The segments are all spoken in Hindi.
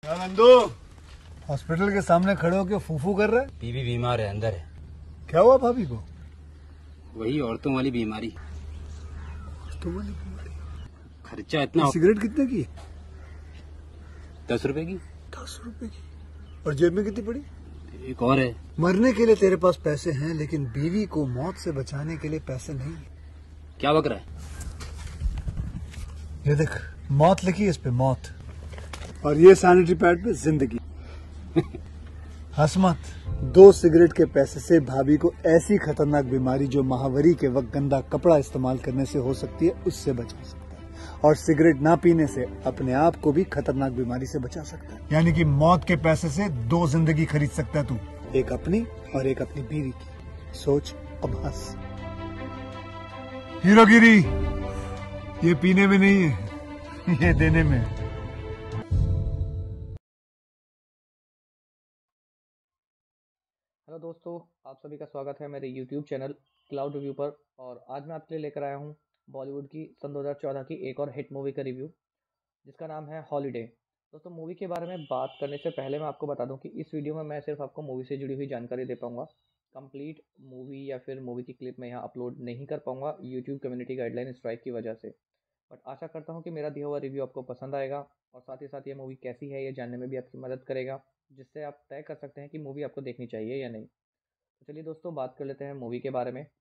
क्या नंदू, हॉस्पिटल के सामने खड़े होकर फूफू कर रहे? बीवी बीमार है, अंदर है। क्या हुआ भाभी को? वही औरतों वाली बीमारी। औरतों वाली बीमारी? खर्चा इतना। सिगरेट कितने की? 10 रुपए की। 10 रुपए की? और जेब में कितनी पड़ी? एक और है। मरने के लिए तेरे पास पैसे हैं, लेकिन बीवी को मौत से बचाने के लिए पैसे नहीं है। क्या बक रहा है? ये देख, मौत लिखी है इस पे, मौत। और ये सैनिटरी पैड पे जिंदगी। हंस मत। 2 सिगरेट के पैसे से भाभी को ऐसी खतरनाक बीमारी जो महावरी के वक्त गंदा कपड़ा इस्तेमाल करने से हो सकती है, उससे बचा सकता है। और सिगरेट ना पीने से अपने आप को भी खतरनाक बीमारी से बचा सकता है। यानी कि मौत के पैसे से 2 जिंदगी खरीद सकता है तू, एक अपनी और एक अपनी बीवी की। सोच अब हंस। हीरोगिरी ये पीने में नहीं है, ये देने में है। हेलो दोस्तों, आप सभी का स्वागत है मेरे YouTube चैनल क्लाउड रिव्यू पर। और आज मैं आपके लिए लेकर आया हूँ बॉलीवुड की सन 2014 की एक और हिट मूवी का रिव्यू, जिसका नाम है हॉलीडे। दोस्तों, मूवी के बारे में बात करने से पहले मैं आपको बता दूं कि इस वीडियो में मैं सिर्फ आपको मूवी से जुड़ी हुई जानकारी दे पाऊंगा। कंप्लीट मूवी या फिर मूवी की क्लिप मैं यहाँ अपलोड नहीं कर पाऊंगा यूट्यूब कम्युनिटी गाइडलाइन स्ट्राइक की वजह से। बट आशा करता हूँ कि मेरा दिया हुआ रिव्यू आपको पसंद आएगा और साथ ही साथ ये मूवी कैसी है ये जानने में भी आपकी मदद करेगा, जिससे आप तय कर सकते हैं कि मूवी आपको देखनी चाहिए या नहीं। तो चलिए दोस्तों, बात कर लेते हैं मूवी के बारे में।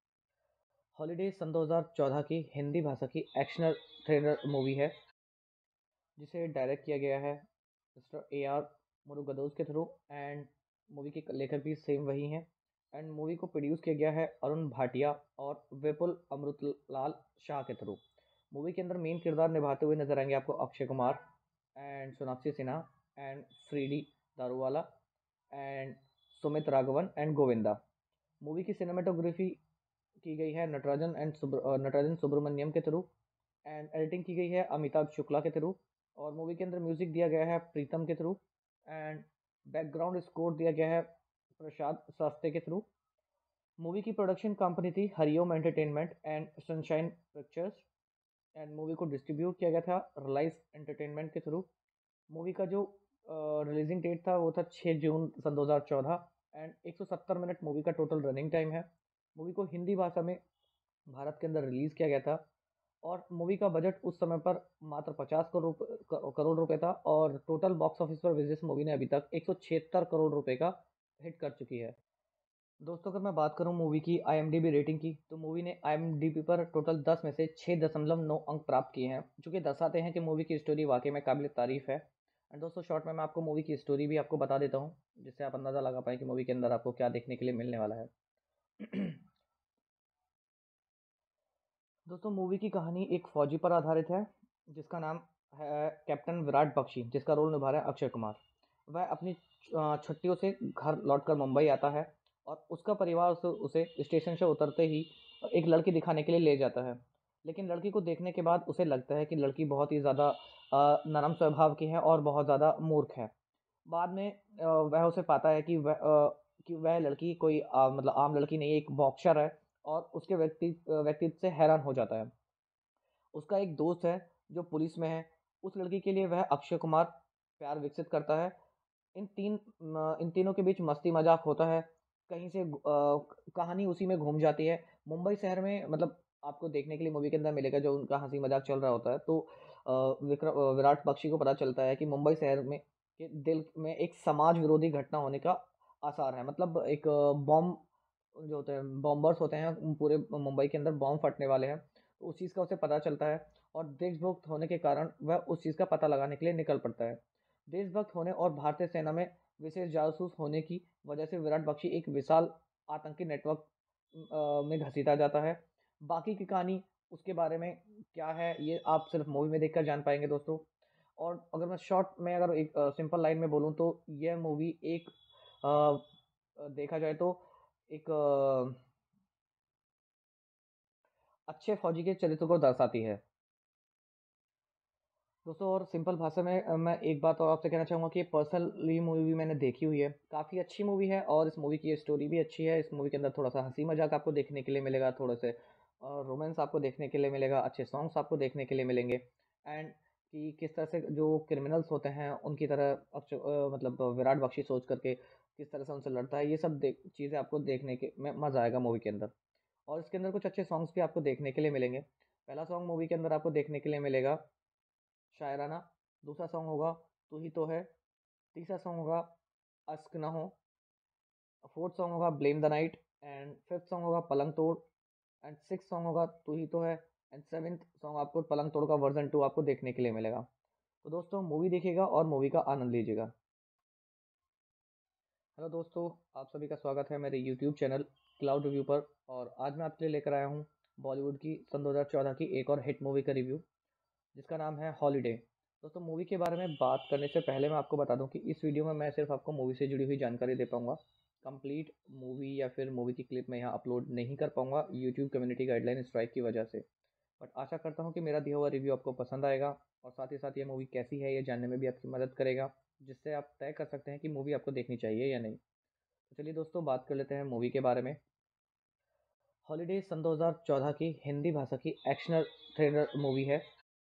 हॉलीडे सन 2014 की हिंदी भाषा की एक्शन थ्रिलर मूवी है, जिसे डायरेक्ट किया गया है मिस्टर AR मुरुगदोस के थ्रू। एंड मूवी के लेखक भी सेम वही हैं। एंड मूवी को प्रोड्यूस किया गया है अरुण भाटिया और विपुल अमृतलाल शाह के थ्रू। मूवी के अंदर मेन किरदार निभाते हुए नजर आएंगे आपको Akshay Kumar and Sonakshi Sinha and फ्रीडी Daruwala and Sumit Raghavan and Govinda. Movie की सिनेमाटोग्राफी की गई है नटराजन सुब्रमण्यम के थ्रू। एंड एडिटिंग की गई है अमिताभ शुक्ला के थ्रू। और मूवी के अंदर म्यूजिक दिया गया है प्रीतम के थ्रू। एंड बैकग्राउंड स्कोर दिया गया है प्रसाद शास्त्री के थ्रू। मूवी की प्रोडक्शन कंपनी थी Hariom entertainment and Sunshine Pictures. And movie को डिस्ट्रीब्यूट किया गया था रिलायंस एंटरटेनमेंट के थ्रू। मूवी का जो रिलीजिंग डेट था वो था 6 जून सन 2014। एंड 170 मिनट मूवी का टोटल रनिंग टाइम है। मूवी को हिंदी भाषा में भारत के अंदर रिलीज़ किया गया था। और मूवी का बजट उस समय पर मात्र 50 करोड़ रुपए था। और टोटल बॉक्स ऑफिस पर विजय मूवी ने अभी तक 176 करोड़ रुपए का हिट कर चुकी है। दोस्तों, अगर मैं बात करूं मूवी की IMDb रेटिंग की, तो मूवी ने IMDb पर टोटल 10 में से 6.9 अंक प्राप्त किए हैं, जो कि दर्शाते हैं कि मूवी की स्टोरी वाकई में काबिल तारीफ है। एंड दोस्तों, शॉर्ट में मैं आपको मूवी की स्टोरी भी आपको बता देता हूँ, जिससे आप अंदाज़ा लगा पाएँ कि मूवी के अंदर आपको क्या देखने के लिए मिलने वाला है। दोस्तों, मूवी की कहानी एक फौजी पर आधारित है, जिसका नाम है कैप्टन विराट बख्शी, जिसका रोल निभा रहा है अक्षय कुमार। वह अपनी छुट्टियों से घर लौटकर मुंबई आता है और उसका परिवार उसे स्टेशन से उतरते ही एक लड़की दिखाने के लिए ले जाता है। लेकिन लड़की को देखने के बाद उसे लगता है कि लड़की बहुत ही ज़्यादा नरम स्वभाव की है और बहुत ज़्यादा मूर्ख है। बाद में वह उसे पाता है कि वह लड़की कोई मतलब आम लड़की नहीं है, एक बॉक्सर है। और उसके व्यक्तित्व से हैरान हो जाता है। उसका एक दोस्त है जो पुलिस में है। उस लड़की के लिए वह अक्षय कुमार प्यार विकसित करता है। इन तीनों के बीच मस्ती मजाक होता है। कहीं से कहानी उसी में घूम जाती है। मुंबई शहर में मतलब आपको देखने के लिए मूवी के अंदर मिलेगा जो उनका हंसी मजाक चल रहा होता है। तो विराट बख्शी को पता चलता है कि मुंबई शहर में के दिल में एक समाज विरोधी घटना होने का आसार है। मतलब एक बॉम्ब जो होते हैं, बॉम्बर्स होते हैं, पूरे मुंबई के अंदर बॉम्ब फटने वाले हैं। तो उस चीज़ का उसे पता चलता है और देशभक्त होने के कारण वह उस चीज़ का पता लगाने के लिए निकल पड़ता है। देशभक्त होने और भारतीय सेना में विशेष जासूस होने की वजह से विराट बख्शी एक विशाल आतंकी नेटवर्क में घसीटा जाता है। बाकी की कहानी उसके बारे में क्या है, ये आप सिर्फ मूवी में देखकर जान पाएंगे दोस्तों। और अगर मैं शॉर्ट में अगर एक सिंपल लाइन में बोलूँ तो यह मूवी एक देखा जाए तो एक अच्छे फौजी के चरित्र को दर्शाती है दोस्तों। और सिंपल भाषा में मैं एक बात और आपसे कहना चाहूँगा कि पर्सनली मूवी मैंने देखी हुई है, काफ़ी अच्छी मूवी है। और इस मूवी की स्टोरी भी अच्छी है। इस मूवी के अंदर थोड़ा सा हंसी मजाक आपको देखने के लिए मिलेगा, थोड़े से रोमांस आपको देखने के लिए मिलेगा, अच्छे सॉन्ग्स आपको देखने के लिए मिलेंगे। एंड कि किस तरह से जो क्रिमिनल्स होते हैं उनकी तरह मतलब विराट बख्शी सोच करके किस तरह से उनसे लड़ता है, ये सब चीज़ें आपको देखने के में मज़ा आएगा मूवी के अंदर। और इसके अंदर कुछ अच्छे सॉन्ग्स भी आपको देखने के लिए मिलेंगे। पहला सॉन्ग मूवी के अंदर आपको देखने के लिए मिलेगा शायराना, दूसरा सॉन्ग होगा तू ही तो है, तीसरा सॉन्ग होगा अश्क ना हो, फोर्थ सॉन्ग होगा blame the night, and fifth song होगा पलंग तोड़, एंड सिक्स सॉन्ग होगा तू ही तो है, एंड सेवेंथ सॉन्ग आपको पलंग तोड़ का वर्जन 2 आपको देखने के लिए मिलेगा। तो दोस्तों मूवी देखिएगा और मूवी का आनंद लीजिएगा। हेलो दोस्तों, आप सभी का स्वागत है मेरे यूट्यूब चैनल क्लाउड रिव्यू पर। और आज मैं आपके लिए लेकर आया हूँ बॉलीवुड की सन 2014 की एक और हिट मूवी का रिव्यू, जिसका नाम है हॉलीडे। दोस्तों मूवी के बारे में बात करने से पहले मैं आपको बता दूं कि इस वीडियो में मैं सिर्फ आपको मूवी से जुड़ी हुई जानकारी दे पाऊंगा। कंप्लीट मूवी या फिर मूवी की क्लिप मैं यहाँ अपलोड नहीं कर पाऊंगा यूट्यूब कम्युनिटी गाइडलाइन स्ट्राइक की वजह से। बट आशा करता हूँ कि मेरा दिया हुआ रिव्यू आपको पसंद आएगा और साथ ही साथ ये मूवी कैसी है ये जानने में भी आपकी मदद करेगा, जिससे आप तय कर सकते हैं कि मूवी आपको देखनी चाहिए या नहीं। तो चलिए दोस्तों बात कर लेते हैं मूवी के बारे में। हॉलीडे सन 2014 की हिंदी भाषा की एक्शन थ्रिलर मूवी है,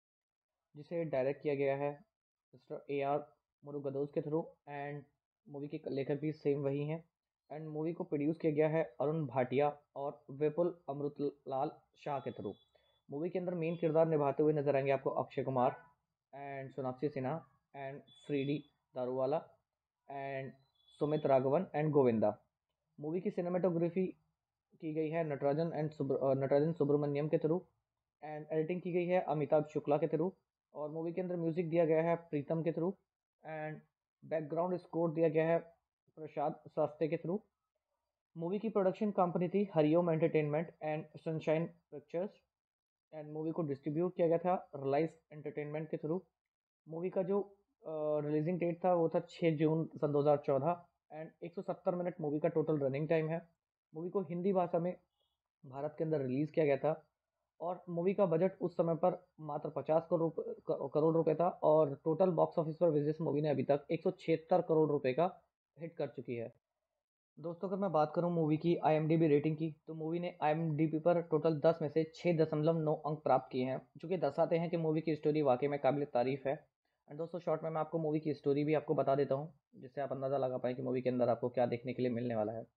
जिसे डायरेक्ट किया गया है मिस्टर ए आर मुरुगदोस के थ्रू, एंड मूवी के लेखक भी सेम वही हैं। एंड मूवी को प्रोड्यूस किया गया है अरुण भाटिया और विपुल अमृतलाल शाह के थ्रू। मूवी के अंदर मेन किरदार निभाते हुए नजर आएंगे आपको Akshay Kumar and Sonakshi Sinha and फ्रीडी Daruwala and Sumit Raghavan and Govinda. Movie की सिनेमाटोग्राफी की गई है नटराजन सुब्रमण्यम के थ्रू, एंड एडिटिंग की गई है अमिताभ शुक्ला के थ्रू। और मूवी के अंदर म्यूजिक दिया गया है प्रीतम के थ्रू, एंड बैकग्राउंड स्कोर दिया गया है प्रसाद शास्त्री के थ्रू। मूवी की प्रोडक्शन कंपनी थी Hariom entertainment and Sunshine Pictures, and movie को डिस्ट्रीब्यूट किया गया था रिलायंस एंटरटेनमेंट के थ्रू। मूवी का जो रिलीजिंग डेट था वो था 6 जून सन 2014, एंड 170 मिनट मूवी का टोटल रनिंग टाइम है। मूवी को हिंदी भाषा में भारत के अंदर रिलीज़ किया गया था, और मूवी का बजट उस समय पर मात्र 50 करोड़ रुपए था, और टोटल बॉक्स ऑफिस पर विजय मूवी ने अभी तक 176 करोड़ रुपए का हिट कर चुकी है। दोस्तों अगर मैं बात करूं मूवी की IMDb रेटिंग की, तो मूवी ने IMDb पर टोटल 10 में से 6.9 अंक प्राप्त किए हैं, जो कि दर्शाते हैं कि मूवी की स्टोरी वाकई में काबिल तारीफ है। एंड दोस्तों शॉर्ट में मैं आपको मूवी की स्टोरी भी आपको बता देता हूँ, जिससे आप अंदाज़ा लगा पाएँ कि मूवी के अंदर आपको क्या देखने के लिए मिलने वाला है।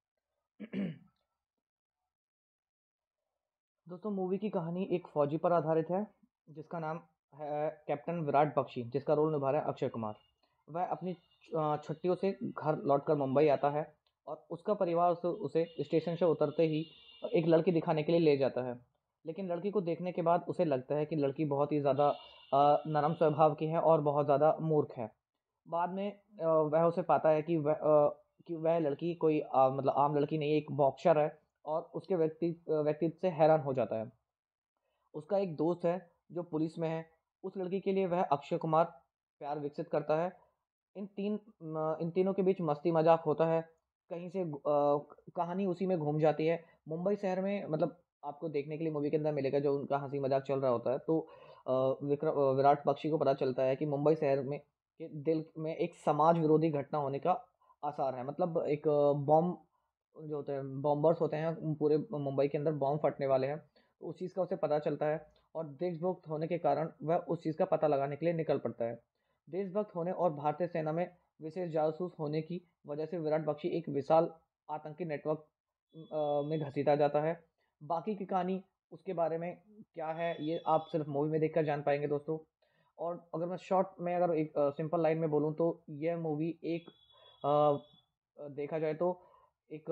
दोस्तों मूवी की कहानी एक फौजी पर आधारित है, जिसका नाम है कैप्टन विराट बख्शी, जिसका रोल निभा रहा है अक्षय कुमार। वह अपनी छुट्टियों से घर लौटकर मुंबई आता है, और उसका परिवार उसे स्टेशन से उतरते ही एक लड़की दिखाने के लिए ले जाता है। लेकिन लड़की को देखने के बाद उसे लगता है कि लड़की बहुत ही ज़्यादा नरम स्वभाव की है और बहुत ज़्यादा मूर्ख है। बाद में वह उसे पाता है कि वह लड़की कोई मतलब आम लड़की नहीं है, एक बॉक्सर है, और उसके व्यक्तित्व से हैरान हो जाता है। उसका एक दोस्त है जो पुलिस में है, उस लड़की के लिए वह अक्षय कुमार प्यार विकसित करता है। इन तीनों के बीच मस्ती मजाक होता है। कहीं से कहानी उसी में घूम जाती है। मुंबई शहर में मतलब आपको देखने के लिए मूवी के अंदर मिलेगा जो उनका हंसी मजाक चल रहा होता है। तो विराट बख्शी को पता चलता है कि मुंबई शहर में के दिल में एक समाज विरोधी घटना होने का आसार है। मतलब एक बॉम्ब जो होते हैं, बॉम्बर्स होते हैं, पूरे मुंबई के अंदर बॉम्ब फटने वाले हैं। तो उस चीज़ का उसे पता चलता है, और देशभक्त होने के कारण वह उस चीज़ का पता लगाने के लिए निकल पड़ता है। देशभक्त होने और भारतीय सेना में विशेष जासूस होने की वजह से विराट बख्शी एक विशाल आतंकी नेटवर्क में घसीटा जाता है। बाकी की कहानी उसके बारे में क्या है ये आप सिर्फ मूवी में देखकर जान पाएंगे दोस्तों। और अगर मैं शॉर्ट में अगर एक सिंपल लाइन में बोलूँ तो यह मूवी एक देखा जाए तो एक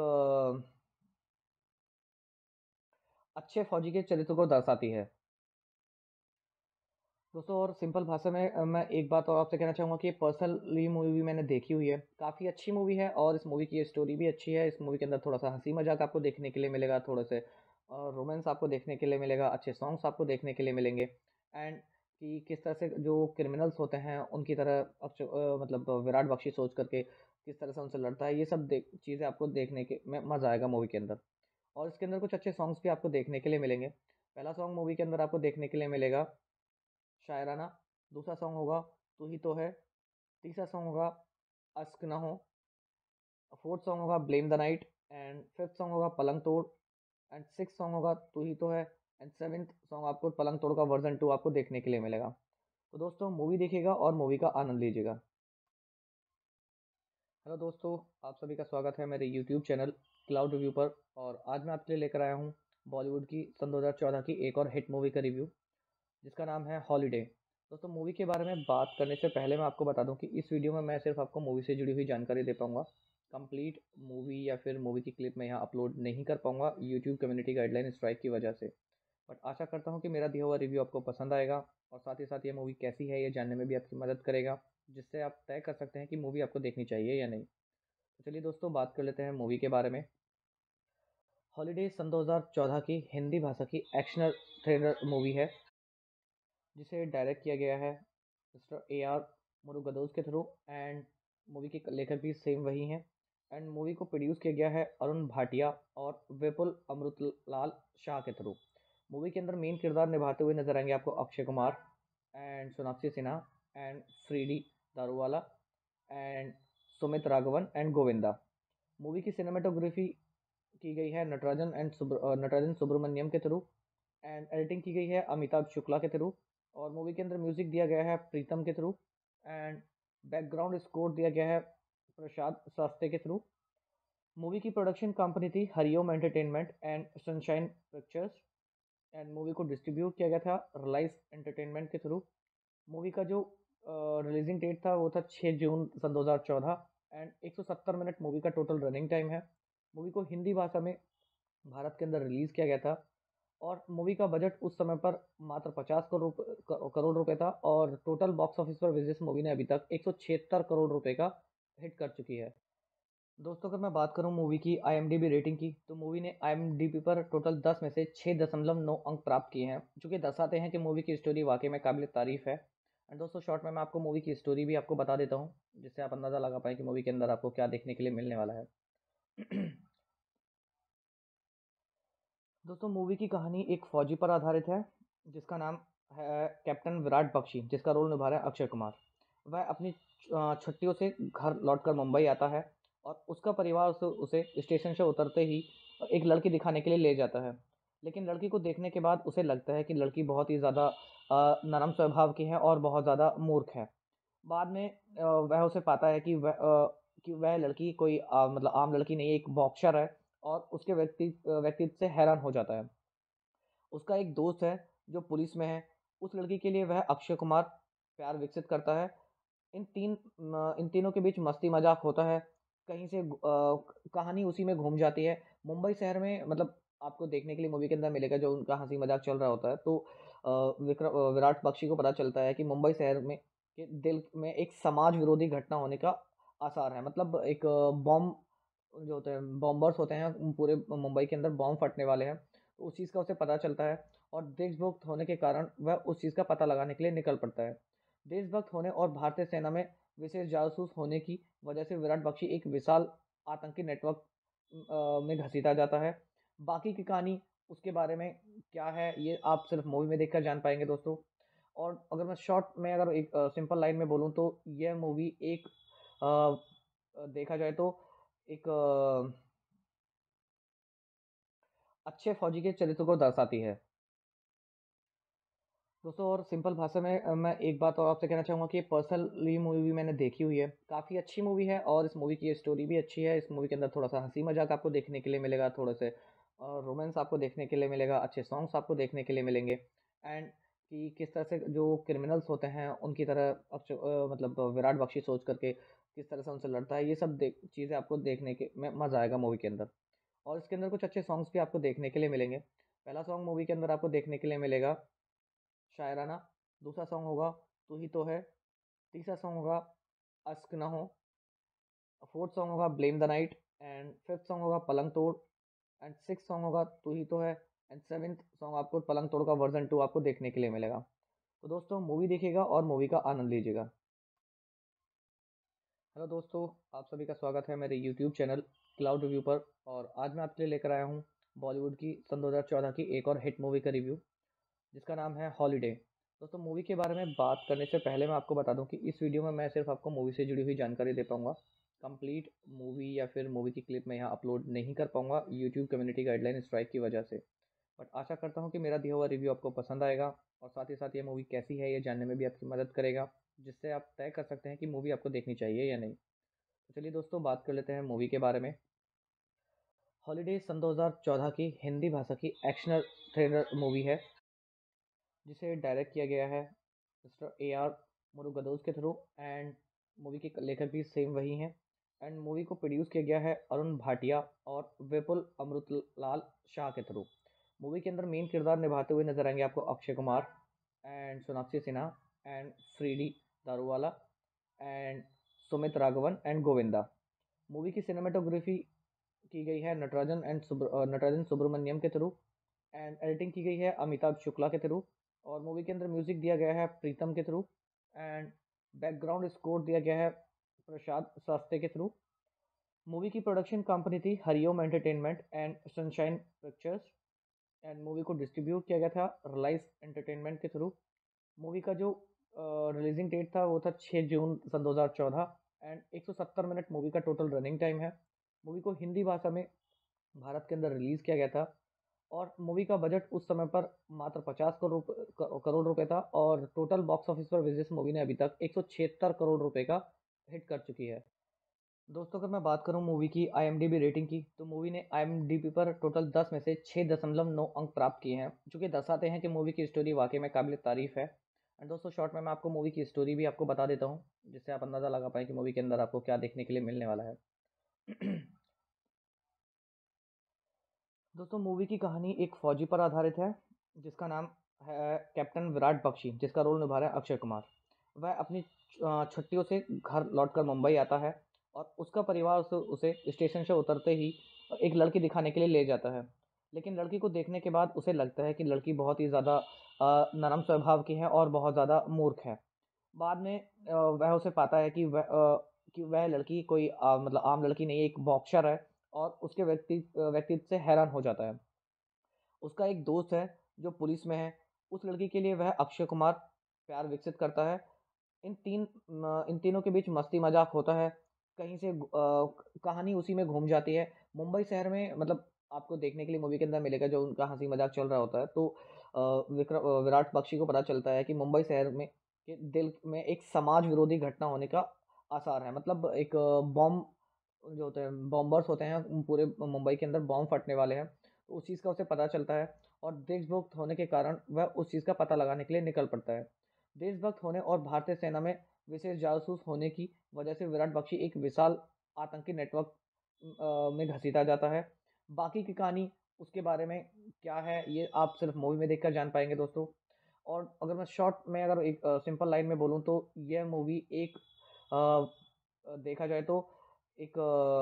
अच्छे फौजी के चरित्र को दर्शाती है दोस्तों। और सिंपल भाषा में मैं एक बात और आपसे कहना चाहूँगा कि पर्सनली मूवी मैंने देखी हुई है, काफ़ी अच्छी मूवी है, और इस मूवी की स्टोरी भी अच्छी है। इस मूवी के अंदर थोड़ा सा हंसी मजाक आपको देखने के लिए मिलेगा, थोड़े से रोमांस आपको देखने के लिए मिलेगा, अच्छे सॉन्ग्स आपको देखने के लिए मिलेंगे। एंड कि किस तरह से जो क्रिमिनल्स होते हैं उनकी तरह मतलब विराट बख्शी सोच करके किस तरह से उनसे लड़ता है, ये सब चीज़ें आपको देखने के में मज़ा आएगा मूवी के अंदर। और इसके अंदर कुछ अच्छे सॉन्ग्स भी आपको देखने के लिए मिलेंगे। पहला सॉन्ग मूवी के अंदर आपको देखने के लिए मिलेगा शायराना, दूसरा सॉन्ग होगा तू ही तो है, तीसरा सॉन्ग होगा अश्क ना हो, फोर्थ सॉन्ग होगा blame the night, and fifth song होगा पलंग तोड़, एंड सिक्स सॉन्ग होगा तू ही तो है, एंड सेवेंथ सॉन्ग आपको पलंग तोड़ का वर्जन 2 आपको देखने के लिए मिलेगा। तो दोस्तों मूवी देखिएगा और मूवी का आनंद लीजिएगा। हेलो दोस्तों, आप सभी का स्वागत है मेरे यूट्यूब चैनल क्लाउड रिव्यू पर। और आज मैं आपके लिए लेकर आया हूँ बॉलीवुड की सन 2014 की एक और हिट मूवी का रिव्यू, जिसका नाम है हॉलीडे। दोस्तों मूवी के बारे में बात करने से पहले मैं आपको बता दूं कि इस वीडियो में मैं सिर्फ आपको मूवी से जुड़ी हुई जानकारी दे पाऊंगा। कंप्लीट मूवी या फिर मूवी की क्लिप मैं यहाँ अपलोड नहीं कर पाऊंगा यूट्यूब कम्युनिटी गाइडलाइन स्ट्राइक की वजह से। बट आशा करता हूँ कि मेरा दिया हुआ रिव्यू आपको पसंद आएगा और साथ ही साथ ये मूवी कैसी है ये जानने में भी आपकी मदद करेगा, जिससे आप तय कर सकते हैं कि मूवी आपको देखनी चाहिए या नहीं। तो चलिए दोस्तों बात कर लेते हैं मूवी के बारे में। हॉलीडे सन 2014 की हिंदी भाषा की एक्शन थ्रिलर मूवी है, जिसे डायरेक्ट किया गया है मिस्टर AR मुरुगदोस के थ्रू। एंड मूवी के लेखक भी सेम वही हैं। एंड मूवी को प्रोड्यूस किया गया है अरुण भाटिया और विपुल अमृतलाल शाह के थ्रू। मूवी के अंदर मेन किरदार निभाते हुए नजर आएंगे आपको Akshay Kumar and Sonakshi Sinha and फ्रीडी Daruwala and Sumit Raghavan and Govinda. Movie की सिनेमाटोग्राफी की गई है नटराजन सुब्रमण्यम के थ्रू। एंड एडिटिंग की गई है अमिताभ शुक्ला के थ्रू। और मूवी के अंदर म्यूजिक दिया गया है प्रीतम के थ्रू। एंड बैकग्राउंड स्कोर दिया गया है प्रसाद शास्त्री के थ्रू। मूवी की प्रोडक्शन कंपनी थी Hariom entertainment and Sunshine Pictures. And movie को डिस्ट्रीब्यूट किया गया था रिलायंस एंटरटेनमेंट के थ्रू। मूवी का जो रिलीजिंग डेट था वो था 6 जून सन 2014। एंड 170 मिनट मूवी का टोटल रनिंग टाइम है। मूवी को हिंदी भाषा में भारत के अंदर रिलीज़ किया गया था। और मूवी का बजट उस समय पर मात्र 50 करोड़ रुपए था। और टोटल बॉक्स ऑफिस पर विजय मूवी ने अभी तक 176 करोड़ रुपए का हिट कर चुकी है। दोस्तों अगर मैं बात करूं मूवी की IMDb रेटिंग की, तो मूवी ने IMDb पर टोटल 10 में से 6.9 अंक प्राप्त किए हैं, जो कि दर्शाते हैं कि मूवी की स्टोरी वाकई में काबिल तारीफ है। एंड दोस्तों शॉर्ट में मैं आपको मूवी की स्टोरी भी आपको बता देता हूँ, जिससे आप अंदाज़ा लगा पाएँ कि मूवी के अंदर आपको क्या देखने के लिए मिलने वाला है। दोस्तों मूवी की कहानी एक फौजी पर आधारित है, जिसका नाम है कैप्टन विराट बख्शी, जिसका रोल निभा रहा है अक्षय कुमार। वह अपनी छुट्टियों से घर लौटकर मुंबई आता है और उसका परिवार उसे स्टेशन से उतरते ही एक लड़की दिखाने के लिए ले जाता है। लेकिन लड़की को देखने के बाद उसे लगता है कि लड़की बहुत ही ज़्यादा नरम स्वभाव की है और बहुत ज़्यादा मूर्ख है। बाद में वह उसे पाता है कि वह लड़की कोई मतलब आम लड़की नहीं है, एक बॉक्सर है। और उसके व्यक्तित्व से हैरान हो जाता है। उसका एक दोस्त है जो पुलिस में है। उस लड़की के लिए वह अक्षय कुमार प्यार विकसित करता है। इन तीनों के बीच मस्ती मजाक होता है। कहीं से कहानी उसी में घूम जाती है। मुंबई शहर में मतलब आपको देखने के लिए मूवी के अंदर मिलेगा जो उनका हंसी मजाक चल रहा होता है। तो विराट बख्शी को पता चलता है कि मुंबई शहर में के दिल में एक समाज विरोधी घटना होने का आसार है। मतलब एक बॉम्ब जो होते हैं, बॉम्बर्स होते हैं, पूरे मुंबई के अंदर बॉम्ब फटने वाले हैं। तो उस चीज़ का उसे पता चलता है और देशभक्त होने के कारण वह उस चीज़ का पता लगाने के लिए निकल पड़ता है। देशभक्त होने और भारतीय सेना में विशेष जासूस होने की वजह से विराट बख्शी एक विशाल आतंकी नेटवर्क में घसीटा जाता है। बाकी की कहानी उसके बारे में क्या है ये आप सिर्फ मूवी में देखकर जान पाएंगे दोस्तों। और अगर मैं शॉर्ट में अगर एक सिंपल लाइन में बोलूँ तो यह मूवी एक देखा जाए तो एक अच्छे फौजी के चरित्र को दर्शाती है दोस्तों। और सिंपल भाषा में मैं एक बात और आपसे कहना चाहूँगा कि पर्सनली मूवी मैंने देखी हुई है, काफ़ी अच्छी मूवी है। और इस मूवी की स्टोरी भी अच्छी है। इस मूवी के अंदर थोड़ा सा हंसी मजाक आपको देखने के लिए मिलेगा, थोड़े से रोमांस आपको देखने के लिए मिलेगा, अच्छे सॉन्ग्स आपको देखने के लिए मिलेंगे। एंड कि किस तरह से जो क्रिमिनल्स होते हैं उनकी तरह मतलब विराट बख्शी सोच करके किस तरह से उनसे लड़ता है, ये सब चीज़ें आपको देखने के में मज़ा आएगा मूवी के अंदर। और इसके अंदर कुछ अच्छे सॉन्ग्स भी आपको देखने के लिए मिलेंगे। पहला सॉन्ग मूवी के अंदर आपको देखने के लिए मिलेगा शायराना। दूसरा सॉन्ग होगा तू ही तो है। तीसरा सॉन्ग होगा अश्क ना हो। फोर्थ सॉन्ग होगा blame the night. And fifth song होगा पलंग तोड़। एंड सिक्स सॉन्ग होगा तू ही तो है। एंड सेवेंथ सॉन्ग आपको पलंग तोड़ का वर्जन 2 आपको देखने के लिए मिलेगा। तो दोस्तों मूवी देखिएगा और मूवी का आनंद लीजिएगा। हेलो दोस्तों, आप सभी का स्वागत है मेरे यूट्यूब चैनल क्लाउड रिव्यू पर। और आज मैं आपके लिए लेकर आया हूँ बॉलीवुड की सन 2014 की एक और हिट मूवी का रिव्यू, जिसका नाम है हॉलीडे। दोस्तों मूवी के बारे में बात करने से पहले मैं आपको बता दूं कि इस वीडियो में मैं सिर्फ आपको मूवी से जुड़ी हुई जानकारी दे पाऊंगा। कंप्लीट मूवी या फिर मूवी की क्लिप मैं यहाँ अपलोड नहीं कर पाऊंगा यूट्यूब कम्युनिटी गाइडलाइन स्ट्राइक की वजह से। बट आशा करता हूँ कि मेरा दिया हुआ रिव्यू आपको पसंद आएगा और साथ ही साथ ये मूवी कैसी है ये जानने में भी आपकी मदद करेगा, जिससे आप तय कर सकते हैं कि मूवी आपको देखनी चाहिए या नहीं। तो चलिए दोस्तों, बात कर लेते हैं मूवी के बारे में। हॉलीडे सन 2014 की हिंदी भाषा की एक्शनल थ्रिलर मूवी है, जिसे डायरेक्ट किया गया है मिस्टर AR मुरुगदोस के थ्रू, एंड मूवी के लेखक भी सेम वही हैं। एंड मूवी को प्रोड्यूस किया गया है अरुण भाटिया और विपुल अमृतलाल शाह के थ्रू। मूवी के अंदर मेन किरदार निभाते हुए नजर आएंगे आपको Akshay Kumar and Sonakshi Sinha and फ्रीडी Daruwala and Sumit Raghavan and Govinda. Movie की सिनेमाटोग्राफी की गई है नटराजन सुब्रमण्यम के थ्रू, एंड एडिटिंग की गई है अमिताभ शुक्ला के थ्रू। और मूवी के अंदर म्यूजिक दिया गया है प्रीतम के थ्रू, एंड बैकग्राउंड स्कोर दिया गया है प्रसाद शास्त्री के थ्रू। मूवी की प्रोडक्शन कंपनी थी Hariom entertainment and Sunshine Pictures, and movie को डिस्ट्रीब्यूट किया गया था रिलायंस एंटरटेनमेंट के थ्रू। मूवी का जो रिलीजिंग डेट था वो था 6 जून सन 2014, एंड 170 मिनट मूवी का टोटल रनिंग टाइम है। मूवी को हिंदी भाषा में भारत के अंदर रिलीज़ किया गया था, और मूवी का बजट उस समय पर मात्र 50 करोड़ रुपए था, और टोटल बॉक्स ऑफिस पर विजय मूवी ने अभी तक 176 करोड़ रुपए का हिट कर चुकी है। दोस्तों, अगर मैं बात करूं मूवी की IMDb रेटिंग की, तो मूवी ने IMDb पर टोटल 10 में से 6.9 अंक प्राप्त किए हैं, जो कि दर्शाते हैं कि मूवी की स्टोरी वाकई में काबिल तारीफ है। एंड दोस्तों, शॉर्ट में मैं आपको मूवी की स्टोरी भी आपको बता देता हूं, जिससे आप अंदाज़ा लगा पाएँ कि मूवी के अंदर आपको क्या देखने के लिए मिलने वाला है। दोस्तों, मूवी की कहानी एक फौजी पर आधारित है, जिसका नाम है कैप्टन विराट बख्शी, जिसका रोल निभा रहा है अक्षय कुमार। वह अपनी छुट्टियों से घर लौटकर मुंबई आता है, और उसका परिवार उसे स्टेशन से उतरते ही एक लड़की दिखाने के लिए ले जाता है। लेकिन लड़की को देखने के बाद उसे लगता है कि लड़की बहुत ही ज़्यादा नरम स्वभाव की है और बहुत ज़्यादा मूर्ख है। बाद में वह उसे पाता है कि वह लड़की कोई मतलब आम लड़की नहीं है, एक बॉक्सर है, और उसके व्यक्तित्व से हैरान हो जाता है। उसका एक दोस्त है जो पुलिस में है, उस लड़की के लिए वह अक्षय कुमार प्यार विकसित करता है। इन तीनों के बीच मस्ती मजाक होता है। कहीं से कहानी उसी में घूम जाती है। मुंबई शहर में मतलब आपको देखने के लिए मूवी के अंदर मिलेगा जो उनका हंसी मजाक चल रहा होता है, तो विराट बख्शी को पता चलता है कि मुंबई शहर में के दिल में एक समाज विरोधी घटना होने का आसार है। मतलब एक बॉम्ब जो होते हैं, बॉम्बर्स होते हैं, पूरे मुंबई के अंदर बॉम्ब फटने वाले हैं, तो उस चीज़ का उसे पता चलता है, और देशभक्त होने के कारण वह उस चीज़ का पता लगाने के लिए निकल पड़ता है। देशभक्त होने और भारतीय सेना में विशेष जासूस होने की वजह से विराट बख्शी एक विशाल आतंकी नेटवर्क में घसीटा जाता है। बाकी की कहानी उसके बारे में क्या है, ये आप सिर्फ मूवी में देखकर जान पाएंगे दोस्तों। और अगर मैं शॉर्ट में अगर एक सिंपल लाइन में बोलूँ, तो यह मूवी एक देखा जाए तो एक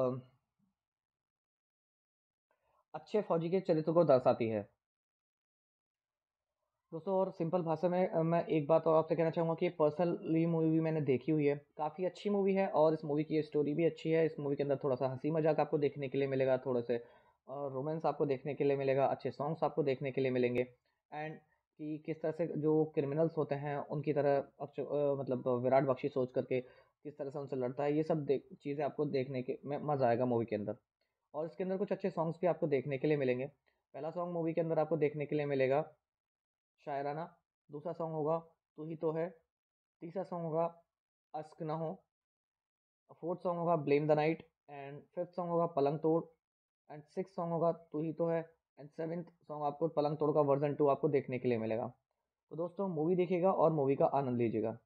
अच्छे फौजी के चरित्र को दर्शाती है दोस्तों। और सिंपल भाषा में मैं एक बात और आपसे कहना चाहूँगा कि पर्सनली मूवी मैंने देखी हुई है, काफ़ी अच्छी मूवी है, और इस मूवी की स्टोरी भी अच्छी है। इस मूवी के अंदर थोड़ा सा हंसी मजाक आपको देखने के लिए मिलेगा, थोड़े से रोमांस आपको देखने के लिए मिलेगा, अच्छे सॉन्ग्स आपको देखने के लिए मिलेंगे, एंड कि किस तरह से जो क्रिमिनल्स होते हैं उनकी तरह मतलब विराट बख्शी सोच करके किस तरह से उनसे लड़ता है, ये सब चीज़ें आपको देखने के में मज़ा आएगा मूवी के अंदर। और इसके अंदर कुछ अच्छे सॉन्ग्स भी आपको देखने के लिए मिलेंगे। पहला सॉन्ग मूवी के अंदर आपको देखने के लिए मिलेगा शायराना, दूसरा सॉन्ग होगा तू ही तो है, तीसरा सॉन्ग होगा अश्क ना हो, फोर्थ सॉन्ग होगा blame the night, and fifth song होगा पलंग तोड़, एंड सिक्स सॉन्ग होगा तू ही तो है, एंड सेवेंथ सॉन्ग आपको पलंग तोड़ का वर्जन 2 आपको देखने के लिए मिलेगा। तो दोस्तों, मूवी देखिएगा और मूवी का आनंद लीजिएगा।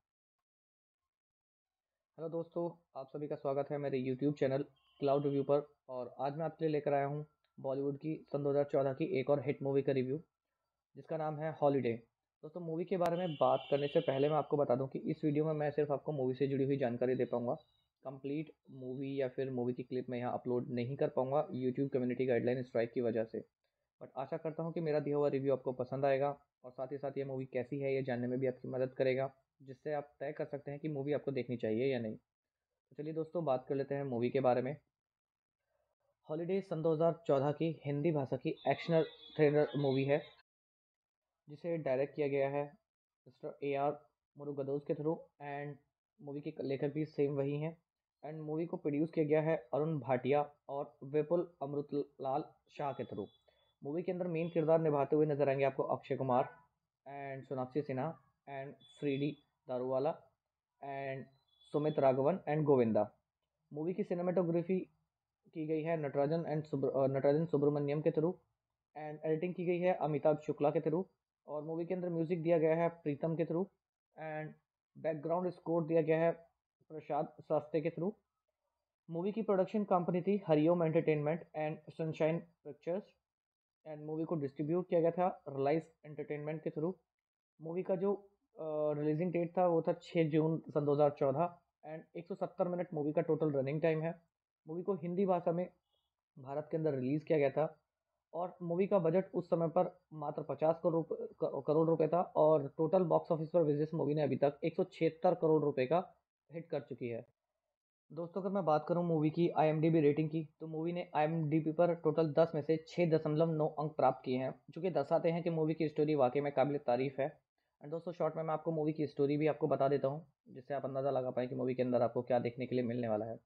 हेलो दोस्तों, आप सभी का स्वागत है मेरे यूट्यूब चैनल क्लाउड रिव्यू पर, और आज मैं आपके लिए लेकर आया हूँ बॉलीवुड की सन 2014 की एक और हिट मूवी का रिव्यू, जिसका नाम है हॉलीडे। दोस्तों, मूवी के बारे में बात करने से पहले मैं आपको बता दूं कि इस वीडियो में मैं सिर्फ आपको मूवी से जुड़ी हुई जानकारी दे पाऊंगा। कंप्लीट मूवी या फिर मूवी की क्लिप मैं यहाँ अपलोड नहीं कर पाऊंगा यूट्यूब कम्युनिटी गाइडलाइन स्ट्राइक की वजह से। बट आशा करता हूँ कि मेरा दिया हुआ रिव्यू आपको पसंद आएगा, और साथ ही साथ ये मूवी कैसी है ये जानने में भी आपकी मदद करेगा, जिससे आप तय कर सकते हैं कि मूवी आपको देखनी चाहिए या नहीं। तो चलिए दोस्तों, बात कर लेते हैं मूवी के बारे में। हॉलीडे सन 2014 की हिंदी भाषा की एक्शनल थ्रिलर मूवी है, जिसे डायरेक्ट किया गया है मिस्टर AR मुरुगदोस के थ्रू, एंड मूवी के लेखक भी सेम वही हैं। एंड मूवी को प्रोड्यूस किया गया है अरुण भाटिया और विपुल अमृतलाल शाह के थ्रू। मूवी के अंदर मेन किरदार निभाते हुए नजर आएंगे आपको Akshay Kumar and Sonakshi Sinha and फ्रीडी Daruwala and Sumit Raghavan and Govinda. Movie की सिनेमेटोग्राफी की गई है नटराजन सुब्रमण्यम के थ्रू एंड एडिटिंग की गई है अमिताभ शुक्ला के थ्रू। और मूवी के अंदर म्यूजिक दिया गया है प्रीतम के थ्रू एंड बैकग्राउंड स्कोर दिया गया है प्रसाद शास्त्री के थ्रू। मूवी की प्रोडक्शन कंपनी थी Hariom entertainment and Sunshine Pictures and movie को डिस्ट्रीब्यूट किया गया था रिलायंस एंटरटेनमेंट के थ्रू। मूवी का जो रिलीजिंग डेट था वो था 6 जून सन 2014 एंड 170 मिनट मूवी का टोटल रनिंग टाइम है। मूवी को हिंदी भाषा में भारत के अंदर रिलीज़ किया गया था और मूवी का बजट उस समय पर मात्र 50 करोड़ रुपए था और टोटल बॉक्स ऑफिस पर विजय मूवी ने अभी तक 176 करोड़ रुपए का हिट कर चुकी है। दोस्तों अगर मैं बात करूं मूवी की IMDb रेटिंग की तो मूवी ने IMDb पर टोटल 10 में से 6.9 अंक प्राप्त किए हैं, जो कि दर्शाते हैं कि मूवी की स्टोरी वाकई में काबिल तारीफ है। एंड दोस्तों शॉर्ट में मैं आपको मूवी की स्टोरी भी आपको बता देता हूं, जिससे आप अंदाज़ा लगा पाएँ कि मूवी के अंदर आपको क्या देखने के लिए मिलने वाला है।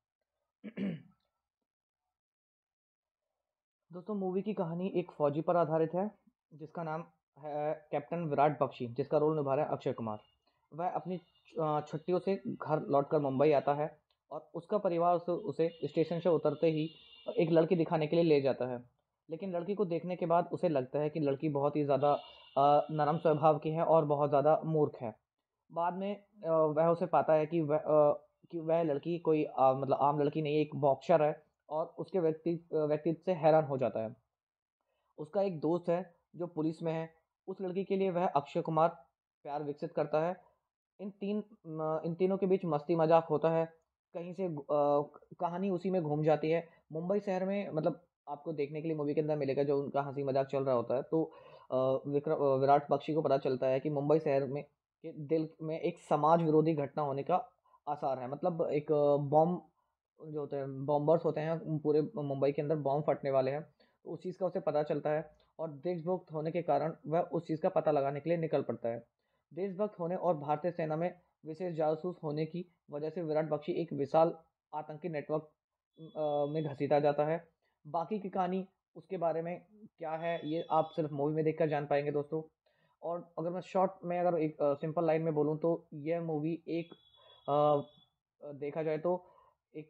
दोस्तों मूवी की कहानी एक फौजी पर आधारित है जिसका नाम है कैप्टन विराट बख्शी, जिसका रोल निभा रहा है अक्षय कुमार। वह अपनी छुट्टियों से घर लौटकर मुंबई आता है और उसका परिवार उसे स्टेशन से उतरते ही एक लड़की दिखाने के लिए ले जाता है। लेकिन लड़की को देखने के बाद उसे लगता है कि लड़की बहुत ही ज़्यादा नरम स्वभाव की है और बहुत ज़्यादा मूर्ख है। बाद में वह उसे पाता है कि वह लड़की कोई मतलब आम लड़की नहीं है, एक बॉक्सर है और उसके व्यक्तित्व से हैरान हो जाता है। उसका एक दोस्त है जो पुलिस में है, उस लड़की के लिए वह अक्षय कुमार प्यार विकसित करता है। इन तीनों के बीच मस्ती मजाक होता है। कहीं से कहानी उसी में घूम जाती है। मुंबई शहर में मतलब आपको देखने के लिए मूवी के अंदर मिलेगा जो उनका हंसी मजाक चल रहा होता है। तो विराट बख्शी को पता चलता है कि मुंबई शहर में के दिल में एक समाज विरोधी घटना होने का आसार है। मतलब एक बॉम्ब जो होते हैं, बॉम्बर्स होते हैं, पूरे मुंबई के अंदर बॉम्ब फटने वाले हैं। तो उस चीज़ का उसे पता चलता है और देशभक्त होने के कारण वह उस चीज़ का पता लगाने के लिए निकल पड़ता है। देशभक्त होने और भारतीय सेना में विशेष जासूस होने की वजह से विराट बख्शी एक विशाल आतंकी नेटवर्क में घसीटा जाता है। बाकी की कहानी उसके बारे में क्या है ये आप सिर्फ मूवी में देखकर जान पाएंगे दोस्तों। और अगर मैं शॉर्ट में अगर एक सिंपल लाइन में बोलूँ तो यह मूवी एक देखा जाए तो एक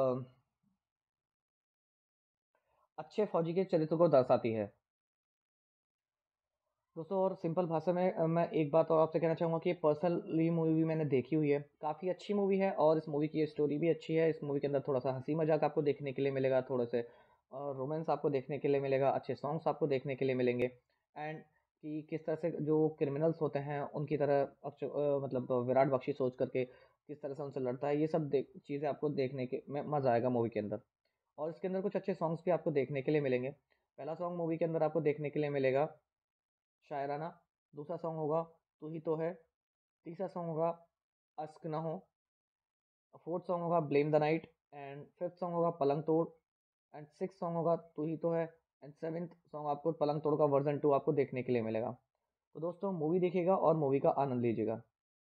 अच्छे फौजी के चरित्र को दर्शाती है दोस्तों। और सिंपल भाषा में मैं एक बात और आपसे कहना चाहूँगा कि पर्सनली मूवी भी मैंने देखी हुई है, काफ़ी अच्छी मूवी है और इस मूवी की स्टोरी भी अच्छी है। इस मूवी के अंदर थोड़ा सा हंसी मजाक आपको देखने के लिए मिलेगा, थोड़े से रोमांस आपको देखने के लिए मिलेगा, अच्छे सॉन्ग्स आपको देखने के लिए मिलेंगे एंड कि किस तरह से जो क्रिमिनल्स होते हैं उनकी तरह मतलब विराट बख्शी सोच करके किस तरह से उनसे लड़ता है, ये सब चीज़ें आपको देखने के में मज़ा आएगा मूवी के अंदर। और इसके अंदर कुछ अच्छे सॉन्ग्स भी आपको देखने के लिए मिलेंगे। पहला सॉन्ग मूवी के अंदर आपको देखने के लिए मिलेगा शायराना, दूसरा सॉन्ग होगा तू ही तो है, तीसरा सॉन्ग होगा अश्क ना हो, फोर्थ सॉन्ग होगा blame the night and fifth song होगा पलंग तोड़ एंड सिक्स सॉन्ग होगा तू ही तो है एंड सेवेंथ सॉन्ग आपको पलंग तोड़ का वर्जन 2 आपको देखने के लिए मिलेगा। तो दोस्तों मूवी देखिएगा और मूवी का आनंद लीजिएगा।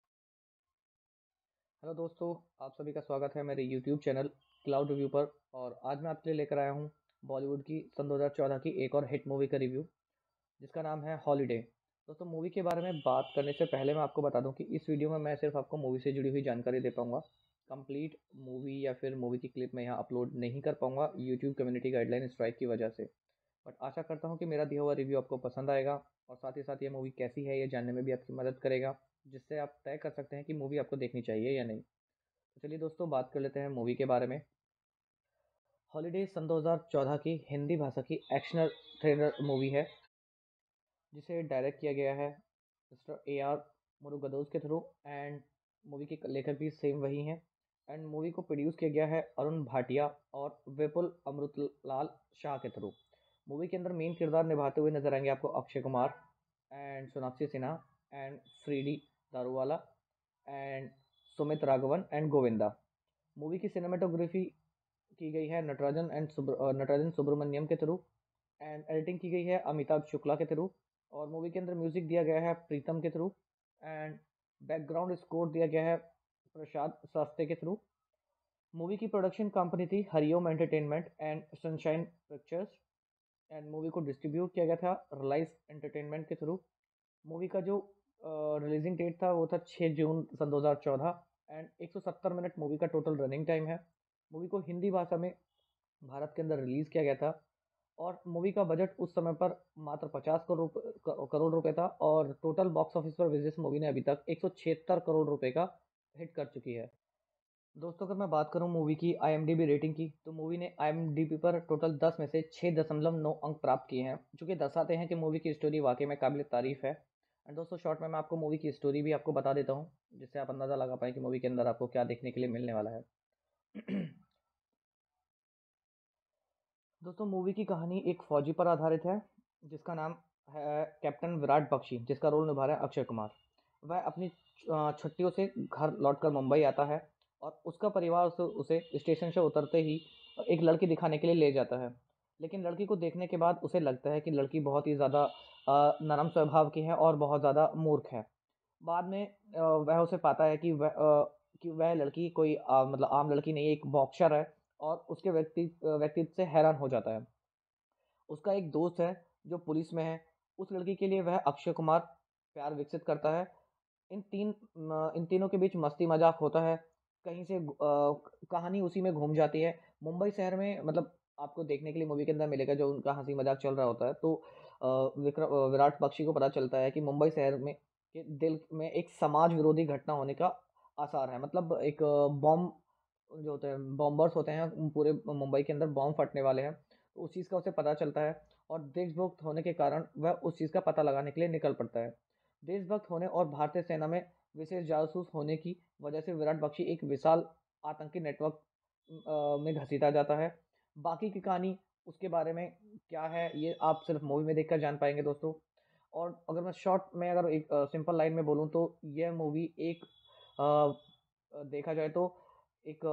हेलो दोस्तों, आप सभी का स्वागत है मेरे यूट्यूब चैनल क्लाउड रिव्यू पर। और आज मैं आपके लिए लेकर आया हूँ बॉलीवुड की सन 2014 की एक और हिट मूवी का रिव्यू, जिसका नाम है हॉलीडे। दोस्तों मूवी के बारे में बात करने से पहले मैं आपको बता दूं कि इस वीडियो में मैं सिर्फ आपको मूवी से जुड़ी हुई जानकारी दे पाऊंगा। कंप्लीट मूवी या फिर मूवी की क्लिप मैं यहाँ अपलोड नहीं कर पाऊंगा यूट्यूब कम्युनिटी गाइडलाइन स्ट्राइक की वजह से। बट आशा करता हूँ कि मेरा दिया हुआ रिव्यू आपको पसंद आएगा और साथ ही साथ ये मूवी कैसी है ये जानने में भी आपकी मदद करेगा, जिससे आप तय कर सकते हैं कि मूवी आपको देखनी चाहिए या नहीं। तो चलिए दोस्तों बात कर लेते हैं मूवी के बारे में। हॉलीडे सन 2014 की हिंदी भाषा की एक्शनल थ्रिलर मूवी है, जिसे डायरेक्ट किया गया है मिस्टर AR मुरुगदोस के थ्रू एंड मूवी के लेखक भी सेम वही हैं। एंड मूवी को प्रोड्यूस किया गया है अरुण भाटिया और विपुल अमृतलाल शाह के थ्रू। मूवी के अंदर मेन किरदार निभाते हुए नजर आएंगे आपको Akshay Kumar and Sonakshi Sinha and फ्रीडी Daruwala and Sumit Raghavan and Govinda. Movie की सिनेमेटोग्राफी की गई है नटराजन सुब्रमण्यम के थ्रू एंड एडिटिंग की गई है अमिताभ शुक्ला के थ्रू। और मूवी के अंदर म्यूजिक दिया गया है प्रीतम के थ्रू एंड बैकग्राउंड स्कोर दिया गया है प्रसाद शास्त्री के थ्रू। मूवी की प्रोडक्शन कंपनी थी Hariom entertainment and Sunshine Pictures and movie को डिस्ट्रीब्यूट किया गया था रिलायंस एंटरटेनमेंट के थ्रू। मूवी का जो रिलीजिंग डेट था वो था 6 जून सन 2014 एंड 170 मिनट मूवी का टोटल रनिंग टाइम है। मूवी को हिंदी भाषा में भारत के अंदर रिलीज़ किया गया था और मूवी का बजट उस समय पर मात्र 50 करोड़ रुपए था और टोटल बॉक्स ऑफिस पर विजय मूवी ने अभी तक 176 करोड़ रुपए का हिट कर चुकी है। दोस्तों अगर मैं बात करूं मूवी की IMDb रेटिंग की, तो मूवी ने IMDb पर टोटल 10 में से 6.9 अंक प्राप्त किए हैं, जो कि दर्शाते हैं कि मूवी की स्टोरी वाकई में काबिल तारीफ है। एंड दोस्तों शॉर्ट में मैं आपको मूवी की स्टोरी भी आपको बता देता हूं, जिससे आप अंदाज़ा लगा पाएँ कि मूवी के अंदर आपको क्या देखने के लिए मिलने वाला है। दोस्तों मूवी की कहानी एक फौजी पर आधारित है, जिसका नाम है कैप्टन विराट बख्शी, जिसका रोल निभा रहा है अक्षय कुमार। वह अपनी छुट्टियों से घर लौटकर मुंबई आता है और उसका परिवार उसे स्टेशन से उतरते ही एक लड़की दिखाने के लिए ले जाता है। लेकिन लड़की को देखने के बाद उसे लगता है कि लड़की बहुत ही ज़्यादा नरम स्वभाव की है और बहुत ज़्यादा मूर्ख है। बाद में वह उसे पाता है कि वह लड़की कोई मतलब आम लड़की नहीं है, एक बॉक्सर है और उसके व्यक्तित्व से हैरान हो जाता है। उसका एक दोस्त है जो पुलिस में है, उस लड़की के लिए वह अक्षय कुमार प्यार विकसित करता है। इन तीनों के बीच मस्ती मजाक होता है। कहीं से कहानी उसी में घूम जाती है। मुंबई शहर में मतलब आपको देखने के लिए मूवी के अंदर मिलेगा जो उनका हंसी मजाक चल रहा होता है। तो विराट बख्शी को पता चलता है कि मुंबई शहर में के दिल में एक समाज विरोधी घटना होने का आसार है। मतलब एक बॉम्ब जो होते हैं, बॉम्बर्स होते हैं, पूरे मुंबई के अंदर बॉम्ब फटने वाले हैं। तो उस चीज़ का उसे पता चलता है और देशभक्त होने के कारण वह उस चीज़ का पता लगाने के लिए निकल पड़ता है। देशभक्त होने और भारतीय सेना में विशेष जासूस होने की वजह से विराट बख्शी एक विशाल आतंकी नेटवर्क में घसीटा जाता है। बाकी की कहानी उसके बारे में क्या है ये आप सिर्फ मूवी में देखकर जान पाएंगे दोस्तों। और अगर मैं शॉर्ट में अगर एक सिंपल लाइन में बोलूँ तो यह मूवी एक देखा जाए तो एक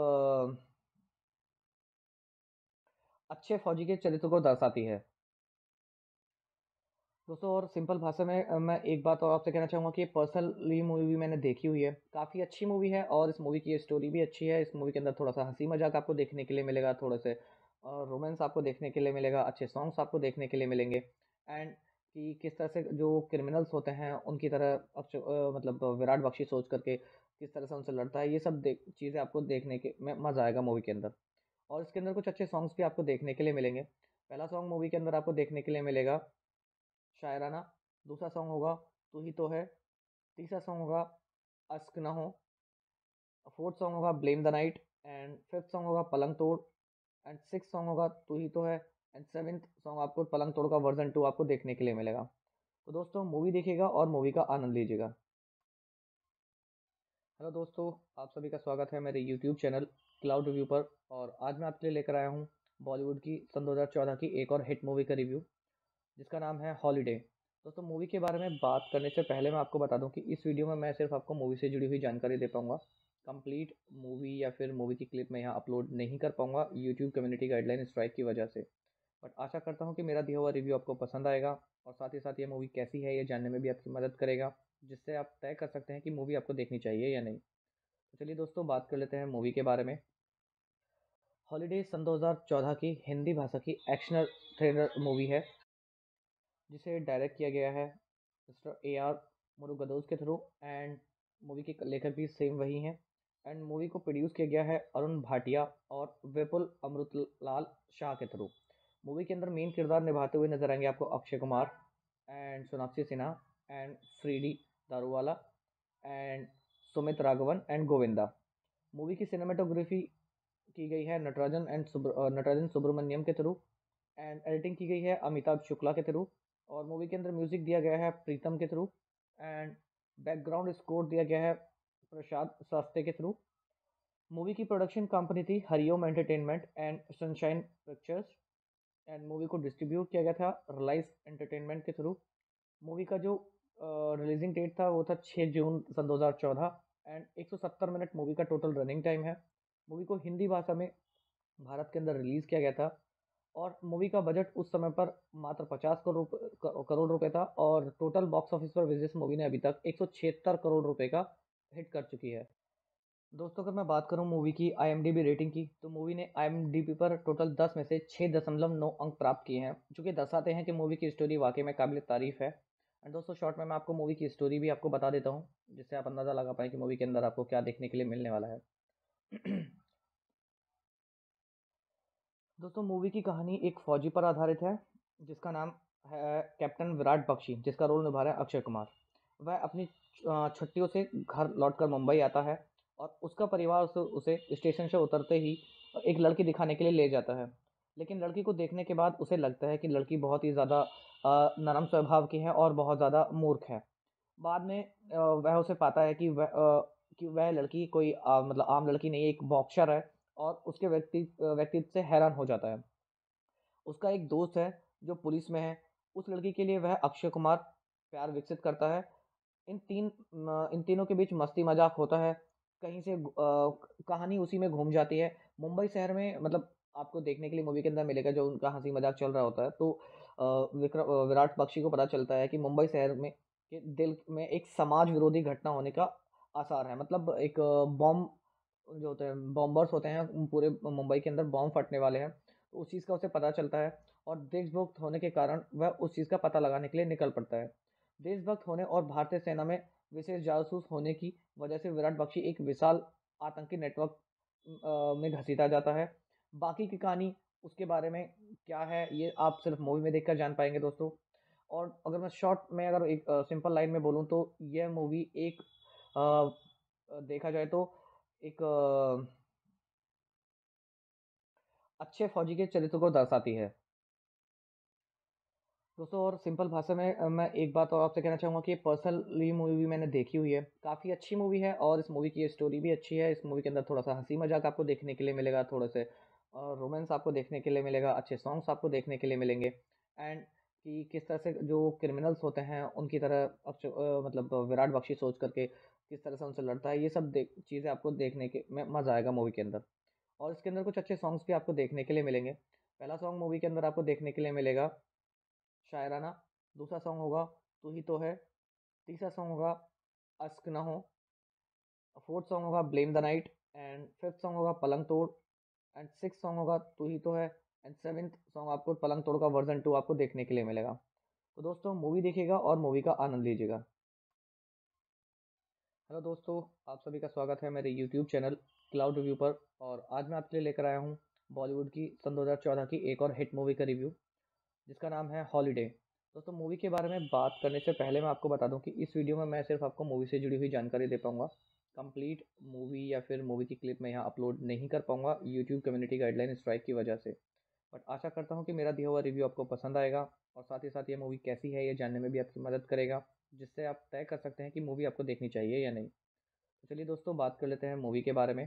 अच्छे फौजी के चरित्र को दर्शाती है दोस्तों। और सिंपल भाषा में मैं एक बात और आपसे कहना चाहूँगा कि पर्सनली मूवी भी मैंने देखी हुई है, काफ़ी अच्छी मूवी है और इस मूवी की स्टोरी भी अच्छी है। इस मूवी के अंदर थोड़ा सा हंसी मजाक आपको देखने के लिए मिलेगा, थोड़े से रोमांस आपको देखने के लिए मिलेगा, अच्छे सॉन्ग्स आपको देखने के लिए मिलेंगे। एंड कि किस तरह से जो क्रिमिनल्स होते हैं उनकी तरह मतलब विराट बख्शी सोच करके किस तरह से उनसे लड़ता है, ये सब चीज़ें आपको देखने के में मज़ा आएगा मूवी के अंदर। और इसके अंदर कुछ अच्छे सॉन्ग्स भी आपको देखने के लिए मिलेंगे। पहला सॉन्ग मूवी के अंदर आपको देखने के लिए मिलेगा शायराना, दूसरा सॉन्ग होगा तू ही तो है, तीसरा सॉन्ग होगा अश्क ना हो, फोर्थ सॉन्ग होगा blame the night and fifth song होगा पलंग तोड़ एंड सिक्स सॉन्ग होगा तू ही तो है एंड सेवेंथ सॉन्ग आपको पलंग तोड़ का वर्जन 2 आपको देखने के लिए मिलेगा। तो दोस्तों मूवी देखिएगा और मूवी का आनंद लीजिएगा। हेलो दोस्तों, आप सभी का स्वागत है मेरे यूट्यूब चैनल क्लाउड रिव्यू पर। और आज मैं आपके लिए लेकर आया हूँ बॉलीवुड की सन 2014 की एक और हिट मूवी का रिव्यू, जिसका नाम है हॉलीडे। दोस्तों मूवी के बारे में बात करने से पहले मैं आपको बता दूं कि इस वीडियो में मैं सिर्फ आपको मूवी से जुड़ी हुई जानकारी दे पाऊंगा। कंप्लीट मूवी या फिर मूवी की क्लिप मैं यहाँ अपलोड नहीं कर पाऊंगा यूट्यूब कम्युनिटी गाइडलाइन स्ट्राइक की वजह से। बट आशा करता हूँ कि मेरा दिया हुआ रिव्यू आपको पसंद आएगा और साथ ही साथ ये मूवी कैसी है ये जानने में भी आपकी मदद करेगा, जिससे आप तय कर सकते हैं कि मूवी आपको देखनी चाहिए या नहीं। तो चलिए दोस्तों बात कर लेते हैं मूवी के बारे में। हॉलीडे सन 2014 की हिंदी भाषा की एक्शनल थ्रिलर मूवी है, जिसे डायरेक्ट किया गया है मिस्टर AR मुरुगदोस के थ्रू एंड मूवी के लेखक भी सेम वही हैं। एंड मूवी को प्रोड्यूस किया गया है अरुण भाटिया और विपुल अमृतलाल शाह के थ्रू। मूवी के अंदर मेन किरदार निभाते हुए नजर आएंगे आपको Akshay Kumar and Sonakshi Sinha and फ्रीडी Daruwala and Sumit Raghavan and Govinda. Movie की सिनेमाटोग्राफी की गई है नटराजन सुब्रमण्यम के थ्रू एंड एडिटिंग की गई है अमिताभ शुक्ला के थ्रू। और मूवी के अंदर म्यूजिक दिया गया है प्रीतम के थ्रू एंड बैकग्राउंड स्कोर दिया गया है प्रसाद शास्त्री के थ्रू। मूवी की प्रोडक्शन कंपनी थी Hariom entertainment and Sunshine Pictures and movie को डिस्ट्रीब्यूट किया गया था रिलायंस एंटरटेनमेंट के थ्रू। मूवी का जो रिलीजिंग डेट था वो था 6 जून सन 2014 एंड 170 मिनट मूवी का टोटल रनिंग टाइम है। मूवी को हिंदी भाषा में भारत के अंदर रिलीज़ किया गया था और मूवी का बजट उस समय पर मात्र 50 करोड़ रुपए था और टोटल बॉक्स ऑफिस पर विजय मूवी ने अभी तक 176 करोड़ रुपए का हिट कर चुकी है। दोस्तों अगर मैं बात करूं मूवी की IMDb रेटिंग की, तो मूवी ने IMDb पर टोटल 10 में से 6.9 अंक प्राप्त किए हैं, जो कि दर्शाते हैं कि मूवी की स्टोरी वाकई में काबिल तारीफ है। एंड दोस्तों शॉर्ट में मैं आपको मूवी की स्टोरी भी आपको बता देता हूं, जिससे आप अंदाज़ा लगा पाएँ कि मूवी के अंदर आपको क्या देखने के लिए मिलने वाला है। दोस्तों मूवी की कहानी एक फौजी पर आधारित है, जिसका नाम है कैप्टन विराट बख्शी, जिसका रोल निभा रहा है अक्षय कुमार। वह अपनी छुट्टियों से घर लौटकर मुंबई आता है और उसका परिवार उसे स्टेशन से उतरते ही एक लड़की दिखाने के लिए ले जाता है। लेकिन लड़की को देखने के बाद उसे लगता है कि लड़की बहुत ही ज़्यादा नरम स्वभाव की है और बहुत ज़्यादा मूर्ख है। बाद में वह उसे पाता है कि वह लड़की कोई मतलब आम लड़की नहीं है, एक बॉक्सर है, और उसके व्यक्तित्व से हैरान हो जाता है। उसका एक दोस्त है जो पुलिस में है, उस लड़की के लिए वह अक्षय कुमार प्यार विकसित करता है। इन तीनों के बीच मस्ती मजाक होता है। कहीं से कहानी उसी में घूम जाती है। मुंबई शहर में मतलब आपको देखने के लिए मूवी के अंदर मिलेगा जो उनका हंसी मजाक चल रहा होता है। तो विराट बख्शी को पता चलता है कि मुंबई शहर में के दिल में एक समाज विरोधी घटना होने का आसार है। मतलब एक बॉम्ब जो होते हैं, बॉम्बर्स होते हैं, पूरे मुंबई के अंदर बॉम्ब फटने वाले हैं। तो उस चीज़ का उसे पता चलता है और देशभक्त होने के कारण वह उस चीज़ का पता लगाने के लिए निकल पड़ता है। देशभक्त होने और भारतीय सेना में विशेष जासूस होने की वजह से विराट बख्शी एक विशाल आतंकी नेटवर्क में घसीटा जाता है। बाकी की कहानी उसके बारे में क्या है, ये आप सिर्फ मूवी में देखकर जान पाएंगे दोस्तों। और अगर मैं शॉर्ट में अगर एक सिंपल लाइन में बोलूँ, तो यह मूवी एक देखा जाए तो एक अच्छे फौजी के चरित्र को दर्शाती है दोस्तों। और सिंपल भाषा में मैं एक बात और आपसे कहना चाहूँगा कि पर्सनली मूवी भी मैंने देखी हुई है, काफ़ी अच्छी मूवी है और इस मूवी की स्टोरी भी अच्छी है। इस मूवी के अंदर थोड़ा सा हंसी मजाक आपको देखने के लिए मिलेगा, थोड़े से रोमांस आपको देखने के लिए मिलेगा, अच्छे सॉन्ग्स आपको देखने के लिए मिलेंगे। एंड कि किस तरह से जो क्रिमिनल्स होते हैं उनकी तरह मतलब विराट बख्शी सोच करके किस तरह से उनसे लड़ता है, ये सब चीज़ें आपको देखने के में मज़ा आएगा मूवी के अंदर। और इसके अंदर कुछ अच्छे सॉन्ग्स भी आपको देखने के लिए मिलेंगे। पहला सॉन्ग मूवी के अंदर आपको देखने के लिए मिलेगा शायराना, दूसरा सॉन्ग होगा तू ही तो है, तीसरा सॉन्ग होगा अश्क ना हो, फोर्थ सॉन्ग होगा blame the night, and fifth song होगा पलंग तोड़, एंड सिक्स सॉन्ग होगा तू ही तो है, एंड सेवेंथ सॉन्ग आपको पलंग तोड़ का वर्जन 2 आपको देखने के लिए मिलेगा। तो दोस्तों मूवी देखिएगा और मूवी का आनंद लीजिएगा। हेलो दोस्तों, आप सभी का स्वागत है मेरे यूट्यूब चैनल क्लाउड रिव्यू पर। और आज मैं आपके लिए लेकर आया हूँ बॉलीवुड की सन 2014 की एक और हिट मूवी का रिव्यू, जिसका नाम है हॉलीडे। दोस्तों मूवी के बारे में बात करने से पहले मैं आपको बता दूं कि इस वीडियो में मैं सिर्फ आपको मूवी से जुड़ी हुई जानकारी दे पाऊंगा। कंप्लीट मूवी या फिर मूवी की क्लिप मैं यहाँ अपलोड नहीं कर पाऊंगा यूट्यूब कम्युनिटी गाइडलाइन स्ट्राइक की वजह से। बट आशा करता हूँ कि मेरा दिया हुआ रिव्यू आपको पसंद आएगा और साथ ही साथ ये मूवी कैसी है ये जानने में भी आपकी मदद करेगा, जिससे आप तय कर सकते हैं कि मूवी आपको देखनी चाहिए या नहीं। तो चलिए दोस्तों बात कर लेते हैं मूवी के बारे में।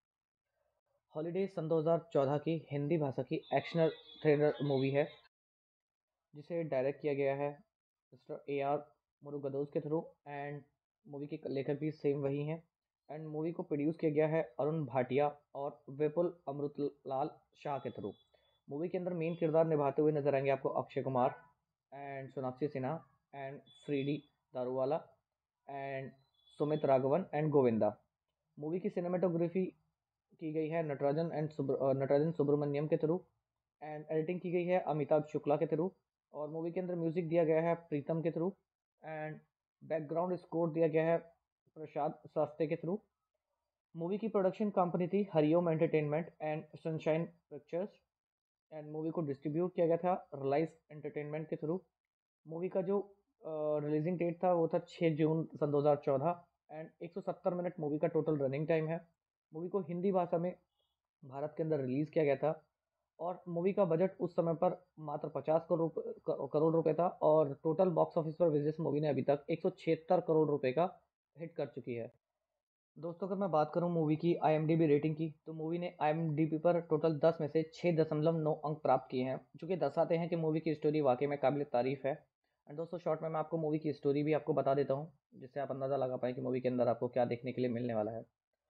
हॉलीडे सन 2014 की हिंदी भाषा की एक्शनल थ्रिलर मूवी है, जिसे डायरेक्ट किया गया है मिस्टर AR मुरुगदोस के थ्रू। एंड मूवी के लेखक भी सेम वही हैं। एंड मूवी को प्रोड्यूस किया गया है अरुण भाटिया और विपुल अमृतलाल शाह के थ्रू। मूवी के अंदर मेन किरदार निभाते हुए नजर आएंगे आपको Akshay Kumar and Sonakshi Sinha and फ्रीडी Daruwala and Sumit Raghavan and Govinda. Movie की सिनेमाटोग्राफी की गई है नटराजन सुब्रमण्यम के थ्रू। एंड एडिटिंग की गई है अमिताभ शुक्ला के थ्रू। और मूवी के अंदर म्यूजिक दिया गया है प्रीतम के थ्रू। एंड बैकग्राउंड स्कोर दिया गया है प्रसाद शास्त्री के थ्रू। मूवी की प्रोडक्शन कंपनी थी Hariom entertainment and Sunshine Pictures. And movie को डिस्ट्रीब्यूट किया गया था रिलायंस एंटरटेनमेंट के थ्रू। मूवी का जो रिलीजिंग डेट था वो था 6 जून सन 2014। एंड 170 मिनट मूवी का टोटल रनिंग टाइम है। मूवी को हिंदी भाषा में भारत के अंदर रिलीज़ किया गया था। और मूवी का बजट उस समय पर मात्र 50 करोड़ रुपए था और टोटल बॉक्स ऑफिस पर विजय मूवी ने अभी तक 176 करोड़ रुपए का हिट कर चुकी है। दोस्तों अगर मैं बात करूं मूवी की IMDb रेटिंग की, तो मूवी ने IMDb पर टोटल 10 में से 6.9 अंक प्राप्त किए हैं, जो कि दर्शाते हैं कि मूवी की स्टोरी वाकई में काबिल तारीफ है। एंड दोस्तों शॉर्ट में मैं आपको मूवी की स्टोरी भी आपको बता देता हूँ, जिससे आप अंदाज़ा लगा पाएँ कि मूवी के अंदर आपको क्या देखने के लिए मिलने वाला है।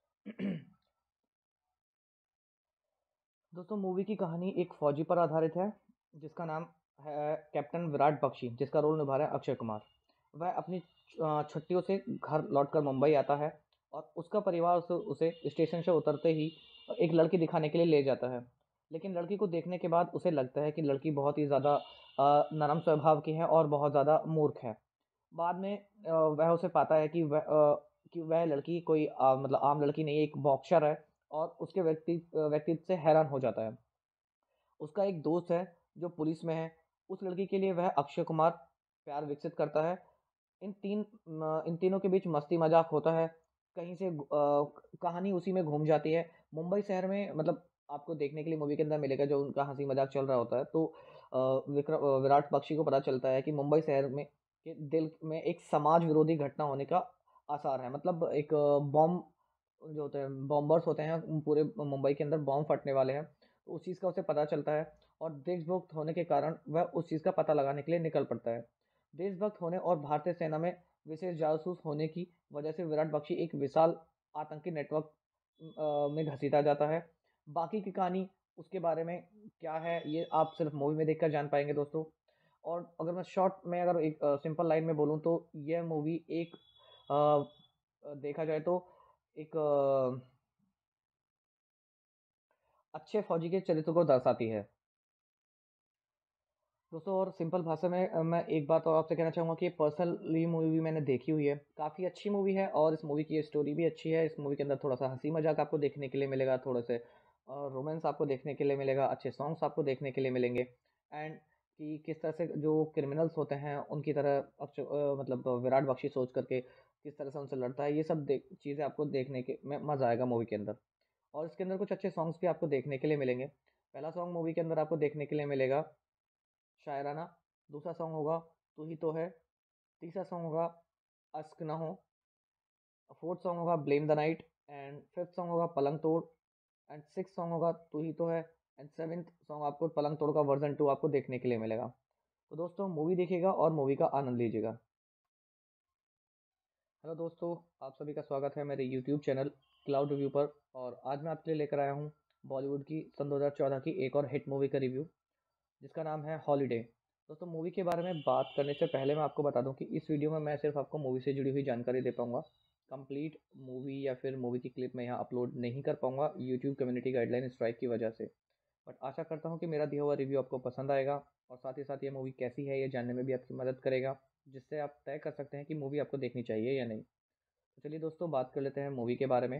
दोस्तों मूवी की कहानी एक फौजी पर आधारित है, जिसका नाम है कैप्टन विराट बख्शी, जिसका रोल निभा रहा है अक्षय कुमार। वह अपनी छुट्टियों से घर लौटकर मुंबई आता है और उसका परिवार उसे स्टेशन से उतरते ही एक लड़की दिखाने के लिए ले जाता है। लेकिन लड़की को देखने के बाद उसे लगता है कि लड़की बहुत ही ज़्यादा नरम स्वभाव की है और बहुत ज़्यादा मूर्ख है। बाद में वह उसे पाता है कि वह लड़की कोई मतलब आम लड़की नहीं है, एक बॉक्सर है और उसके व्यक्तित्व से हैरान हो जाता है। उसका एक दोस्त है जो पुलिस में है, उस लड़की के लिए वह अक्षय कुमार प्यार विकसित करता है। इन तीनों के बीच मस्ती मज़ाक होता है। कहीं से कहानी उसी में घूम जाती है। मुंबई शहर में मतलब आपको देखने के लिए मूवी के अंदर मिलेगा जो उनका हँसी मज़ाक चल रहा होता है। तो विराट पक्षी को पता चलता है कि मुंबई शहर में के दिल में एक समाज विरोधी घटना होने का आसार है। मतलब एक बॉम्ब जो होते हैं, बॉम्बर्स होते हैं, पूरे मुंबई के अंदर बॉम्ब फटने वाले हैं। तो उस चीज़ का उसे पता चलता है और देशभक्त होने के कारण वह उस चीज़ का पता लगाने के लिए निकल पड़ता है। देशभक्त होने और भारतीय सेना में विशेष जासूस होने की वजह से विराट बख्शी एक विशाल आतंकी नेटवर्क में घसीटा जाता है। बाकी की कहानी उसके बारे में क्या है ये आप सिर्फ मूवी में देखकर जान पाएंगे दोस्तों। और अगर मैं शॉर्ट में अगर एक सिंपल लाइन में बोलूँ तो यह मूवी एक देखा जाए तो एक अच्छे फौजी के चरित्र को दर्शाती है दोस्तों। और सिंपल भाषा में मैं एक बात और आपसे कहना चाहूँगा कि पर्सनली मूवी भी मैंने देखी हुई है, काफ़ी अच्छी मूवी है और इस मूवी की स्टोरी भी अच्छी है। इस मूवी के अंदर थोड़ा सा हंसी मजाक आपको देखने के लिए मिलेगा, थोड़े से रोमांस आपको देखने के लिए मिलेगा, अच्छे सॉन्ग्स आपको देखने के लिए मिलेंगे। एंड कि किस तरह से जो क्रिमिनल्स होते हैं उनकी तरह मतलब विराट बख्शी सोच करके किस तरह से उनसे लड़ता है, ये सब चीज़ें आपको देखने के में मज़ा आएगा मूवी के अंदर। और इसके अंदर कुछ अच्छे सॉन्ग्स भी आपको देखने के लिए मिलेंगे। पहला सॉन्ग मूवी के अंदर आपको देखने के लिए मिलेगा शायराना, दूसरा सॉन्ग होगा तू ही तो है, तीसरा सॉन्ग होगा अश्क ना हो, फोर्थ सॉन्ग होगा blame the night, and fifth song होगा पलंग तोड़, एंड सिक्स सॉन्ग होगा तू ही तो है, एंड सेवेंथ सॉन्ग आपको पलंग तोड़ का वर्जन 2 आपको देखने के लिए मिलेगा। तो दोस्तों मूवी देखिएगा और मूवी का आनंद लीजिएगा। हेलो दोस्तों, आप सभी का स्वागत है मेरे यूट्यूब चैनल क्लाउड रिव्यू पर। और आज मैं आपके लिए लेकर आया हूँ बॉलीवुड की सन 2014 की एक और हिट मूवी का रिव्यू जिसका नाम है हॉलीडे। दोस्तों मूवी के बारे में बात करने से पहले मैं आपको बता दूं कि इस वीडियो में मैं सिर्फ आपको मूवी से जुड़ी हुई जानकारी दे पाऊंगा। कंप्लीट मूवी या फिर मूवी की क्लिप मैं यहाँ अपलोड नहीं कर पाऊंगा यूट्यूब कम्युनिटी गाइडलाइन स्ट्राइक की वजह से। बट आशा करता हूँ कि मेरा दिया हुआ रिव्यू आपको पसंद आएगा और साथ ही साथ ये मूवी कैसी है ये जानने में भी आपकी मदद करेगा, जिससे आप तय कर सकते हैं कि मूवी आपको देखनी चाहिए या नहीं। तो चलिए दोस्तों बात कर लेते हैं मूवी के बारे में।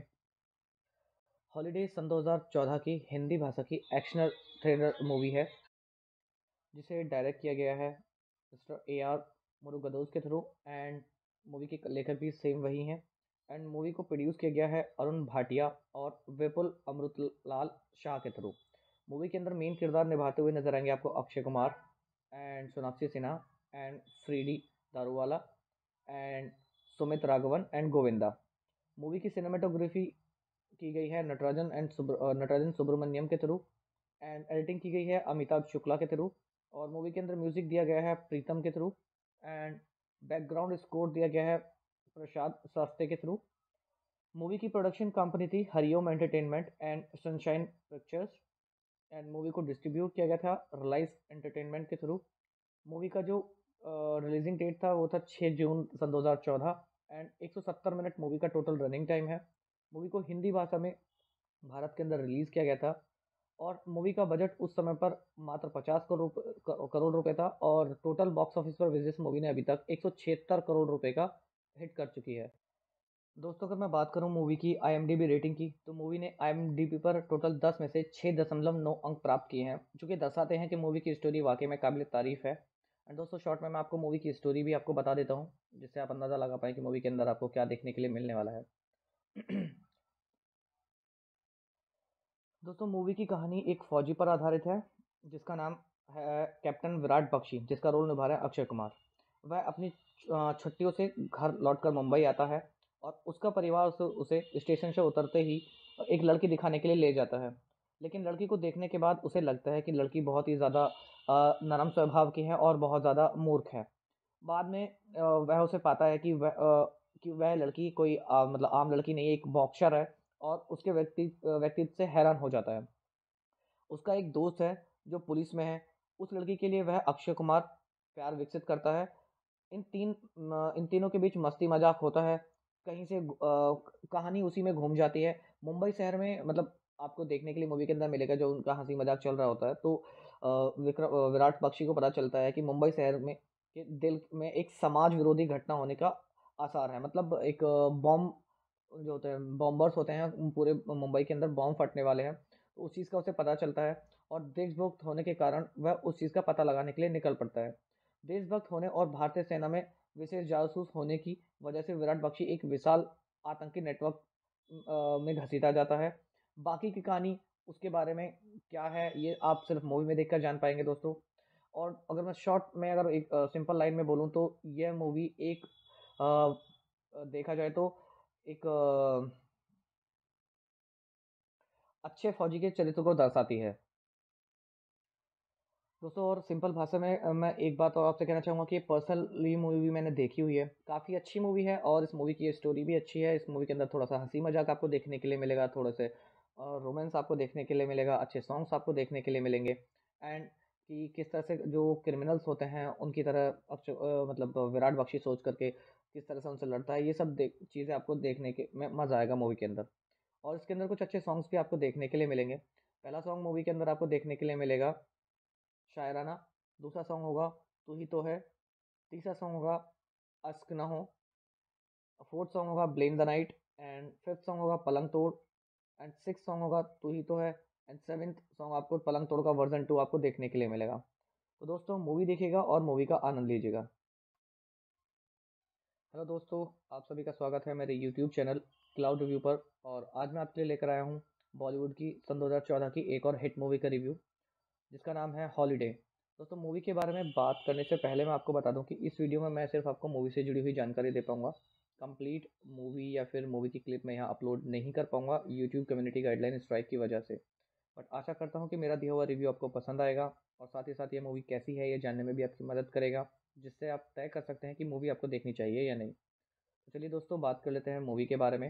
हॉलीडे सन 2014 की हिंदी भाषा की एक्शनल थ्रिलर मूवी है जिसे डायरेक्ट किया गया है मिस्टर ए आर मुरुगदोस के थ्रू, एंड मूवी के लेखक भी सेम वही हैं। एंड मूवी को प्रोड्यूस किया गया है अरुण भाटिया और विपुल अमृतलाल शाह के थ्रू। मूवी के अंदर मेन किरदार निभाते हुए नजर आएंगे आपको Akshay Kumar and Sonakshi Sinha and फ्रीडी Daruwala and Sumit Raghavan and Govinda. Movie की सिनेमाटोग्राफी की गई है नटराजन सुब्रमण्यम के थ्रू, एंड एडिटिंग की गई है अमिताभ शुक्ला के थ्रू। और मूवी के अंदर म्यूजिक दिया गया है प्रीतम के थ्रू, एंड बैकग्राउंड स्कोर दिया गया है प्रसाद शास्त्री के थ्रू। मूवी की प्रोडक्शन कंपनी थी Hariom entertainment and Sunshine Pictures, and movie को डिस्ट्रीब्यूट किया गया था रिलायंस एंटरटेनमेंट के थ्रू। मूवी का जो रिलीजिंग डेट था वो था 6 जून सन 2014, एंड 170 मिनट मूवी का टोटल रनिंग टाइम है। मूवी को हिंदी भाषा में भारत के अंदर रिलीज़ किया गया था और मूवी का बजट उस समय पर मात्र 50 करोड़ रुपए था और टोटल बॉक्स ऑफिस पर विजय मूवी ने अभी तक 176 करोड़ रुपए का हिट कर चुकी है। दोस्तों अगर मैं बात करूं मूवी की IMDb रेटिंग की तो मूवी ने IMDb पर टोटल 10 में से 6.9 अंक प्राप्त किए हैं, जो कि दर्शाते हैं कि मूवी की स्टोरी वाकई में काबिल तारीफ है। एंड दोस्तों शॉर्ट में मैं आपको मूवी की स्टोरी भी आपको बता देता हूं जिससे आप अंदाज़ा लगा पाएँ कि मूवी के अंदर आपको क्या देखने के लिए मिलने वाला है। दोस्तों मूवी की कहानी एक फौजी पर आधारित है जिसका नाम है कैप्टन विराट बख्शी, जिसका रोल निभा रहा है अक्षय कुमार। वह अपनी छुट्टियों से घर लौटकर मुंबई आता है और उसका परिवार उसे स्टेशन से उतरते ही एक लड़की दिखाने के लिए ले जाता है। लेकिन लड़की को देखने के बाद उसे लगता है कि लड़की बहुत ही ज़्यादा नरम स्वभाव की है और बहुत ज़्यादा मूर्ख है। बाद में वह उसे पाता है कि वह लड़की कोई मतलब आम लड़की नहीं है, एक बॉक्सर है और उसके व्यक्तित्व से हैरान हो जाता है। उसका एक दोस्त है जो पुलिस में है, उस लड़की के लिए वह अक्षय कुमार प्यार विकसित करता है। इन तीनों के बीच मस्ती मजाक होता है। कहीं से कहानी उसी में घूम जाती है। मुंबई शहर में मतलब आपको देखने के लिए मूवी के अंदर मिलेगा जो उनका हँसी मज़ाक चल रहा होता है। तो विराट पक्षी को पता चलता है कि मुंबई शहर में के दिल में एक समाज विरोधी घटना होने का आसार है। मतलब एक बॉम्ब जो होते हैं, बॉम्बर्स होते हैं, पूरे मुंबई के अंदर बॉम्ब फटने वाले हैं। तो उस चीज़ का उसे पता चलता है और देशभक्त होने के कारण वह उस चीज़ का पता लगाने के लिए निकल पड़ता है। देशभक्त होने और भारतीय सेना में विशेष जासूस होने की वजह से विराट बख्शी एक विशाल आतंकी नेटवर्क में घसीटा जाता है। बाकी की कहानी उसके बारे में क्या है ये आप सिर्फ मूवी में देखकर जान पाएंगे दोस्तों। और अगर मैं शॉर्ट में अगर एक सिंपल लाइन में बोलूँ तो यह मूवी एक देखा जाए तो एक अच्छे फौजी के चरित्र को दर्शाती है दोस्तों। और सिंपल भाषा में मैं एक बात और आपसे कहना चाहूँगा कि पर्सनली मूवी भी मैंने देखी हुई है, काफ़ी अच्छी मूवी है और इस मूवी की स्टोरी भी अच्छी है। इस मूवी के अंदर थोड़ा सा हंसी मजाक आपको देखने के लिए मिलेगा, थोड़े से रोमांस आपको देखने के लिए मिलेगा, अच्छे सॉन्ग्स आपको देखने के लिए मिलेंगे। एंड कि किस तरह से जो क्रिमिनल्स होते हैं उनकी तरह मतलब विराट बख्शी सोच करके किस तरह से उनसे लड़ता है, ये सब चीज़ें आपको देखने के में मज़ा आएगा मूवी के अंदर। और इसके अंदर कुछ अच्छे सॉन्ग्स भी आपको देखने के लिए मिलेंगे। पहला सॉन्ग मूवी के अंदर आपको देखने के लिए मिलेगा शायराना, दूसरा सॉन्ग होगा तू ही तो है, तीसरा सॉन्ग होगा अश्क ना हो, फोर्थ सॉन्ग होगा blame the night, and fifth song होगा पलंग तोड़, एंड सिक्स सॉन्ग होगा तू ही तो है, एंड सेवेंथ सॉन्ग आपको पलंग तोड़ का वर्जन 2 आपको देखने के लिए मिलेगा। तो दोस्तों मूवी देखिएगा और मूवी का आनंद लीजिएगा। हेलो दोस्तों, आप सभी का स्वागत है मेरे यूट्यूब चैनल क्लाउड रिव्यू पर। और आज मैं आपके लिए लेकर आया हूँ बॉलीवुड की सन 2014 की एक और हिट मूवी का रिव्यू जिसका नाम है हॉलीडे। दोस्तों मूवी के बारे में बात करने से पहले मैं आपको बता दूं कि इस वीडियो में मैं सिर्फ आपको मूवी से जुड़ी हुई जानकारी दे पाऊंगा। कंप्लीट मूवी या फिर मूवी की क्लिप मैं यहाँ अपलोड नहीं कर पाऊंगा यूट्यूब कम्युनिटी गाइडलाइन स्ट्राइक की वजह से। बट आशा करता हूँ कि मेरा दिया हुआ रिव्यू आपको पसंद आएगा और साथ ही साथ ये मूवी कैसी है ये जानने में भी आपकी मदद करेगा, जिससे आप तय कर सकते हैं कि मूवी आपको देखनी चाहिए या नहीं। तो चलिए दोस्तों बात कर लेते हैं मूवी के बारे में।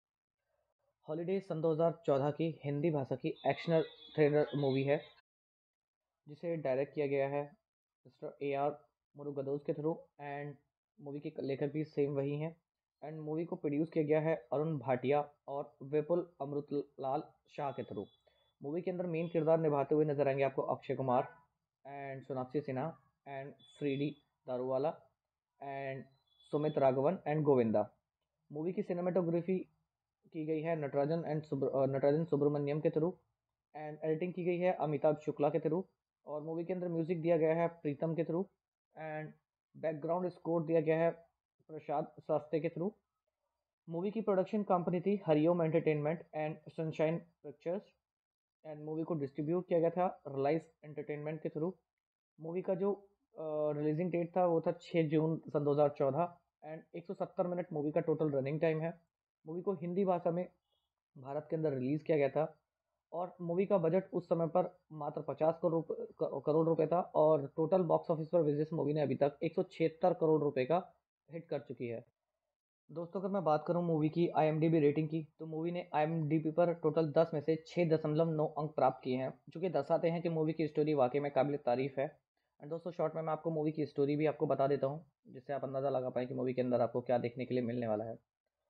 हॉलीडे सन 2014 की हिंदी भाषा की एक्शनल थ्रिलर मूवी है जिसे डायरेक्ट किया गया है मिस्टर ए आर मुरुगदोस के थ्रू, एंड मूवी के लेखक भी सेम वही हैं। एंड मूवी को प्रोड्यूस किया गया है अरुण भाटिया और विपुल अमृतलाल शाह के थ्रू। मूवी के अंदर मेन किरदार निभाते हुए नजर आएंगे आपको Akshay Kumar and Sonakshi Sinha and फ्रीडी Daruwala and Sumit Raghavan and Govinda. Movie की सिनेमाटोग्राफी की गई है नटराजन सुब्रमण्यम के थ्रू, एंड एडिटिंग की गई है अमिताभ शुक्ला के थ्रू। और मूवी के अंदर म्यूजिक दिया गया है प्रीतम के थ्रू, एंड बैकग्राउंड स्कोर दिया गया है प्रसाद शास्त्री के थ्रू। मूवी की प्रोडक्शन कंपनी थी Hariom entertainment and Sunshine Pictures, and movie को डिस्ट्रीब्यूट किया गया था रिलायंस एंटरटेनमेंट के थ्रू। मूवी का जो रिलीजिंग डेट था वो था 6 जून सन 2014, एंड 170 मिनट मूवी का टोटल रनिंग टाइम है। मूवी को हिंदी भाषा में भारत के अंदर रिलीज़ किया गया था और मूवी का बजट उस समय पर मात्र 50 करोड़ रुपए था और टोटल बॉक्स ऑफिस पर विजय मूवी ने अभी तक 176 करोड़ रुपए का हिट कर चुकी है। दोस्तों अगर मैं बात करूं मूवी की IMDb रेटिंग की तो मूवी ने IMDb पर टोटल 10 में से 6.9 अंक प्राप्त किए हैं, जो कि दर्शाते हैं कि मूवी की स्टोरी वाकई में काबिल तारीफ है। एंड दोस्तों शॉर्ट में मैं आपको मूवी की स्टोरी भी आपको बता देता हूं जिससे आप अंदाज़ा लगा पाएँ कि मूवी के अंदर आपको क्या देखने के लिए मिलने वाला है।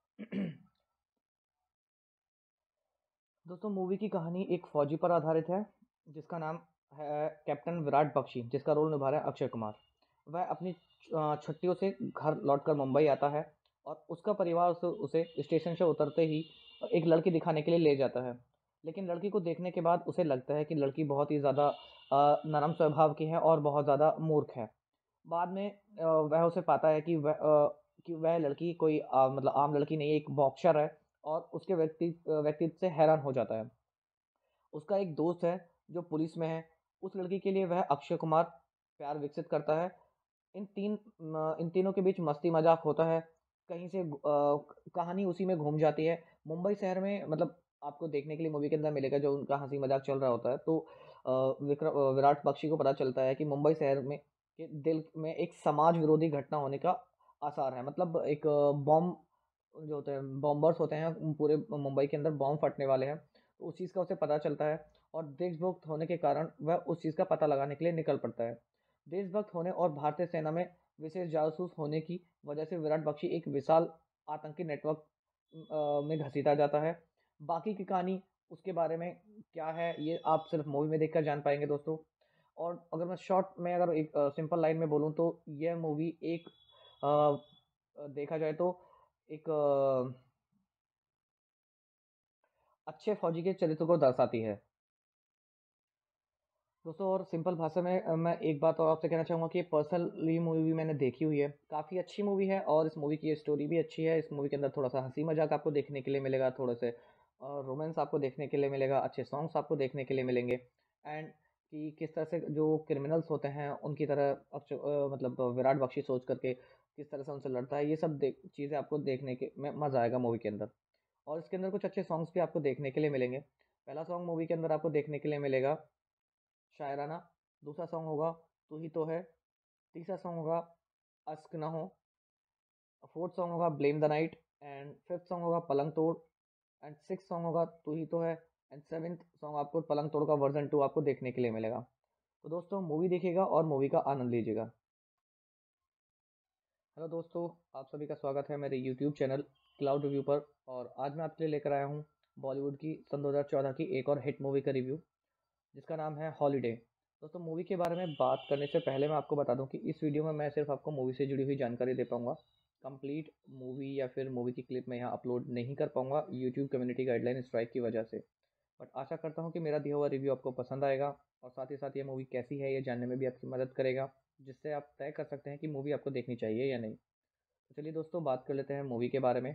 दोस्तों मूवी की कहानी एक फौजी पर आधारित है जिसका नाम है कैप्टन विराट बख्शी, जिसका रोल निभा रहा है अक्षय कुमार। वह अपनी छुट्टियों से घर लौटकर मुंबई आता है और उसका परिवार उसे स्टेशन से उतरते ही एक लड़की दिखाने के लिए ले जाता है। लेकिन लड़की को देखने के बाद उसे लगता है कि लड़की बहुत ही ज़्यादा नरम स्वभाव की है और बहुत ज़्यादा मूर्ख है। बाद में वह उसे पाता है कि वह लड़की कोई मतलब आम लड़की नहीं है, एक बॉक्सर है और उसके व्यक्तित्व से हैरान हो जाता है। उसका एक दोस्त है जो पुलिस में है, उस लड़की के लिए वह अक्षय कुमार प्यार विकसित करता है। इन तीनों के बीच मस्ती मजाक होता है, कहीं से कहानी उसी में घूम जाती है। मुंबई शहर में मतलब आपको देखने के लिए मूवी के अंदर मिलेगा जो उनका हंसी मजाक चल रहा होता है। तो विराट पक्षी को पता चलता है कि मुंबई शहर में के दिल में एक समाज विरोधी घटना होने का आसार है। मतलब एक बॉम्ब जो होते हैं, बॉम्बर्स होते हैं, पूरे मुंबई के अंदर बॉम्ब फटने वाले हैं। तो उस चीज़ का उसे पता चलता है और देशभक्त होने के कारण वह उस चीज़ का पता लगाने के लिए निकल पड़ता है। देशभक्त होने और भारतीय सेना में विशेष जासूस होने की वजह से विराट बख्शी एक विशाल आतंकी नेटवर्क में घसीटा जाता है। बाकी की कहानी उसके बारे में क्या है ये आप सिर्फ मूवी में देखकर जान पाएंगे दोस्तों। और अगर मैं शॉर्ट में अगर एक सिंपल लाइन में बोलूँ तो यह मूवी एक देखा जाए तो एक अच्छे फौजी के चरित्र को दर्शाती है दोस्तों। और सिंपल भाषा में मैं एक बात और आपसे कहना चाहूँगा कि पर्सनली मूवी भी मैंने देखी हुई है, काफ़ी अच्छी मूवी है और इस मूवी की स्टोरी भी अच्छी है। इस मूवी के अंदर थोड़ा सा हंसी मजाक आपको देखने के लिए मिलेगा, थोड़े से रोमांस आपको देखने के लिए मिलेगा, अच्छे सॉन्ग्स आपको देखने के लिए मिलेंगे। एंड कि किस तरह से जो क्रिमिनल्स होते हैं उनकी तरह मतलब विराट बख्शी सोच करके किस तरह से उनसे लड़ता है, ये सब चीज़ें आपको देखने के में मज़ा आएगा मूवी के अंदर। और इसके अंदर कुछ अच्छे सॉन्ग्स भी आपको देखने के लिए मिलेंगे। पहला सॉन्ग मूवी के अंदर आपको देखने के लिए मिलेगा शायराना, दूसरा सॉन्ग होगा तू ही तो है, तीसरा सॉन्ग होगा अश्क ना हो, फोर्थ सॉन्ग होगा blame the night, and fifth song होगा पलंग तोड़, एंड सिक्स सॉन्ग होगा तू ही तो है, एंड सेवेंथ सॉन्ग आपको पलंग तोड़ का वर्जन 2 आपको देखने के लिए मिलेगा। तो दोस्तों मूवी देखिएगा और मूवी का आनंद लीजिएगा। हेलो दोस्तों, आप सभी का स्वागत है मेरे यूट्यूब चैनल क्लाउड रिव्यू पर। और आज मैं आपके लिए लेकर आया हूँ बॉलीवुड की सन 2014 की एक और हिट मूवी का रिव्यू, जिसका नाम है हॉलीडे। दोस्तों मूवी के बारे में बात करने से पहले मैं आपको बता दूं कि इस वीडियो में मैं सिर्फ आपको मूवी से जुड़ी हुई जानकारी दे पाऊंगा। कंप्लीट मूवी या फिर मूवी की क्लिप मैं यहाँ अपलोड नहीं कर पाऊंगा यूट्यूब कम्युनिटी गाइडलाइन स्ट्राइक की वजह से। बट आशा करता हूँ कि मेरा दिया हुआ रिव्यू आपको पसंद आएगा और साथ ही साथ ये मूवी कैसी है ये जानने में भी आपकी मदद करेगा, जिससे आप तय कर सकते हैं कि मूवी आपको देखनी चाहिए या नहीं। तो चलिए दोस्तों बात कर लेते हैं मूवी के बारे में।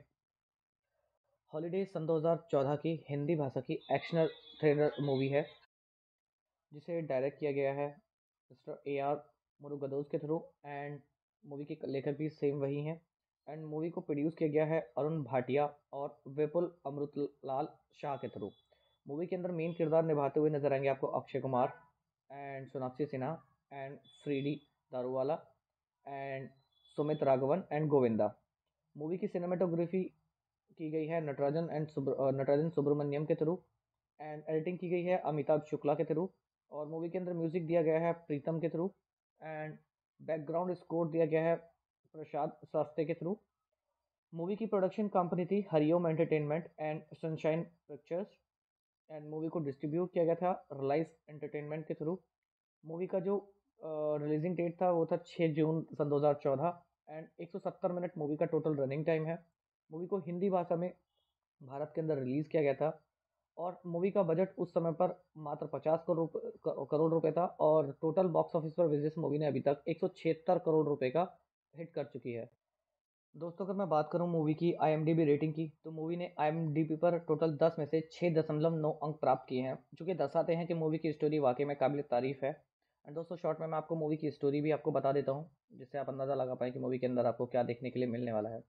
हॉलीडे सन 2014 की हिंदी भाषा की एक्शन थ्रिलर मूवी है, जिसे डायरेक्ट किया गया है मिस्टर ए आर मुरुगदोस के थ्रू, एंड मूवी के लेखक भी सेम वही हैं। एंड मूवी को प्रोड्यूस किया गया है अरुण भाटिया और विपुल अमृतलाल शाह के थ्रू। मूवी के अंदर मेन किरदार निभाते हुए नजर आएंगे आपको Akshay Kumar and Sonakshi Sinha and फ्रीडी Daruwala and Sumit Raghavan and Govinda. Movie की सिनेमाटोग्राफी की गई है नटराजन सुब्रमण्यम के थ्रू, एंड एडिटिंग की गई है अमिताभ शुक्ला के थ्रू। और मूवी के अंदर म्यूजिक दिया गया है प्रीतम के थ्रू, एंड बैकग्राउंड स्कोर दिया गया है प्रसाद शास्त्री के थ्रू। मूवी की प्रोडक्शन कंपनी थी Hariom entertainment and Sunshine Pictures, and movie को डिस्ट्रीब्यूट किया गया था रिलायंस एंटरटेनमेंट के थ्रू। मूवी का जो रिलीजिंग डेट था वो था 6 जून सन 2014, एंड 170 मिनट मूवी का टोटल रनिंग टाइम है। मूवी को हिंदी भाषा में भारत के अंदर रिलीज़ किया गया था और मूवी का बजट उस समय पर मात्र 50 करोड़ रुपए था, और टोटल बॉक्स ऑफिस पर विजय मूवी ने अभी तक 176 करोड़ रुपए का हिट कर चुकी है। दोस्तों अगर मैं बात करूं मूवी की IMDb रेटिंग की, तो मूवी ने IMDb पर टोटल 10 में से 6.9 अंक प्राप्त किए हैं, जो कि दर्शाते हैं कि मूवी की स्टोरी वाकई में काबिल तारीफ है। एंड दोस्तों शॉर्ट में मैं आपको मूवी की स्टोरी भी आपको बता देता हूँ, जिससे आप अंदाज़ा लगा पाएँ कि मूवी के अंदर आपको क्या देखने के लिए मिलने वाला है।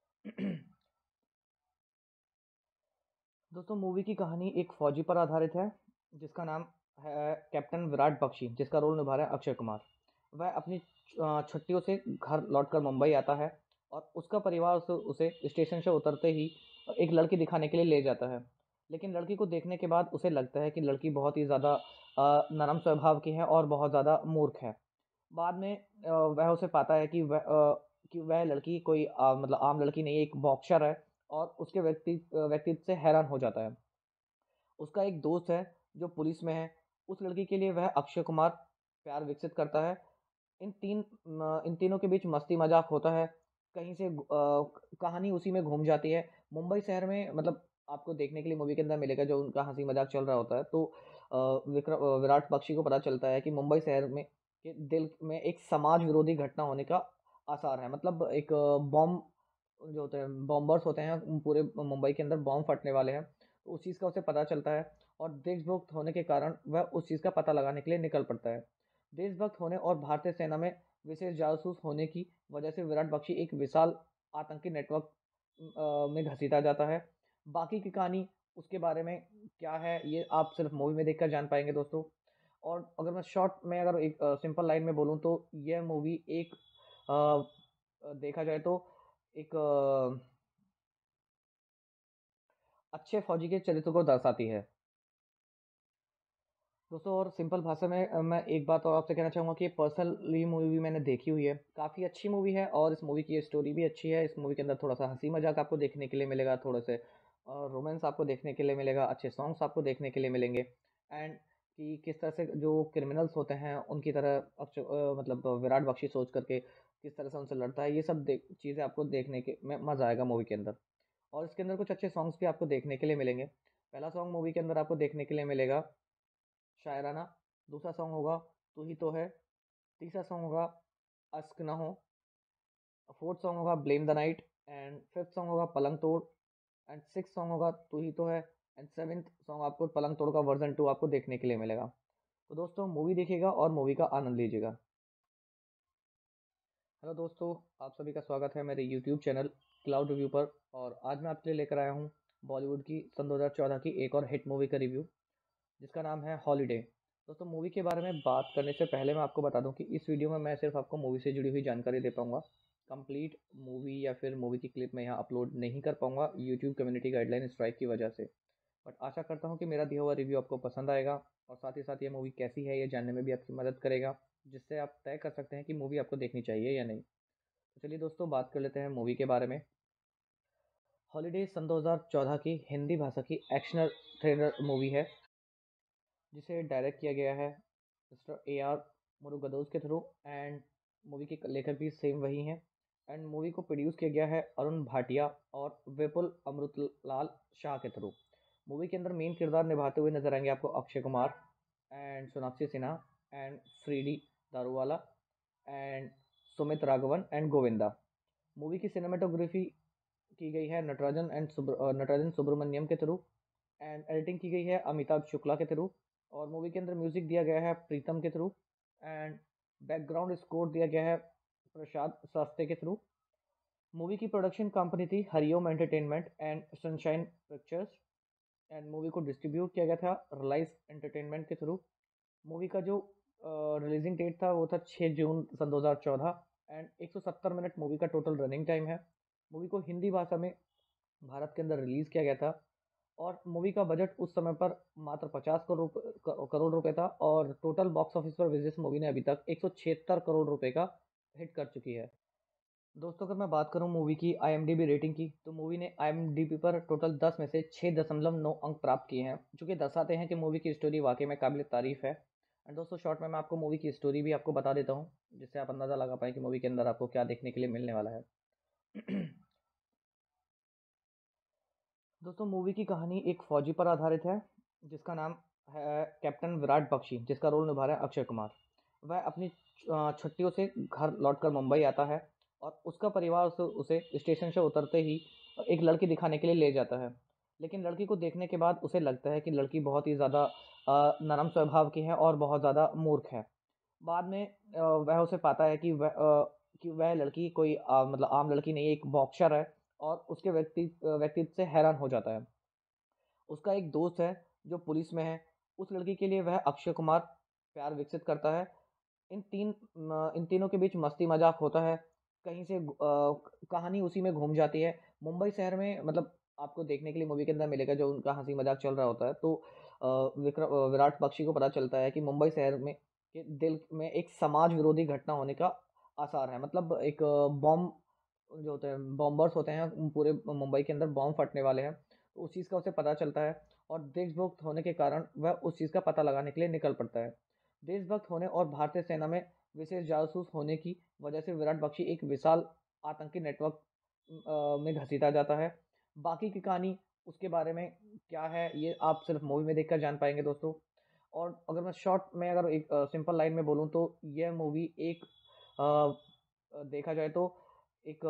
दोस्तों मूवी की कहानी एक फौजी पर आधारित है, जिसका नाम है कैप्टन विराट बख्शी, जिसका रोल निभा रहा है अक्षय कुमार। वह अपनी छुट्टियों से घर लौटकर मुंबई आता है और उसका परिवार उसे स्टेशन से उतरते ही एक लड़की दिखाने के लिए ले जाता है। लेकिन लड़की को देखने के बाद उसे लगता है कि लड़की बहुत ही ज़्यादा नरम स्वभाव की है और बहुत ज़्यादा मूर्ख है। बाद में वह उसे पाता है कि वह लड़की कोई मतलब आम लड़की नहीं है, एक बॉक्सर है, और उसके व्यक्तित्व से हैरान हो जाता है। उसका एक दोस्त है जो पुलिस में है, उस लड़की के लिए वह अक्षय कुमार प्यार विकसित करता है। इन तीनों के बीच मस्ती मजाक होता है। कहीं से कहानी उसी में घूम जाती है। मुंबई शहर में मतलब आपको देखने के लिए मूवी के अंदर मिलेगा जो उनका हंसी मजाक चल रहा होता है। तो विराट बख्शी को पता चलता है कि मुंबई शहर में के दिल में एक समाज विरोधी घटना होने का आसार है। मतलब एक बॉम्ब जो होते हैं, बॉम्बर्स होते हैं, पूरे मुंबई के अंदर बॉम्ब फटने वाले हैं। तो उस चीज़ का उसे पता चलता है और देशभक्त होने के कारण वह उस चीज़ का पता लगाने के लिए निकल पड़ता है। देशभक्त होने और भारतीय सेना में विशेष जासूस होने की वजह से विराट बख्शी एक विशाल आतंकी नेटवर्क में घसीटा जाता है। बाकी की कहानी उसके बारे में क्या है ये आप सिर्फ मूवी में देखकर जान पाएंगे दोस्तों। और अगर मैं शॉर्ट में अगर एक सिंपल लाइन में बोलूँ तो यह मूवी एक देखा जाए तो एक अच्छे फौजी के चरित्र को दर्शाती है दोस्तों और सिंपल भाषा में मैं एक बात और आपसे कहना चाहूँगा कि पर्सनली मूवी भी मैंने देखी हुई है। काफ़ी अच्छी मूवी है और इस मूवी की स्टोरी भी अच्छी है। इस मूवी के अंदर थोड़ा-सा हँसी मज़ाक आपको देखने के लिए मिलेगा, थोड़े से रोमांस आपको देखने के लिए मिलेगा, अच्छे सॉन्ग्स आपको देखने के लिए मिलेंगे एंड कि किस तरह से जो क्रिमिनल्स होते हैं उनकी तरह मतलब विराट बख्शी सोच करके किस तरह से उनसे लड़ता है, ये सब चीज़ें आपको देखने के में मज़ा आएगा मूवी के अंदर। और इसके अंदर कुछ अच्छे सॉन्ग्स भी आपको देखने के लिए मिलेंगे। पहला सॉन्ग मूवी के अंदर आपको देखने के लिए मिलेगा शायराना, दूसरा सॉन्ग होगा तू ही तो है, तीसरा सॉन्ग होगा अश्क ना हो, फोर्थ सॉन्ग होगा blame the night and fifth song होगा पलंग तोड़ एंड सिक्स सॉन्ग होगा तू ही तो है एंड सेवेंथ सॉन्ग आपको पलंग तोड़ का वर्जन 2 आपको देखने के लिए मिलेगा। तो दोस्तों मूवी देखिएगा और मूवी का आनंद लीजिएगा। हेलो दोस्तों, आप सभी का स्वागत है मेरे यूट्यूब चैनल क्लाउड रिव्यू पर। और आज मैं आपके लिए लेकर आया हूँ बॉलीवुड की सन 2014 की एक और हिट मूवी का रिव्यू, जिसका नाम है हॉलीडे। दोस्तों मूवी के बारे में बात करने से पहले मैं आपको बता दूं कि इस वीडियो में मैं सिर्फ आपको मूवी से जुड़ी हुई जानकारी दे पाऊंगा। कंप्लीट मूवी या फिर मूवी की क्लिप मैं यहाँ अपलोड नहीं कर पाऊंगा यूट्यूब कम्युनिटी गाइडलाइन स्ट्राइक की वजह से। बट आशा करता हूँ कि मेरा दिया हुआ रिव्यू आपको पसंद आएगा और साथ ही साथ ये मूवी कैसी है ये जानने में भी आपकी मदद करेगा, जिससे आप तय कर सकते हैं कि मूवी आपको देखनी चाहिए या नहीं। तो चलिए दोस्तों बात कर लेते हैं मूवी के बारे में। हॉलीडे सन 2014 की हिंदी भाषा की एक्शन थ्रिलर मूवी है, जिसे डायरेक्ट किया गया है मिस्टर ए आर मुरुगदोस के थ्रू एंड मूवी के लेखक भी सेम वही हैं। एंड मूवी को प्रोड्यूस किया गया है अरुण भाटिया और विपुल अमृतलाल शाह के थ्रू। मूवी के अंदर मेन किरदार निभाते हुए नजर आएंगे आपको Akshay Kumar and Sonakshi Sinha and फ्रीडी Daruwala and Sumit Raghavan and Govinda. Movie की सिनेमाटोग्राफी की गई है नटराजन सुब्रमण्यम के थ्रू एंड एडिटिंग की गई है अमिताभ शुक्ला के थ्रू। और मूवी के अंदर म्यूजिक दिया गया है प्रीतम के थ्रू एंड बैकग्राउंड स्कोर दिया गया है प्रसाद शास्त्री के थ्रू। मूवी की प्रोडक्शन कंपनी थी Hariom entertainment and Sunshine Pictures and movie को डिस्ट्रीब्यूट किया गया था रिलायंस एंटरटेनमेंट के थ्रू। मूवी का जो रिलीजिंग डेट था वो था 6 जून सन 2014 एंड 170 मिनट मूवी का टोटल रनिंग टाइम है। मूवी को हिंदी भाषा में भारत के अंदर रिलीज़ किया गया था और मूवी का बजट उस समय पर मात्र 50 करोड़ रुपए था और टोटल बॉक्स ऑफिस पर विजय मूवी ने अभी तक 176 करोड़ रुपए का हिट कर चुकी है। दोस्तों अगर मैं बात करूं मूवी की IMDb रेटिंग की, तो मूवी ने IMDb पर टोटल 10 में से 6.9 अंक प्राप्त किए हैं, जो कि दर्शाते हैं कि मूवी की स्टोरी वाकई में काबिल तारीफ है। एंड दोस्तों शॉर्ट में मैं आपको मूवी की स्टोरी भी आपको बता देता हूं, जिससे आप अंदाज़ा लगा पाएँ कि मूवी के अंदर आपको क्या देखने के लिए मिलने वाला है। दोस्तों मूवी की कहानी एक फौजी पर आधारित है, जिसका नाम है कैप्टन विराट बख्शी, जिसका रोल निभा रहा है अक्षय कुमार। वह अपनी छुट्टियों से घर लौटकर मुंबई आता है और उसका परिवार उसे स्टेशन से उतरते ही एक लड़की दिखाने के लिए ले जाता है। लेकिन लड़की को देखने के बाद उसे लगता है कि लड़की बहुत ही ज़्यादा नरम स्वभाव की है और बहुत ज़्यादा मूर्ख है। बाद में वह उसे पाता है कि वह लड़की कोई मतलब आम लड़की नहीं है, एक बॉक्सर है और उसके व्यक्तित्व से हैरान हो जाता है। उसका एक दोस्त है जो पुलिस में है, उस लड़की के लिए वह अक्षय कुमार प्यार विकसित करता है। इन तीनों के बीच मस्ती मजाक होता है। कहीं से कहानी उसी में घूम जाती है। मुंबई शहर में मतलब आपको देखने के लिए मूवी के अंदर मिलेगा जो उनका हंसी मजाक चल रहा होता है। तो विराट बख्शी को पता चलता है कि मुंबई शहर में के दिल में एक समाज विरोधी घटना होने का आसार है। मतलब एक बॉम्ब जो होते हैं, बॉम्बर्स होते हैं, पूरे मुंबई के अंदर बॉम्ब फटने वाले हैं। तो उस चीज़ का उसे पता चलता है और देशभक्त होने के कारण वह उस चीज़ का पता लगाने के लिए निकल पड़ता है। देशभक्त होने और भारतीय सेना में विशेष जासूस होने की वजह से विराट बख्शी एक विशाल आतंकी नेटवर्क में घसीटा जाता है। बाकी की कहानी उसके बारे में क्या है ये आप सिर्फ मूवी में देखकर जान पाएंगे दोस्तों। और अगर मैं शॉर्ट में अगर एक सिंपल लाइन में बोलूँ तो यह मूवी एक देखा जाए तो एक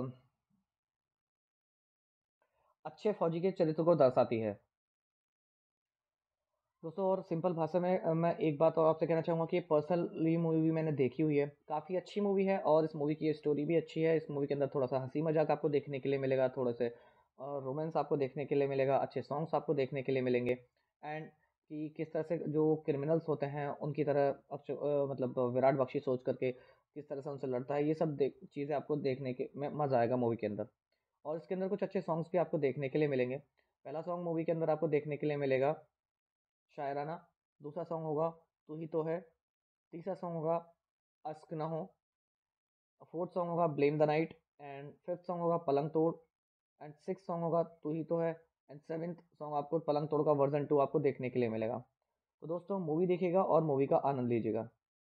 अच्छे फौजी के चरित्र को दर्शाती है दोस्तों। और सिंपल भाषा में मैं एक बात और आपसे कहना चाहूँगा कि पर्सनली मूवी भी मैंने देखी हुई है। काफ़ी अच्छी मूवी है और इस मूवी की स्टोरी भी अच्छी है। इस मूवी के अंदर थोड़ा सा हंसी मजाक आपको देखने के लिए मिलेगा, थोड़े से रोमांस आपको देखने के लिए मिलेगा, अच्छे सॉन्ग्स आपको देखने के लिए मिलेंगे एंड कि किस तरह से जो क्रिमिनल्स होते हैं उनकी तरह मतलब विराट बख्शी सोच करके किस तरह से उनसे लड़ता है, ये सब चीज़ें आपको देखने के में मज़ा आएगा मूवी के अंदर। और इसके अंदर कुछ अच्छे सॉन्ग्स भी आपको देखने के लिए मिलेंगे। पहला सॉन्ग मूवी के अंदर आपको देखने के लिए मिलेगा शायराना, दूसरा सॉन्ग होगा तू ही तो है, तीसरा सॉन्ग होगा अश्क ना हो, फोर्थ सॉन्ग होगा blame the night, and fifth song होगा पलंग तोड़, एंड सिक्स सॉन्ग होगा तू ही तो है, एंड सेवेंथ सॉन्ग आपको पलंग तोड़ का वर्जन 2 आपको देखने के लिए मिलेगा। तो दोस्तों मूवी देखिएगा और मूवी का आनंद लीजिएगा।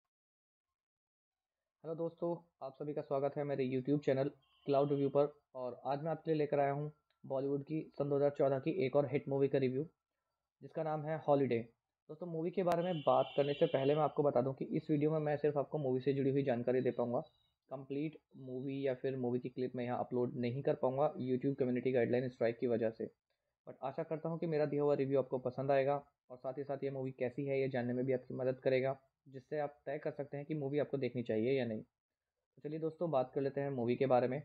हेलो दोस्तों, आप सभी का स्वागत है मेरे यूट्यूब चैनल क्लाउड रिव्यू पर। और आज मैं आपके लिए लेकर आया हूँ बॉलीवुड की सन 2014 की एक और हिट मूवी का रिव्यू, जिसका नाम है हॉलीडे। दोस्तों मूवी के बारे में बात करने से पहले मैं आपको बता दूं कि इस वीडियो में मैं सिर्फ आपको मूवी से जुड़ी हुई जानकारी दे पाऊंगा। कंप्लीट मूवी या फिर मूवी की क्लिप मैं यहाँ अपलोड नहीं कर पाऊंगा यूट्यूब कम्युनिटी गाइडलाइन स्ट्राइक की वजह से। बट आशा करता हूँ कि मेरा दिया हुआ रिव्यू आपको पसंद आएगा और साथ ही साथ ये मूवी कैसी है ये जानने में भी आपकी मदद करेगा, जिससे आप तय कर सकते हैं कि मूवी आपको देखनी चाहिए या नहीं। तो चलिए दोस्तों बात कर लेते हैं मूवी के बारे में।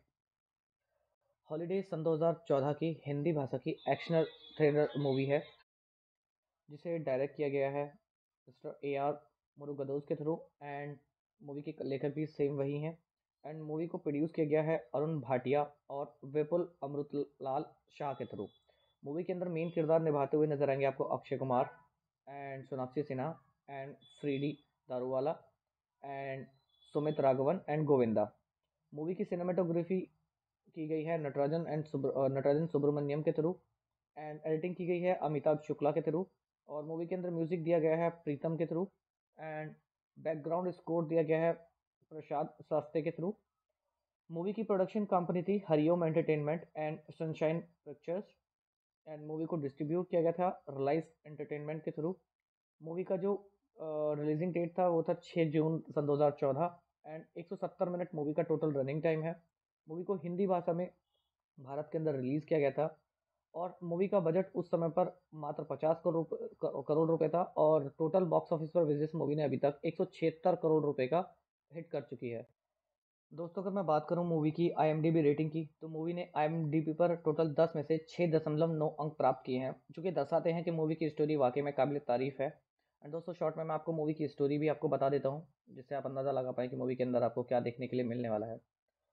हॉलीडे सन 2014 की हिंदी भाषा की एक्शन थ्रिलर मूवी है, जिसे डायरेक्ट किया गया है मिस्टर AR मुरुगदोस के थ्रू, एंड मूवी के लेखक भी सेम वही हैं। एंड मूवी को प्रोड्यूस किया गया है अरुण भाटिया और विपुल अमृतलाल शाह के थ्रू। मूवी के अंदर मेन किरदार निभाते हुए नजर आएंगे आपको Akshay Kumar and Sonakshi Sinha and फ्रीडी Daruwala and Sumit Raghavan and Govinda. Movie की सिनेमाटोग्राफी की गई है नटराजन सुब्रमण्यम के थ्रू, एंड एडिटिंग की गई है अमिताभ शुक्ला के थ्रू। और मूवी के अंदर म्यूजिक दिया गया है प्रीतम के थ्रू, एंड बैकग्राउंड स्कोर दिया गया है प्रसाद शास्त्री के थ्रू। मूवी की प्रोडक्शन कंपनी थी Hariom entertainment and Sunshine Pictures, and movie को डिस्ट्रीब्यूट किया गया था रिलायंस एंटरटेनमेंट के थ्रू। मूवी का जो रिलीजिंग डेट था वो था 6 जून सन 2014, एंड 170 मिनट मूवी का टोटल रनिंग टाइम है। मूवी को हिंदी भाषा में भारत के अंदर रिलीज किया गया था, और मूवी का बजट उस समय पर मात्र 50 करोड़ रुपए था, और टोटल बॉक्स ऑफिस पर विजय मूवी ने अभी तक 176 करोड़ रुपए का हिट कर चुकी है। दोस्तों अगर मैं बात करूं मूवी की IMDb रेटिंग की, तो मूवी ने IMDb पर टोटल 10 में से 6.9 अंक प्राप्त किए हैं, जो कि दर्शाते हैं कि मूवी की स्टोरी वाकई में काबिल तारीफ है। एंड दोस्तों शॉर्ट में मैं आपको मूवी की स्टोरी भी आपको बता देता हूं, जिससे आप अंदाज़ा लगा पाएँ कि मूवी के अंदर आपको क्या देखने के लिए मिलने वाला है।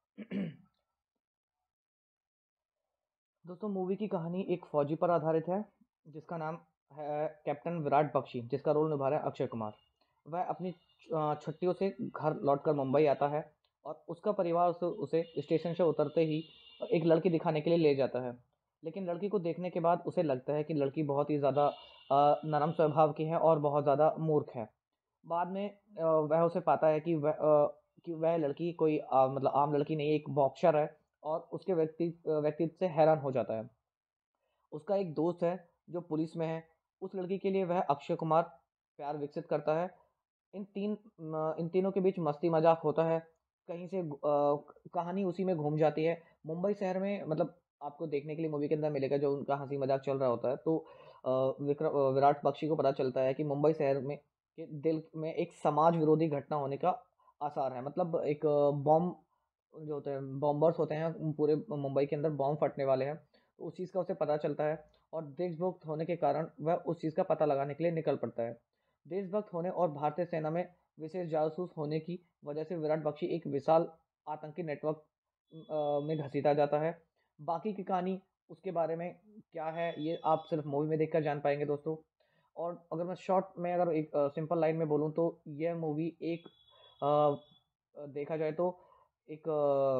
दोस्तों मूवी की कहानी एक फौजी पर आधारित है, जिसका नाम है कैप्टन विराट बख्शी, जिसका रोल निभा रहा है अक्षय कुमार। वह अपनी छुट्टियों से घर लौटकर मुंबई आता है, और उसका परिवार उसे स्टेशन से उतरते ही एक लड़की दिखाने के लिए ले जाता है। लेकिन लड़की को देखने के बाद उसे लगता है कि लड़की बहुत ही ज़्यादा नरम स्वभाव की है और बहुत ज़्यादा मूर्ख है। बाद में वह उसे पाता है कि वह लड़की कोई मतलब आम लड़की नहीं है, एक बॉक्सर है, और उसके व्यक्तित्व से हैरान हो जाता है। उसका एक दोस्त है जो पुलिस में है, उस लड़की के लिए वह अक्षय कुमार प्यार विकसित करता है। इन तीनों के बीच मस्ती मजाक होता है। कहीं से कहानी उसी में घूम जाती है। मुंबई शहर में मतलब आपको देखने के लिए मूवी के अंदर मिलेगा जो उनका हंसी मजाक चल रहा होता है। तो विराट बख्शी को पता चलता है कि मुंबई शहर में के दिल में एक समाज विरोधी घटना होने का आसार है। मतलब एक बॉम्ब जो होते हैं, बॉम्बर्स होते हैं, पूरे मुंबई के अंदर बॉम्ब फटने वाले हैं। तो उस चीज़ का उसे पता चलता है, और देशभक्त होने के कारण वह उस चीज़ का पता लगाने के लिए निकल पड़ता है। देशभक्त होने और भारतीय सेना में विशेष जासूस होने की वजह से विराट बख्शी एक विशाल आतंकी नेटवर्क में घसीटा जाता है। बाकी की कहानी उसके बारे में क्या है ये आप सिर्फ मूवी में देखकर जान पाएंगे दोस्तों। और अगर मैं शॉर्ट में अगर एक सिंपल लाइन में बोलूँ तो यह मूवी एक देखा जाए तो एक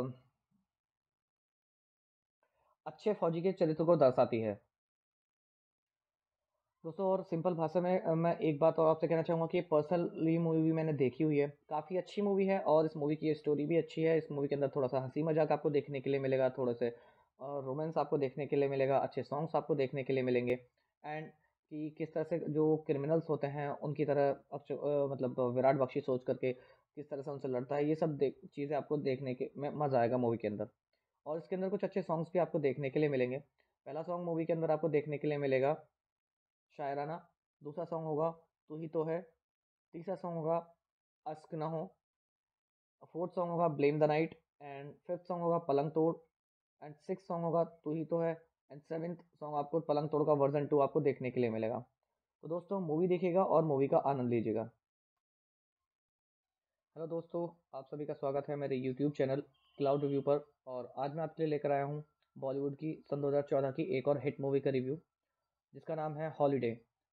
अच्छे फौजी के चरित्र को दर्शाती है दोस्तों। और सिंपल भाषा में मैं एक बात और आपसे कहना चाहूँगा कि पर्सनली मूवी भी मैंने देखी हुई है, काफ़ी अच्छी मूवी है, और इस मूवी की स्टोरी भी अच्छी है। इस मूवी के अंदर थोड़ा सा हंसी मजाक आपको देखने के लिए मिलेगा, थोड़े से रोमांस आपको देखने के लिए मिलेगा, अच्छे सॉन्ग्स आपको देखने के लिए मिलेंगे, एंड कि किस तरह से जो क्रिमिनल्स होते हैं उनकी तरह मतलब विराट बख्शी सोच करके किस तरह से उनसे लड़ता है, ये सब चीज़ें आपको देखने के में मज़ा आएगा मूवी के अंदर। और इसके अंदर कुछ अच्छे सॉन्ग्स भी आपको देखने के लिए मिलेंगे। पहला सॉन्ग मूवी के अंदर आपको देखने के लिए मिलेगा शायराना, दूसरा सॉन्ग होगा तू ही तो है, तीसरा सॉन्ग होगा अश्क ना हो, फोर्थ सॉन्ग होगा blame the night, and fifth song होगा पलंग तोड़, एंड सिक्स सॉन्ग होगा तू ही तो है, एंड सेवेंथ सॉन्ग आपको पलंग तोड़ का वर्जन 2 आपको देखने के लिए मिलेगा। तो दोस्तों मूवी देखिएगा और मूवी का आनंद लीजिएगा। हेलो दोस्तों, आप सभी का स्वागत है मेरे यूट्यूब चैनल क्लाउड रिव्यू पर। और आज मैं आपके लिए लेकर आया हूँ बॉलीवुड की सन 2014 की एक और हिट मूवी का रिव्यू, जिसका नाम है हॉलीडे।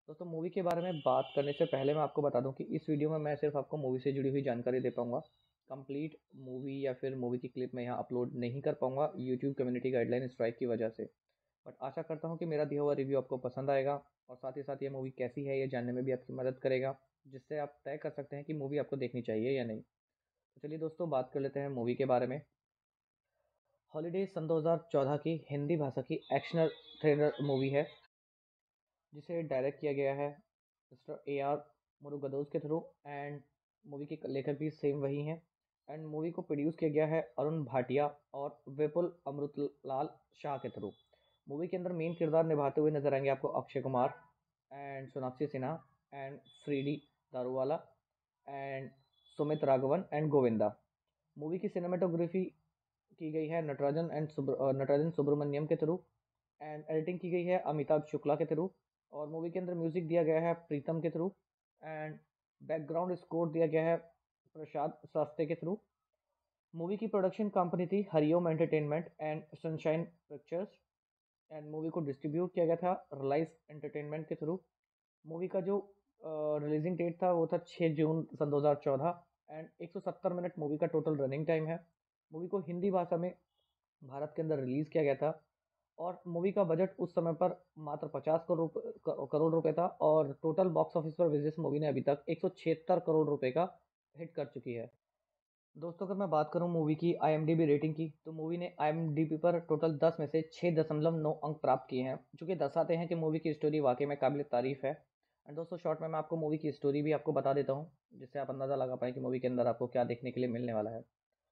दोस्तों मूवी के बारे में बात करने से पहले मैं आपको बता दूं कि इस वीडियो में मैं सिर्फ आपको मूवी से जुड़ी हुई जानकारी दे पाऊंगा। कंप्लीट मूवी या फिर मूवी की क्लिप मैं यहाँ अपलोड नहीं कर पाऊंगा यूट्यूब कम्युनिटी गाइडलाइन स्ट्राइक की वजह से। बट आशा करता हूँ कि मेरा दिया हुआ रिव्यू आपको पसंद आएगा और साथ ही साथ ये मूवी कैसी है ये जानने में भी आपकी मदद करेगा, जिससे आप तय कर सकते हैं कि मूवी आपको देखनी चाहिए या नहीं। तो चलिए दोस्तों बात कर लेते हैं मूवी के बारे में। हॉलीडे सन 2014 की हिंदी भाषा की एक्शनल थ्रिलर मूवी है, जिसे डायरेक्ट किया गया है मिस्टर AR मुरुगदोस के थ्रू, एंड मूवी के लेखक भी सेम वही हैं। एंड मूवी को प्रोड्यूस किया गया है अरुण भाटिया और विपुल अमृतलाल शाह के थ्रू। मूवी के अंदर मेन किरदार निभाते हुए नजर आएंगे आपको Akshay Kumar and Sonakshi Sinha and फ्रीडी Daruwala and Sumit Raghavan and Govinda. Movie की सिनेमाटोग्राफी की गई है नटराजन सुब्रमण्यम के थ्रू, एंड एडिटिंग की गई है अमिताभ शुक्ला के थ्रू। और मूवी के अंदर म्यूजिक दिया गया है प्रीतम के थ्रू, एंड बैकग्राउंड स्कोर दिया गया है प्रसाद शास्त्री के थ्रू। मूवी की प्रोडक्शन कंपनी थी Hariom entertainment and Sunshine Pictures, and movie को डिस्ट्रीब्यूट किया गया था रिलायंस एंटरटेनमेंट के थ्रू। मूवी का जो रिलीजिंग डेट था वो था 6 जून सन 2014, एंड 170 मिनट मूवी का टोटल रनिंग टाइम है। मूवी को हिंदी भाषा में भारत के अंदर रिलीज़ किया गया था और मूवी का बजट उस समय पर मात्र 50 करोड़ रुपए था, और टोटल बॉक्स ऑफिस पर विजय मूवी ने अभी तक 176 करोड़ रुपए का हिट कर चुकी है। दोस्तों अगर मैं बात करूं मूवी की IMDb रेटिंग की, तो मूवी ने IMDb पर टोटल 10 में से 6.9 अंक प्राप्त किए हैं, जो कि दर्शाते हैं कि मूवी की स्टोरी वाकई में काबिल तारीफ है। एंड दोस्तों शॉर्ट में मैं आपको मूवी की स्टोरी भी आपको बता देता हूं, जिससे आप अंदाज़ा लगा पाएँ कि मूवी के अंदर आपको क्या देखने के लिए मिलने वाला है।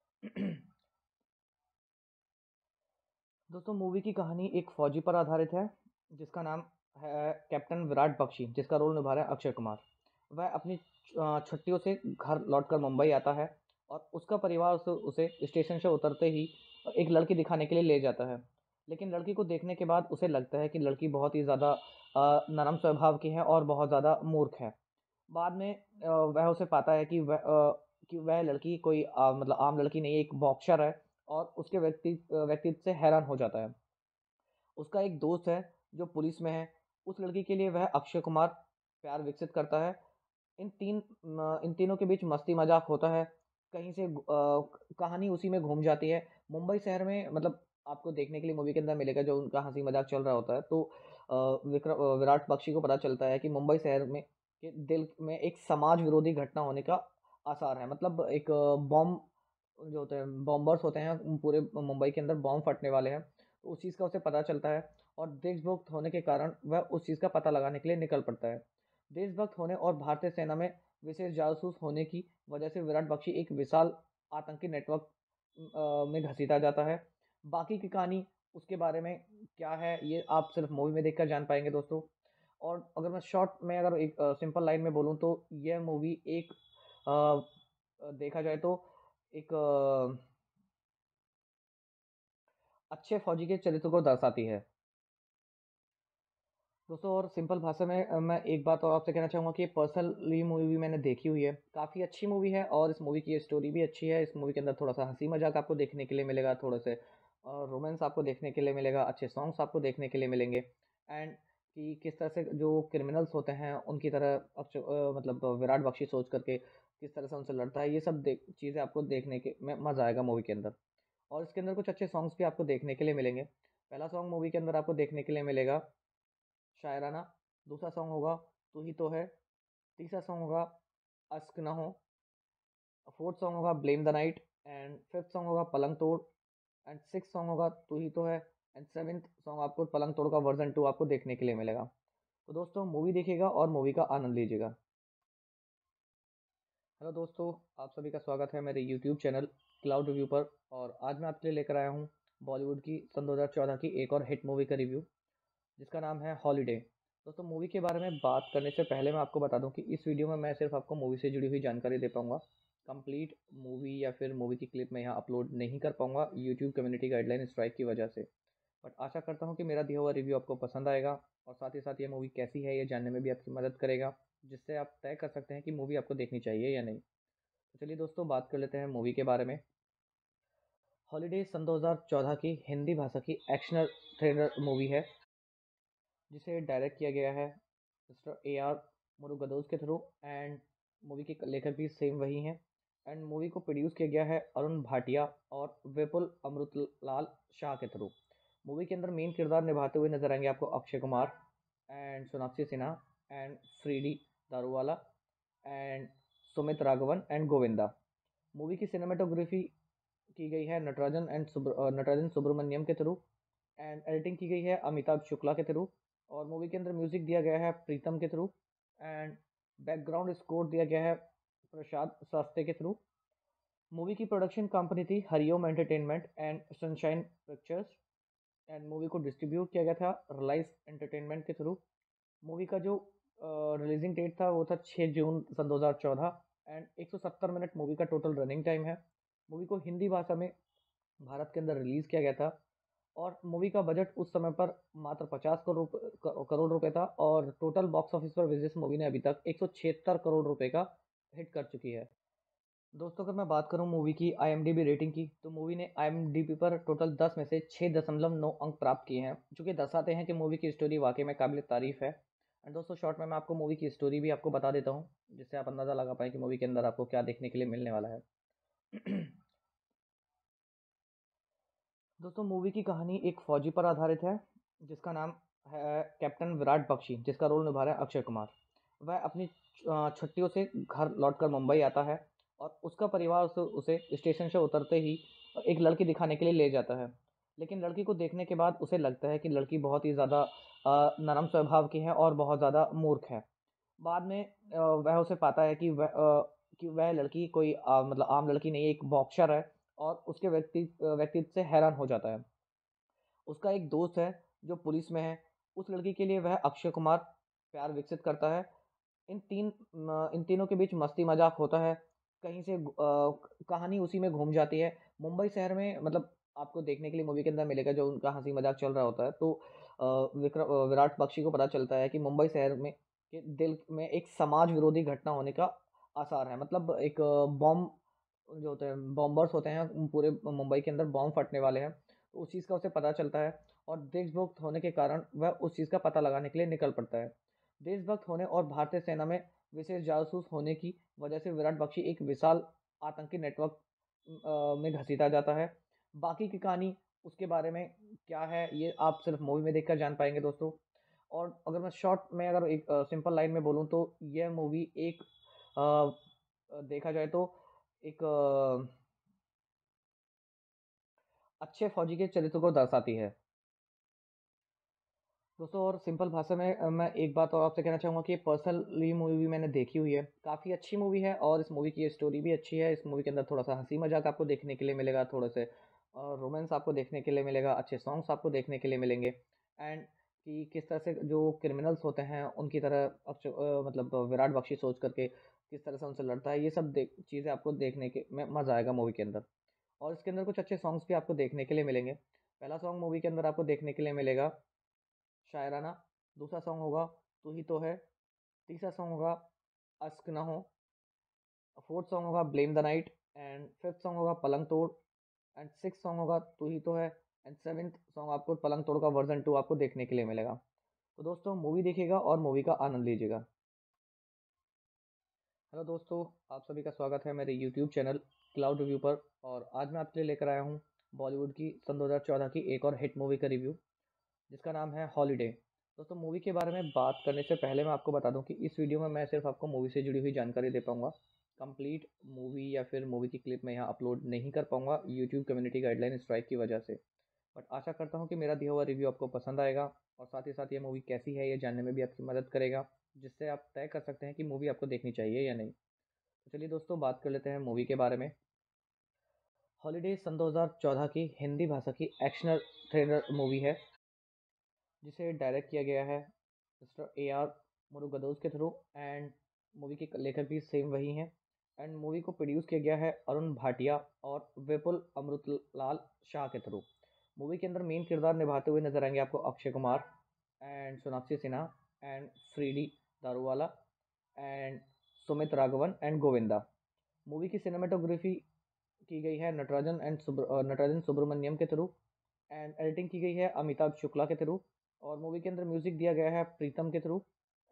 दोस्तों मूवी की कहानी एक फौजी पर आधारित है, जिसका नाम है कैप्टन विराट बख्शी, जिसका रोल निभा रहा है अक्षय कुमार। वह अपनी छुट्टियों से घर लौटकर मुंबई आता है और उसका परिवार उसे स्टेशन से उतरते ही एक लड़की दिखाने के लिए ले जाता है। लेकिन लड़की को देखने के बाद उसे लगता है कि लड़की बहुत ही ज़्यादा नरम स्वभाव की है और बहुत ज़्यादा मूर्ख है। बाद में वह उसे पाता है कि वह लड़की कोई मतलब आम लड़की नहीं है, एक बॉक्सर है, और उसके व्यक्तित्व से हैरान हो जाता है। उसका एक दोस्त है जो पुलिस में है, उस लड़की के लिए वह अक्षय कुमार प्यार विकसित करता है। इन तीनों के बीच मस्ती मजाक होता है। कहीं से कहानी उसी में घूम जाती है। मुंबई शहर में मतलब आपको देखने के लिए मूवी के अंदर मिलेगा जो उनका हंसी मजाक चल रहा होता है। तो विराट बख्शी को पता चलता है कि मुंबई शहर में के दिल में एक समाज विरोधी घटना होने का आसार है। मतलब एक बॉम्ब जो होते हैं, बॉम्बर्स होते हैं, पूरे मुंबई के अंदर बॉम्ब फटने वाले हैं। तो उस चीज़ का उसे पता चलता है और देशभक्त होने के कारण वह उस चीज़ का पता लगाने के लिए निकल पड़ता है। देशभक्त होने और भारतीय सेना में विशेष जासूस होने की वजह से विराट बख्शी एक विशाल आतंकी नेटवर्क में घसीटा जाता है। बाकी की कहानी उसके बारे में क्या है ये आप सिर्फ मूवी में देखकर जान पाएंगे दोस्तों। और अगर मैं शॉर्ट में अगर एक सिंपल लाइन में बोलूँ तो यह मूवी एक देखा जाए तो एक अच्छे फौजी के चरित्र को दर्शाती है दोस्तों। और सिंपल भाषा में मैं एक बात और आपसे कहना चाहूँगा कि पर्सनली मूवी भी मैंने देखी हुई है, काफ़ी अच्छी मूवी है और इस मूवी की स्टोरी भी अच्छी है। इस मूवी के अंदर थोड़ा सा हंसी मजाक आपको देखने के लिए मिलेगा, थोड़े से रोमांस आपको देखने के लिए मिलेगा, अच्छे सॉन्ग्स आपको देखने के लिए मिलेंगे। एंड कि किस तरह से जो क्रिमिनल्स होते हैं उनकी तरह मतलब विराट बख्शी सोच करके किस तरह से उनसे लड़ता है, ये सब चीज़ें आपको देखने के में मज़ा आएगा मूवी के अंदर। और इसके अंदर कुछ अच्छे सॉन्ग्स भी आपको देखने के लिए मिलेंगे। पहला सॉन्ग मूवी के अंदर आपको देखने के लिए मिलेगा शायराना, दूसरा सॉन्ग होगा तू ही तो है, तीसरा सॉन्ग होगा अश्क ना हो, फोर्थ सॉन्ग होगा blame the night, and fifth song होगा पलंग तोड़, एंड सिक्स सॉन्ग होगा तू ही तो है, एंड सेवेंथ सॉन्ग आपको पलंग तोड़ का वर्जन 2 आपको देखने के लिए मिलेगा। तो दोस्तों मूवी देखिएगा और मूवी का आनंद लीजिएगा। हेलो दोस्तों, आप सभी का स्वागत है मेरे यूट्यूब चैनल क्लाउड रिव्यू पर। और आज मैं आपके लिए लेकर आया हूँ बॉलीवुड की सन 2014 की एक और हिट मूवी का रिव्यू, जिसका नाम है हॉलीडे। दोस्तों मूवी के बारे में बात करने से पहले मैं आपको बता दूं कि इस वीडियो में मैं सिर्फ आपको मूवी से जुड़ी हुई जानकारी दे पाऊंगा। कंप्लीट मूवी या फिर मूवी की क्लिप मैं यहाँ अपलोड नहीं कर पाऊंगा यूट्यूब कम्युनिटी गाइडलाइन स्ट्राइक की वजह से। बट आशा करता हूँ कि मेरा दिया हुआ रिव्यू आपको पसंद आएगा और साथ ही साथ ये मूवी कैसी है ये जानने में भी आपकी मदद करेगा, जिससे आप तय कर सकते हैं कि मूवी आपको देखनी चाहिए या नहीं। तो चलिए दोस्तों बात कर लेते हैं मूवी के बारे में। हॉलीडे सन 2014 की हिंदी भाषा की एक्शनल थ्रिलर मूवी है, जिसे डायरेक्ट किया गया है मिस्टर AR मुरुगदोस के थ्रू, एंड मूवी के लेखक भी सेम वही हैं। एंड मूवी को प्रोड्यूस किया गया है अरुण भाटिया और विपुल अमृतलाल शाह के थ्रू। मूवी के अंदर मेन किरदार निभाते हुए नजर आएंगे आपको Akshay Kumar and Sonakshi Sinha and फ्रीडी Daruwala and Sumit Raghavan and Govinda. Movie की सिनेमेटोग्राफी की गई है नटराजन सुब्रमण्यम के थ्रू, एंड एडिटिंग की गई है अमिताभ शुक्ला के थ्रू। और मूवी के अंदर म्यूजिक दिया गया है प्रीतम के थ्रू, एंड बैकग्राउंड स्कोर दिया गया है प्रसाद शास्त्री के थ्रू। मूवी की प्रोडक्शन कंपनी थी Hariom entertainment and Sunshine Pictures, and movie को डिस्ट्रीब्यूट किया गया था रिलायंस एंटरटेनमेंट के थ्रू। मूवी का जो रिलीजिंग डेट था वो था 6 जून सन 2014, एंड 170 मिनट मूवी का टोटल रनिंग टाइम है। मूवी को हिंदी भाषा में भारत के अंदर रिलीज किया गया था, और मूवी का बजट उस समय पर मात्र 50 करोड़ रुपए था, और टोटल बॉक्स ऑफिस पर विजय मूवी ने अभी तक 176 करोड़ रुपए का हिट कर चुकी है। दोस्तों अगर मैं बात करूं मूवी की IMDb रेटिंग की, तो मूवी ने IMDb पर टोटल 10 में से 6.9 अंक प्राप्त किए हैं, जो कि दर्शाते हैं कि मूवी की स्टोरी वाकई में काबिल तारीफ है। एंड दोस्तों शॉर्ट में मैं आपको मूवी की स्टोरी भी आपको बता देता हूं, जिससे आप अंदाज़ा लगा पाएँ कि मूवी के अंदर आपको क्या देखने के लिए मिलने वाला है। दोस्तों मूवी की कहानी एक फौजी पर आधारित है, जिसका नाम है कैप्टन विराट बख्शी, जिसका रोल निभा रहा है अक्षय कुमार। वह अपनी छुट्टियों से घर लौटकर मुंबई आता है, और उसका परिवार उसे स्टेशन से उतरते ही एक लड़की दिखाने के लिए ले जाता है। लेकिन लड़की को देखने के बाद उसे लगता है कि लड़की बहुत ही ज़्यादा नरम स्वभाव की है और बहुत ज़्यादा मूर्ख है। बाद में वह उसे पाता है कि वह लड़की कोई मतलब आम लड़की नहीं है, एक बॉक्सर है, और उसके व्यक्तित्व से हैरान हो जाता है। उसका एक दोस्त है जो पुलिस में है, उस लड़की के लिए वह अक्षय कुमार प्यार विकसित करता है। इन तीनों के बीच मस्ती मजाक होता है। कहीं से कहानी उसी में घूम जाती है। मुंबई शहर में मतलब आपको देखने के लिए मूवी के अंदर मिलेगा जो उनका हंसी मजाक चल रहा होता है। तो विराट बख्शी को पता चलता है कि मुंबई शहर में के दिल में एक समाज विरोधी घटना होने का आसार है। मतलब एक बॉम्ब जो होते हैं, बॉम्बर्स होते हैं, पूरे मुंबई के अंदर बॉम्ब फटने वाले हैं। तो उस चीज़ का उसे पता चलता है, और देशभक्त होने के कारण वह उस चीज़ का पता लगाने के लिए निकल पड़ता है। देशभक्त होने और भारतीय सेना में विशेष जासूस होने की वजह से विराट बख्शी एक विशाल आतंकी नेटवर्क में घसीटा जाता है। बाकी की कहानी उसके बारे में क्या है ये आप सिर्फ मूवी में देखकर जान पाएंगे दोस्तों। और अगर मैं शॉर्ट में अगर एक सिंपल लाइन में बोलूँ, तो यह मूवी एक देखा जाए तो एक अच्छे फौजी के चरित्र को दर्शाती है दोस्तों। और सिंपल भाषा में मैं एक बात और आपसे कहना चाहूँगा कि पर्सनली मूवी भी मैंने देखी हुई है, काफ़ी अच्छी मूवी है, और इस मूवी की स्टोरी भी अच्छी है। इस मूवी के अंदर थोड़ा सा हंसी मजाक आपको देखने के लिए मिलेगा, थोड़े से रोमांस आपको देखने के लिए मिलेगा, अच्छे सॉन्ग्स आपको देखने के लिए मिलेंगे। एंड कि किस तरह से जो क्रिमिनल्स होते हैं उनकी तरह मतलब विराट बख्शी सोच करके किस तरह से उनसे लड़ता है, ये सब चीज़ें आपको देखने के में मज़ा आएगा मूवी के अंदर। और इसके अंदर कुछ अच्छे सॉन्ग्स भी आपको देखने के लिए मिलेंगे। पहला सॉन्ग मूवी के अंदर आपको देखने के लिए मिलेगा शायराना, दूसरा सॉन्ग होगा तू ही तो है, तीसरा सॉन्ग होगा अश्क ना हो, फोर्थ सॉन्ग होगा blame the night, and fifth song होगा पलंग तोड़, एंड सिक्स सॉन्ग होगा तू ही तो है, एंड सेवेंथ सॉन्ग आपको पलंग तोड़ का वर्जन 2 आपको देखने के लिए मिलेगा। तो दोस्तों मूवी देखिएगा और मूवी का आनंद लीजिएगा। हेलो दोस्तों, आप सभी का स्वागत है मेरे यूट्यूब चैनल क्लाउड रिव्यू पर। और आज मैं आपके लिए लेकर आया हूँ बॉलीवुड की सन 2014 की एक और हिट मूवी का रिव्यू, जिसका नाम है हॉलीडे। दोस्तों मूवी के बारे में बात करने से पहले मैं आपको बता दूं कि इस वीडियो में मैं सिर्फ आपको मूवी से जुड़ी हुई जानकारी दे पाऊंगा। कंप्लीट मूवी या फिर मूवी की क्लिप मैं यहाँ अपलोड नहीं कर पाऊंगा यूट्यूब कम्युनिटी गाइडलाइन स्ट्राइक की वजह से। बट आशा करता हूँ कि मेरा दिया हुआ रिव्यू आपको पसंद आएगा, और साथ ही साथ ये मूवी कैसी है ये जानने में भी आपकी मदद करेगा, जिससे आप तय कर सकते हैं कि मूवी आपको देखनी चाहिए या नहीं। तो चलिए दोस्तों बात कर लेते हैं मूवी के बारे में। हॉलीडे सन 2014 की हिंदी भाषा की एक्शन थ्रिलर मूवी है, जिसे डायरेक्ट किया गया है मिस्टर AR मुरुगदोस के थ्रू, एंड मूवी के लेखक भी सेम वही हैं। एंड मूवी को प्रोड्यूस किया गया है अरुण भाटिया और विपुल अमृतलाल शाह के थ्रू। मूवी के अंदर मेन किरदार निभाते हुए नजर आएंगे आपको Akshay Kumar and Sonakshi Sinha and फ्रीडी Daruwala and Sumit Raghavan and Govinda. Movie की सिनेमेटोग्राफी की गई है नटराजन सुब्रमण्यम के थ्रू, एंड एडिटिंग की गई है अमिताभ शुक्ला के थ्रू। और मूवी के अंदर म्यूजिक दिया गया है प्रीतम के थ्रू,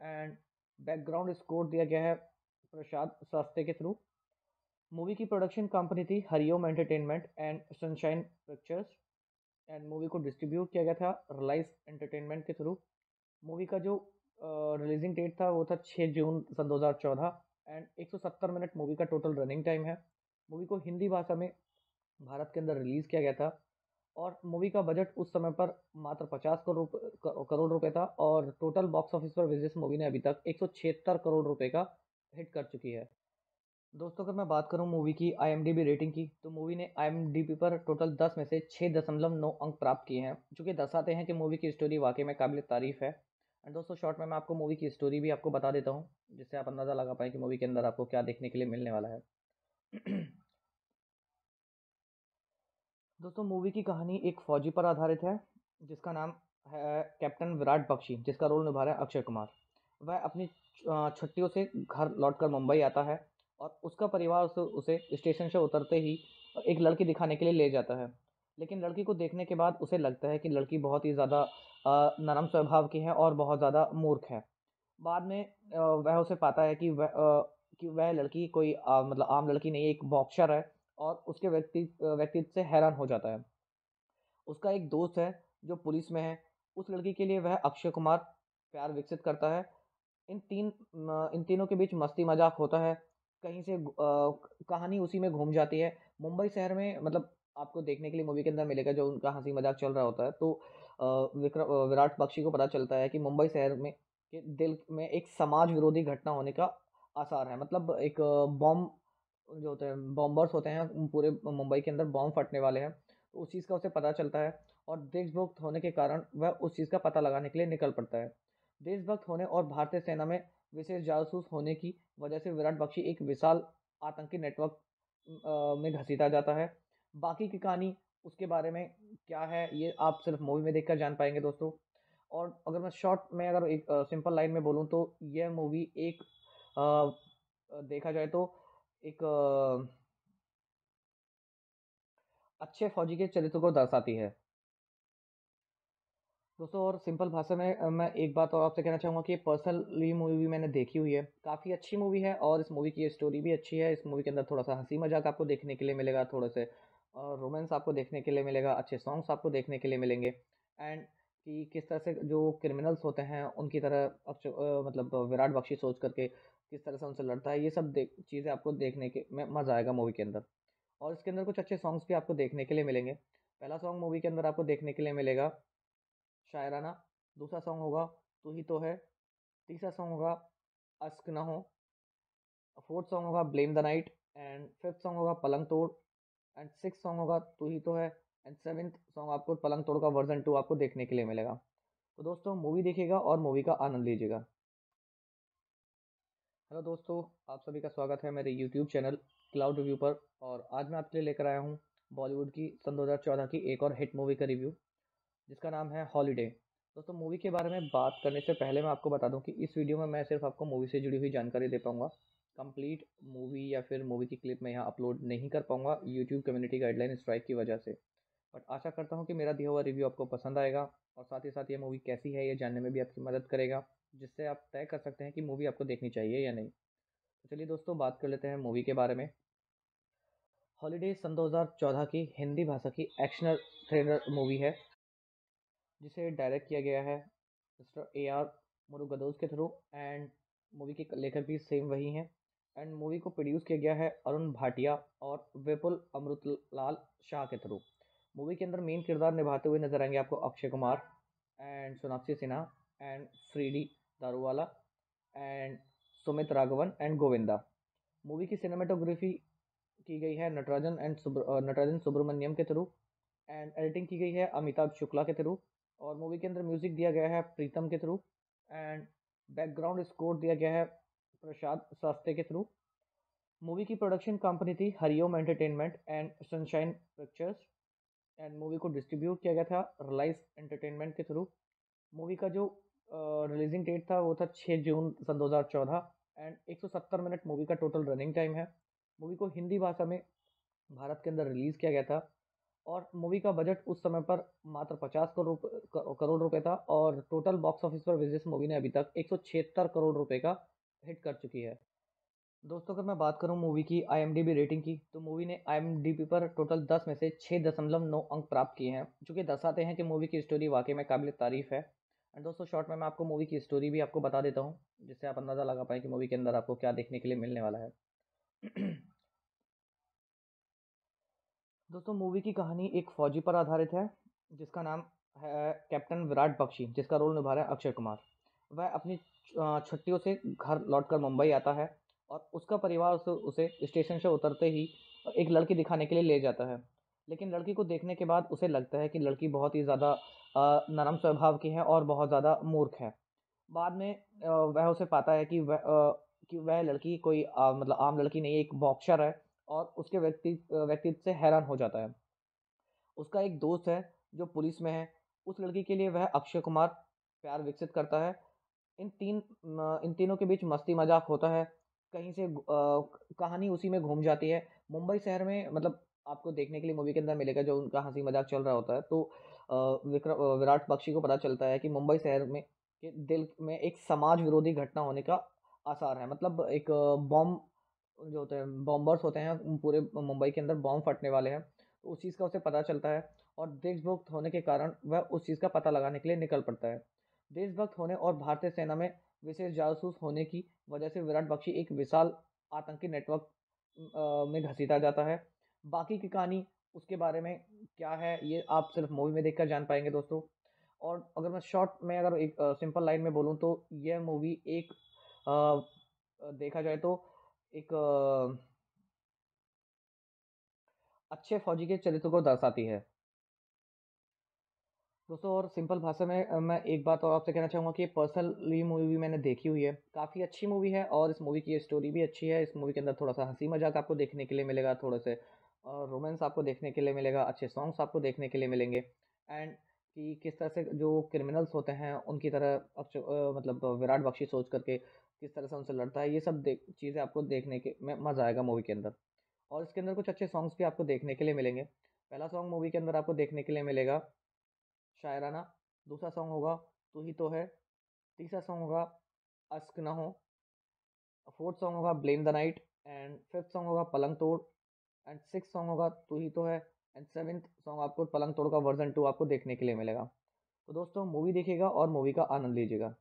एंड बैकग्राउंड स्कोर दिया गया है प्रसाद शास्त्री के थ्रू। मूवी की प्रोडक्शन कंपनी थी Hariom entertainment and Sunshine Pictures and movie को डिस्ट्रीब्यूट किया गया था रिलायंस एंटरटेनमेंट के थ्रू। मूवी का जो रिलीजिंग डेट था वो था 6 जून सन 2014 एंड 170 मिनट मूवी का टोटल रनिंग टाइम है। मूवी को हिंदी भाषा में भारत के अंदर रिलीज़ किया गया था और मूवी का बजट उस समय पर मात्र 50 करोड़ रुपए था और टोटल बॉक्स ऑफिस पर विजय मूवी ने अभी तक 176 करोड़ रुपए का हिट कर चुकी है। दोस्तों अगर मैं बात करूं मूवी की IMDb रेटिंग की तो मूवी ने IMDb पर टोटल 10 में से 6.9 अंक प्राप्त किए हैं, जो कि दर्शाते हैं कि मूवी की स्टोरी वाकई में काबिल तारीफ है। एंड दोस्तों शॉर्ट में मैं आपको मूवी की स्टोरी भी आपको बता देता हूं, जिससे आप अंदाज़ा लगा पाएँ कि मूवी के अंदर आपको क्या देखने के लिए मिलने वाला है। दोस्तों मूवी की कहानी एक फौजी पर आधारित है जिसका नाम है कैप्टन विराट बख्शी, जिसका रोल निभा रहा है अक्षय कुमार। वह अपनी छुट्टियों से घर लौटकर मुंबई आता है और उसका परिवार उसे स्टेशन से उतरते ही एक लड़की दिखाने के लिए ले जाता है। लेकिन लड़की को देखने के बाद उसे लगता है कि लड़की बहुत ही ज़्यादा नरम स्वभाव की है और बहुत ज़्यादा मूर्ख है। बाद में वह उसे पाता है कि वह लड़की कोई मतलब आम लड़की नहीं है, एक बॉक्सर है और उसके व्यक्तित्व से हैरान हो जाता है। उसका एक दोस्त है जो पुलिस में है, उस लड़की के लिए वह अक्षय कुमार प्यार विकसित करता है। इन तीनों के बीच मस्ती मजाक होता है। कहीं से कहानी उसी में घूम जाती है। मुंबई शहर में मतलब आपको देखने के लिए मूवी के अंदर मिलेगा जो उनका हंसी मजाक चल रहा होता है। तो विराट बख्शी को पता चलता है कि मुंबई शहर में के दिल में एक समाज विरोधी घटना होने का आसार है। मतलब एक बॉम्ब जो होते हैं बॉम्बर्स होते हैं पूरे मुंबई के अंदर बॉम्ब फटने वाले हैं। तो उस चीज़ का उसे पता चलता है और देशभक्त होने के कारण वह उस चीज़ का पता लगाने के लिए निकल पड़ता है। देशभक्त होने और भारतीय सेना में विशेष जासूस होने की वजह से विराट बख्शी एक विशाल आतंकी नेटवर्क में घसीटा जाता है। बाकी की कहानी उसके बारे में क्या है ये आप सिर्फ मूवी में देखकर जान पाएंगे दोस्तों। और अगर मैं शॉर्ट में अगर एक सिंपल लाइन में बोलूँ तो यह मूवी एक देखा जाए तो एक अच्छे फौजी के चरित्र को दर्शाती है दोस्तों। और सिंपल भाषा में मैं एक बात और आपसे कहना चाहूँगा कि पर्सनली मूवी मैंने देखी हुई है, काफ़ी अच्छी मूवी है और इस मूवी की स्टोरी भी अच्छी है। इस मूवी के अंदर थोड़ा सा हंसी मजाक आपको देखने के लिए मिलेगा, थोड़े से रोमांस आपको देखने के लिए मिलेगा, अच्छे सॉन्ग्स आपको देखने के लिए मिलेंगे। एंड कि किस तरह से जो क्रिमिनल्स होते हैं उनकी तरह मतलब विराट बख्शी सोच करके किस तरह से उनसे लड़ता है, ये सब चीज़ें आपको देखने के में मज़ा आएगा मूवी के अंदर। और इसके अंदर कुछ अच्छे सॉन्ग्स भी आपको देखने के लिए मिलेंगे। पहला सॉन्ग मूवी के अंदर आपको देखने के लिए मिलेगा शायराना, दूसरा सॉन्ग होगा तू ही तो है, तीसरा सॉन्ग होगा अश्क ना हो, फोर्थ सॉन्ग होगा blame the night and fifth song होगा पलंग तोड़ एंड सिक्स सॉन्ग होगा तू ही तो है एंड सेवेंथ सॉन्ग आपको पलंग तोड़ का वर्जन 2 आपको देखने के लिए मिलेगा। तो दोस्तों मूवी देखिएगा और मूवी का आनंद लीजिएगा। हेलो दोस्तों, आप सभी का स्वागत है मेरे यूट्यूब चैनल क्लाउड रिव्यू पर। और आज मैं आपके लिए लेकर आया हूँ बॉलीवुड की सन 2014 की एक और हिट मूवी का रिव्यू, जिसका नाम है हॉलीडे। दोस्तों मूवी के बारे में बात करने से पहले मैं आपको बता दूं कि इस वीडियो में मैं सिर्फ आपको मूवी से जुड़ी हुई जानकारी दे पाऊंगा। कंप्लीट मूवी या फिर मूवी की क्लिप मैं यहाँ अपलोड नहीं कर पाऊंगा यूट्यूब कम्युनिटी गाइडलाइन स्ट्राइक की वजह से। बट आशा करता हूँ कि मेरा दिया हुआ रिव्यू आपको पसंद आएगा और साथ ही साथ ये मूवी कैसी है ये जानने में भी आपकी मदद करेगा, जिससे आप तय कर सकते हैं कि मूवी आपको देखनी चाहिए या नहीं। तो चलिए दोस्तों बात कर लेते हैं मूवी के बारे में। हॉलीडे सन 2014 की हिंदी भाषा की एक्शन थ्रिलर मूवी है, जिसे डायरेक्ट किया गया है मिस्टर AR मुरुगदोस के थ्रू एंड मूवी के लेखक भी सेम वही हैं। एंड मूवी को प्रोड्यूस किया गया है अरुण भाटिया और विपुल अमृतलाल शाह के थ्रू। मूवी के अंदर मेन किरदार निभाते हुए नजर आएंगे आपको Akshay Kumar and Sonakshi Sinha and फ्रीडी Daruwala and Sumit Raghavan and Govinda. Movie की सिनेमाटोग्राफी की गई है नटराजन सुब्रमण्यम के थ्रू एंड एडिटिंग की गई है अमिताभ शुक्ला के थ्रू। और मूवी के अंदर म्यूजिक दिया गया है प्रीतम के थ्रू एंड बैकग्राउंड स्कोर दिया गया है प्रसाद शास्त्री के थ्रू। मूवी की प्रोडक्शन कंपनी थी Hariom entertainment and Sunshine Pictures and movie को डिस्ट्रीब्यूट किया गया था रिलायंस एंटरटेनमेंट के थ्रू। मूवी का जो रिलीजिंग डेट था वो था 6 जून सन 2014 एंड 170 मिनट मूवी का टोटल रनिंग टाइम है। मूवी को हिंदी भाषा में भारत के अंदर रिलीज़ किया गया था और मूवी का बजट उस समय पर मात्र 50 करोड़ रुपए था और टोटल बॉक्स ऑफिस पर विजय इस मूवी ने अभी तक 176 करोड़ रुपए का हिट कर चुकी है। दोस्तों अगर मैं बात करूं मूवी की आईएमडीबी रेटिंग की, तो मूवी ने आईएमडीबी पर टोटल 10 में से 6.9 अंक प्राप्त किए हैं, जो कि दर्शाते हैं कि मूवी की स्टोरी वाकई में काबिल तारीफ है। एंड दोस्तों शॉर्ट में मैं आपको मूवी की स्टोरी भी आपको बता देता हूं, जिससे आप अंदाज़ा लगा पाएँ कि मूवी के अंदर आपको क्या देखने के लिए मिलने वाला है। दोस्तों मूवी की कहानी एक फौजी पर आधारित है, जिसका नाम है कैप्टन विराट बख्शी, जिसका रोल निभा रहा है अक्षय कुमार। वह अपनी छुट्टियों से घर लौटकर मुंबई आता है और उसका परिवार उसे स्टेशन से उतरते ही एक लड़की दिखाने के लिए ले जाता है। लेकिन लड़की को देखने के बाद उसे लगता है कि लड़की बहुत ही ज़्यादा नरम स्वभाव की है और बहुत ज़्यादा मूर्ख है। बाद में वह उसे पाता है कि वह लड़की कोई मतलब आम लड़की नहीं है, एक बॉक्सर है और उसके व्यक्तित्व से हैरान हो जाता है। उसका एक दोस्त है जो पुलिस में है, उस लड़की के लिए वह अक्षय कुमार प्यार विकसित करता है। इन तीनों के बीच मस्ती मजाक होता है। कहीं से कहानी उसी में घूम जाती है। मुंबई शहर में मतलब आपको देखने के लिए मूवी के अंदर मिलेगा जो उनका हंसी मजाक चल रहा होता है। तो विराट बख्शी को पता चलता है कि मुंबई शहर में के दिल में एक समाज विरोधी घटना होने का आसार है। मतलब एक बॉम्ब जो होते हैं, बॉम्बर्स होते हैं, पूरे मुंबई के अंदर बॉम्ब फटने वाले हैं। तो उस चीज़ का उसे पता चलता है और देशभक्त होने के कारण वह उस चीज़ का पता लगाने के लिए निकल पड़ता है। देशभक्त होने और भारतीय सेना में विशेष जासूस होने की वजह से विराट बख्शी एक विशाल आतंकी नेटवर्क में घसीटा जाता है। बाकी की कहानी उसके बारे में क्या है ये आप सिर्फ मूवी में देखकर जान पाएंगे दोस्तों। और अगर मैं शॉर्ट में अगर एक सिंपल लाइन में बोलूँ तो यह मूवी एक देखा जाए तो एक अच्छे फौजी के चरित्र को दर्शाती है दोस्तों। और सिंपल भाषा में मैं एक बात और आपसे कहना चाहूँगा कि पर्सनली मूवी मैंने देखी हुई है, काफ़ी अच्छी मूवी है और इस मूवी की स्टोरी भी अच्छी है। इस मूवी के अंदर थोड़ा सा हंसी मजाक आपको देखने के लिए मिलेगा, थोड़े से रोमांस आपको देखने के लिए मिलेगा, अच्छे सॉन्ग्स आपको देखने के लिए मिलेंगे। एंड कि किस तरह से जो क्रिमिनल्स होते हैं उनकी तरह मतलब विराट बख्शी सोच करके किस तरह से उनसे लड़ता है, ये सब चीज़ें आपको देखने के में मज़ा आएगा मूवी के अंदर। और इसके अंदर कुछ अच्छे सॉन्ग्स भी आपको देखने के लिए मिलेंगे। पहला सॉन्ग मूवी के अंदर आपको देखने के लिए मिलेगा शायराना, दूसरा सॉन्ग होगा तू ही तो है, तीसरा सॉन्ग होगा अश्क ना हो, फोर्थ सॉन्ग होगा blame the night, and fifth song होगा पलंग तोड़, एंड सिक्स सॉन्ग होगा तू ही तो है, एंड सेवेंथ सॉन्ग आपको पलंग तोड़ का वर्जन 2 आपको देखने के लिए मिलेगा। तो दोस्तों मूवी देखिएगा और मूवी का आनंद लीजिएगा।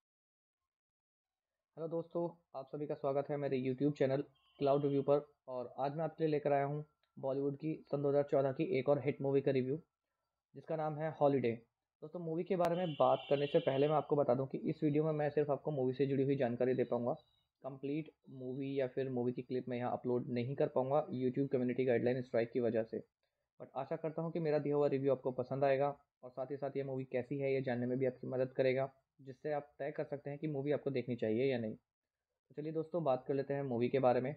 हेलो दोस्तों, आप सभी का स्वागत है मेरे यूट्यूब चैनल क्लाउड रिव्यू पर। और आज मैं आपके लिए लेकर आया हूँ बॉलीवुड की सन 2014 की एक और हिट मूवी का रिव्यू, जिसका नाम है हॉलीडे। दोस्तों मूवी के बारे में बात करने से पहले मैं आपको बता दूं कि इस वीडियो में मैं सिर्फ आपको मूवी से जुड़ी हुई जानकारी दे पाऊंगा। कंप्लीट मूवी या फिर मूवी की क्लिप मैं यहाँ अपलोड नहीं कर पाऊंगा यूट्यूब कम्युनिटी गाइडलाइन स्ट्राइक की वजह से। बट आशा करता हूँ कि मेरा दिया हुआ रिव्यू आपको पसंद आएगा और साथ ही साथ ये मूवी कैसी है ये जानने में भी आपकी मदद करेगा, जिससे आप तय कर सकते हैं कि मूवी आपको देखनी चाहिए या नहीं। तो चलिए दोस्तों बात कर लेते हैं मूवी के बारे में।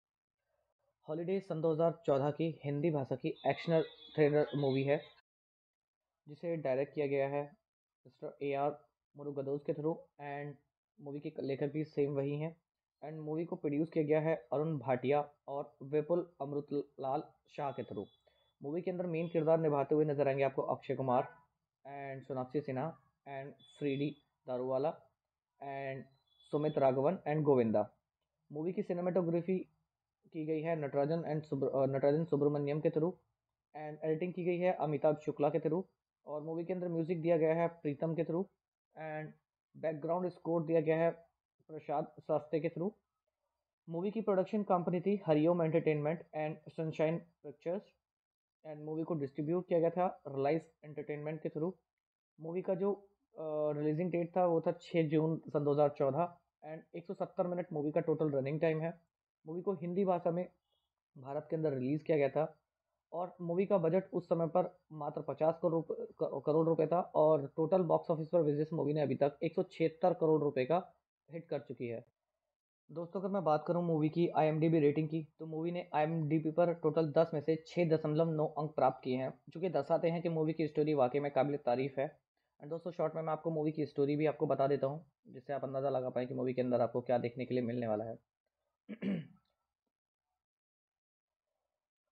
हॉलीडे सन 2014 की हिंदी भाषा की एक्शन थ्रिलर मूवी है, जिसे डायरेक्ट किया गया है मिस्टर ए आर मुरुगदोस के थ्रू। एंड मूवी के लेखक भी सेम वही हैं। एंड मूवी को प्रोड्यूस किया गया है अरुण भाटिया और विपुल अमृतलाल शाह के थ्रू। मूवी के अंदर मेन किरदार निभाते हुए नजर आएंगे आपको Akshay Kumar and Sonakshi Sinha and फ्रीडी Daruwala and Sumit Raghavan and Govinda. Movie की सिनेमाटोग्राफी की गई है नटराजन सुब्रमण्यम के थ्रू। एंड एडिटिंग की गई है अमिताभ शुक्ला के थ्रू। और मूवी के अंदर म्यूजिक दिया गया है प्रीतम के थ्रू। एंड बैकग्राउंड स्कोर दिया गया है प्रसाद शास्त्री के थ्रू। मूवी की प्रोडक्शन कंपनी थी Hariom entertainment and Sunshine Pictures. And movie को डिस्ट्रीब्यूट किया गया था रिलायंस एंटरटेनमेंट के थ्रू। मूवी का जो रिलीजिंग डेट था वो था 6 जून सन 2014। एंड 170 मिनट मूवी का टोटल रनिंग टाइम है। मूवी को हिंदी भाषा में भारत के अंदर रिलीज़ किया गया था और मूवी का बजट उस समय पर मात्र 50 करोड़ रुपए था और टोटल बॉक्स ऑफिस पर विजय इस मूवी ने अभी तक 176 करोड़ रुपए का हिट कर चुकी है। दोस्तों अगर मैं बात करूं मूवी की आईएमडीबी रेटिंग की, तो मूवी ने आईएमडीबी पर टोटल 10 में से 6.9 अंक प्राप्त किए हैं, जो कि दर्शाते हैं कि मूवी की स्टोरी वाकई में काबिल तारीफ है। एंड दोस्तों शॉर्ट में मैं आपको मूवी की स्टोरी भी आपको बता देता हूँ, जिससे आप अंदाज़ा लगा पाएँ कि मूवी के अंदर आपको क्या देखने के लिए मिलने वाला है।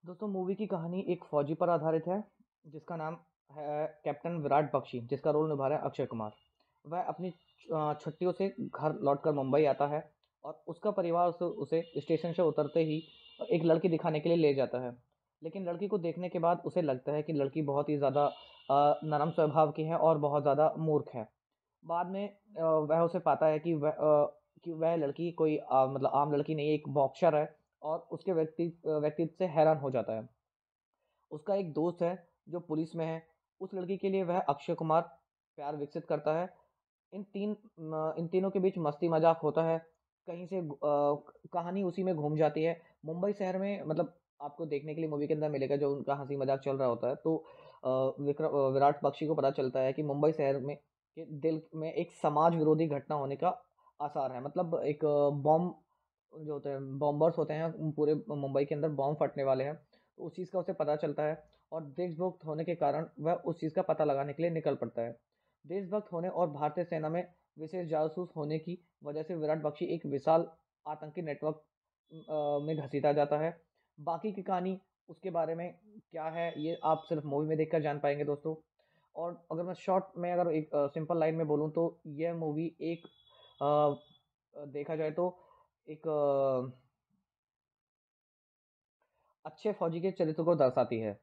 दोस्तों मूवी की कहानी एक फौजी पर आधारित है जिसका नाम है कैप्टन विराट बख्शी, जिसका रोल निभा रहा है अक्षय कुमार। वह अपनी छुट्टियों से घर लौटकर मुंबई आता है और उसका परिवार उसे स्टेशन से उतरते ही एक लड़की दिखाने के लिए ले जाता है। लेकिन लड़की को देखने के बाद उसे लगता है कि लड़की बहुत ही ज़्यादा नरम स्वभाव की है और बहुत ज़्यादा मूर्ख है। बाद में वह उसे पाता है कि वह लड़की कोई मतलब आम लड़की नहीं है, एक बॉक्सर है और उसके व्यक्तित्व से हैरान हो जाता है। उसका एक दोस्त है जो पुलिस में है, उस लड़की के लिए वह अक्षय कुमार प्यार विकसित करता है। इन तीनों के बीच मस्ती मजाक होता है। कहीं से कहानी उसी में घूम जाती है। मुंबई शहर में मतलब आपको देखने के लिए मूवी के अंदर मिलेगा जो उनका हंसी मजाक चल रहा होता है। तो विराट बख्शी को पता चलता है कि मुंबई शहर में के दिल में एक समाज विरोधी घटना होने का आसार है। मतलब एक बॉम्ब जो होते हैं, बॉम्बर्स होते हैं, पूरे मुंबई के अंदर बॉम्ब फटने वाले हैं। तो उस चीज़ का उसे पता चलता है और देशभक्त होने के कारण वह उस चीज़ का पता लगाने के लिए निकल पड़ता है। देशभक्त होने और भारतीय सेना में विशेष जासूस होने की वजह से विराट बख्शी एक विशाल आतंकी नेटवर्क में घसीटा जाता है। बाकी की कहानी उसके बारे में क्या है ये आप सिर्फ मूवी में देखकर जान पाएंगे दोस्तों। और अगर मैं शॉर्ट में अगर एक सिंपल लाइन में बोलूँ तो यह मूवी एक देखा जाए तो एक अच्छे फौजी के चरित्र को दर्शाती है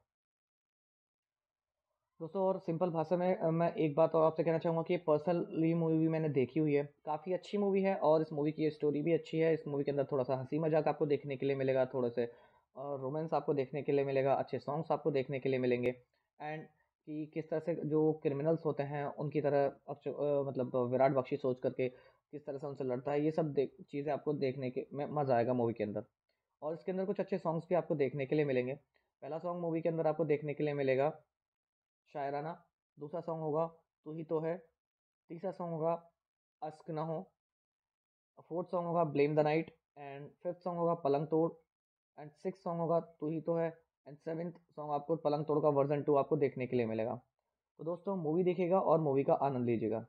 दोस्तों। और सिंपल भाषा में मैं एक बात और आपसे कहना चाहूँगा कि पर्सनली मूवी मैंने देखी हुई है, काफ़ी अच्छी मूवी है और इस मूवी की स्टोरी भी अच्छी है। इस मूवी के अंदर थोड़ा सा हंसी मजाक आपको देखने के लिए मिलेगा, थोड़े से रोमांस आपको देखने के लिए मिलेगा, अच्छे सॉन्ग्स आपको देखने के लिए मिलेंगे। एंड कि किस तरह से जो क्रिमिनल्स होते हैं उनकी तरह मतलब विराट बख्शी सोच करके किस तरह से उनसे लड़ता है, ये सब चीज़ें आपको देखने के में मज़ा आएगा मूवी के अंदर। और इसके अंदर कुछ अच्छे सॉन्ग्स भी आपको देखने के लिए मिलेंगे। पहला सॉन्ग मूवी के अंदर आपको देखने के लिए मिलेगा शायराना, दूसरा सॉन्ग होगा तू ही तो है, तीसरा सॉन्ग होगा अश्क ना हो, फोर्थ सॉन्ग होगा blame the night, and fifth song होगा पलंग तोड़, एंड सिक्स सॉन्ग होगा तू ही तो है, एंड सेवेंथ सॉन्ग आपको पलंग तोड़ का वर्जन 2 आपको देखने के लिए मिलेगा। तो दोस्तों मूवी देखिएगा और मूवी का आनंद लीजिएगा।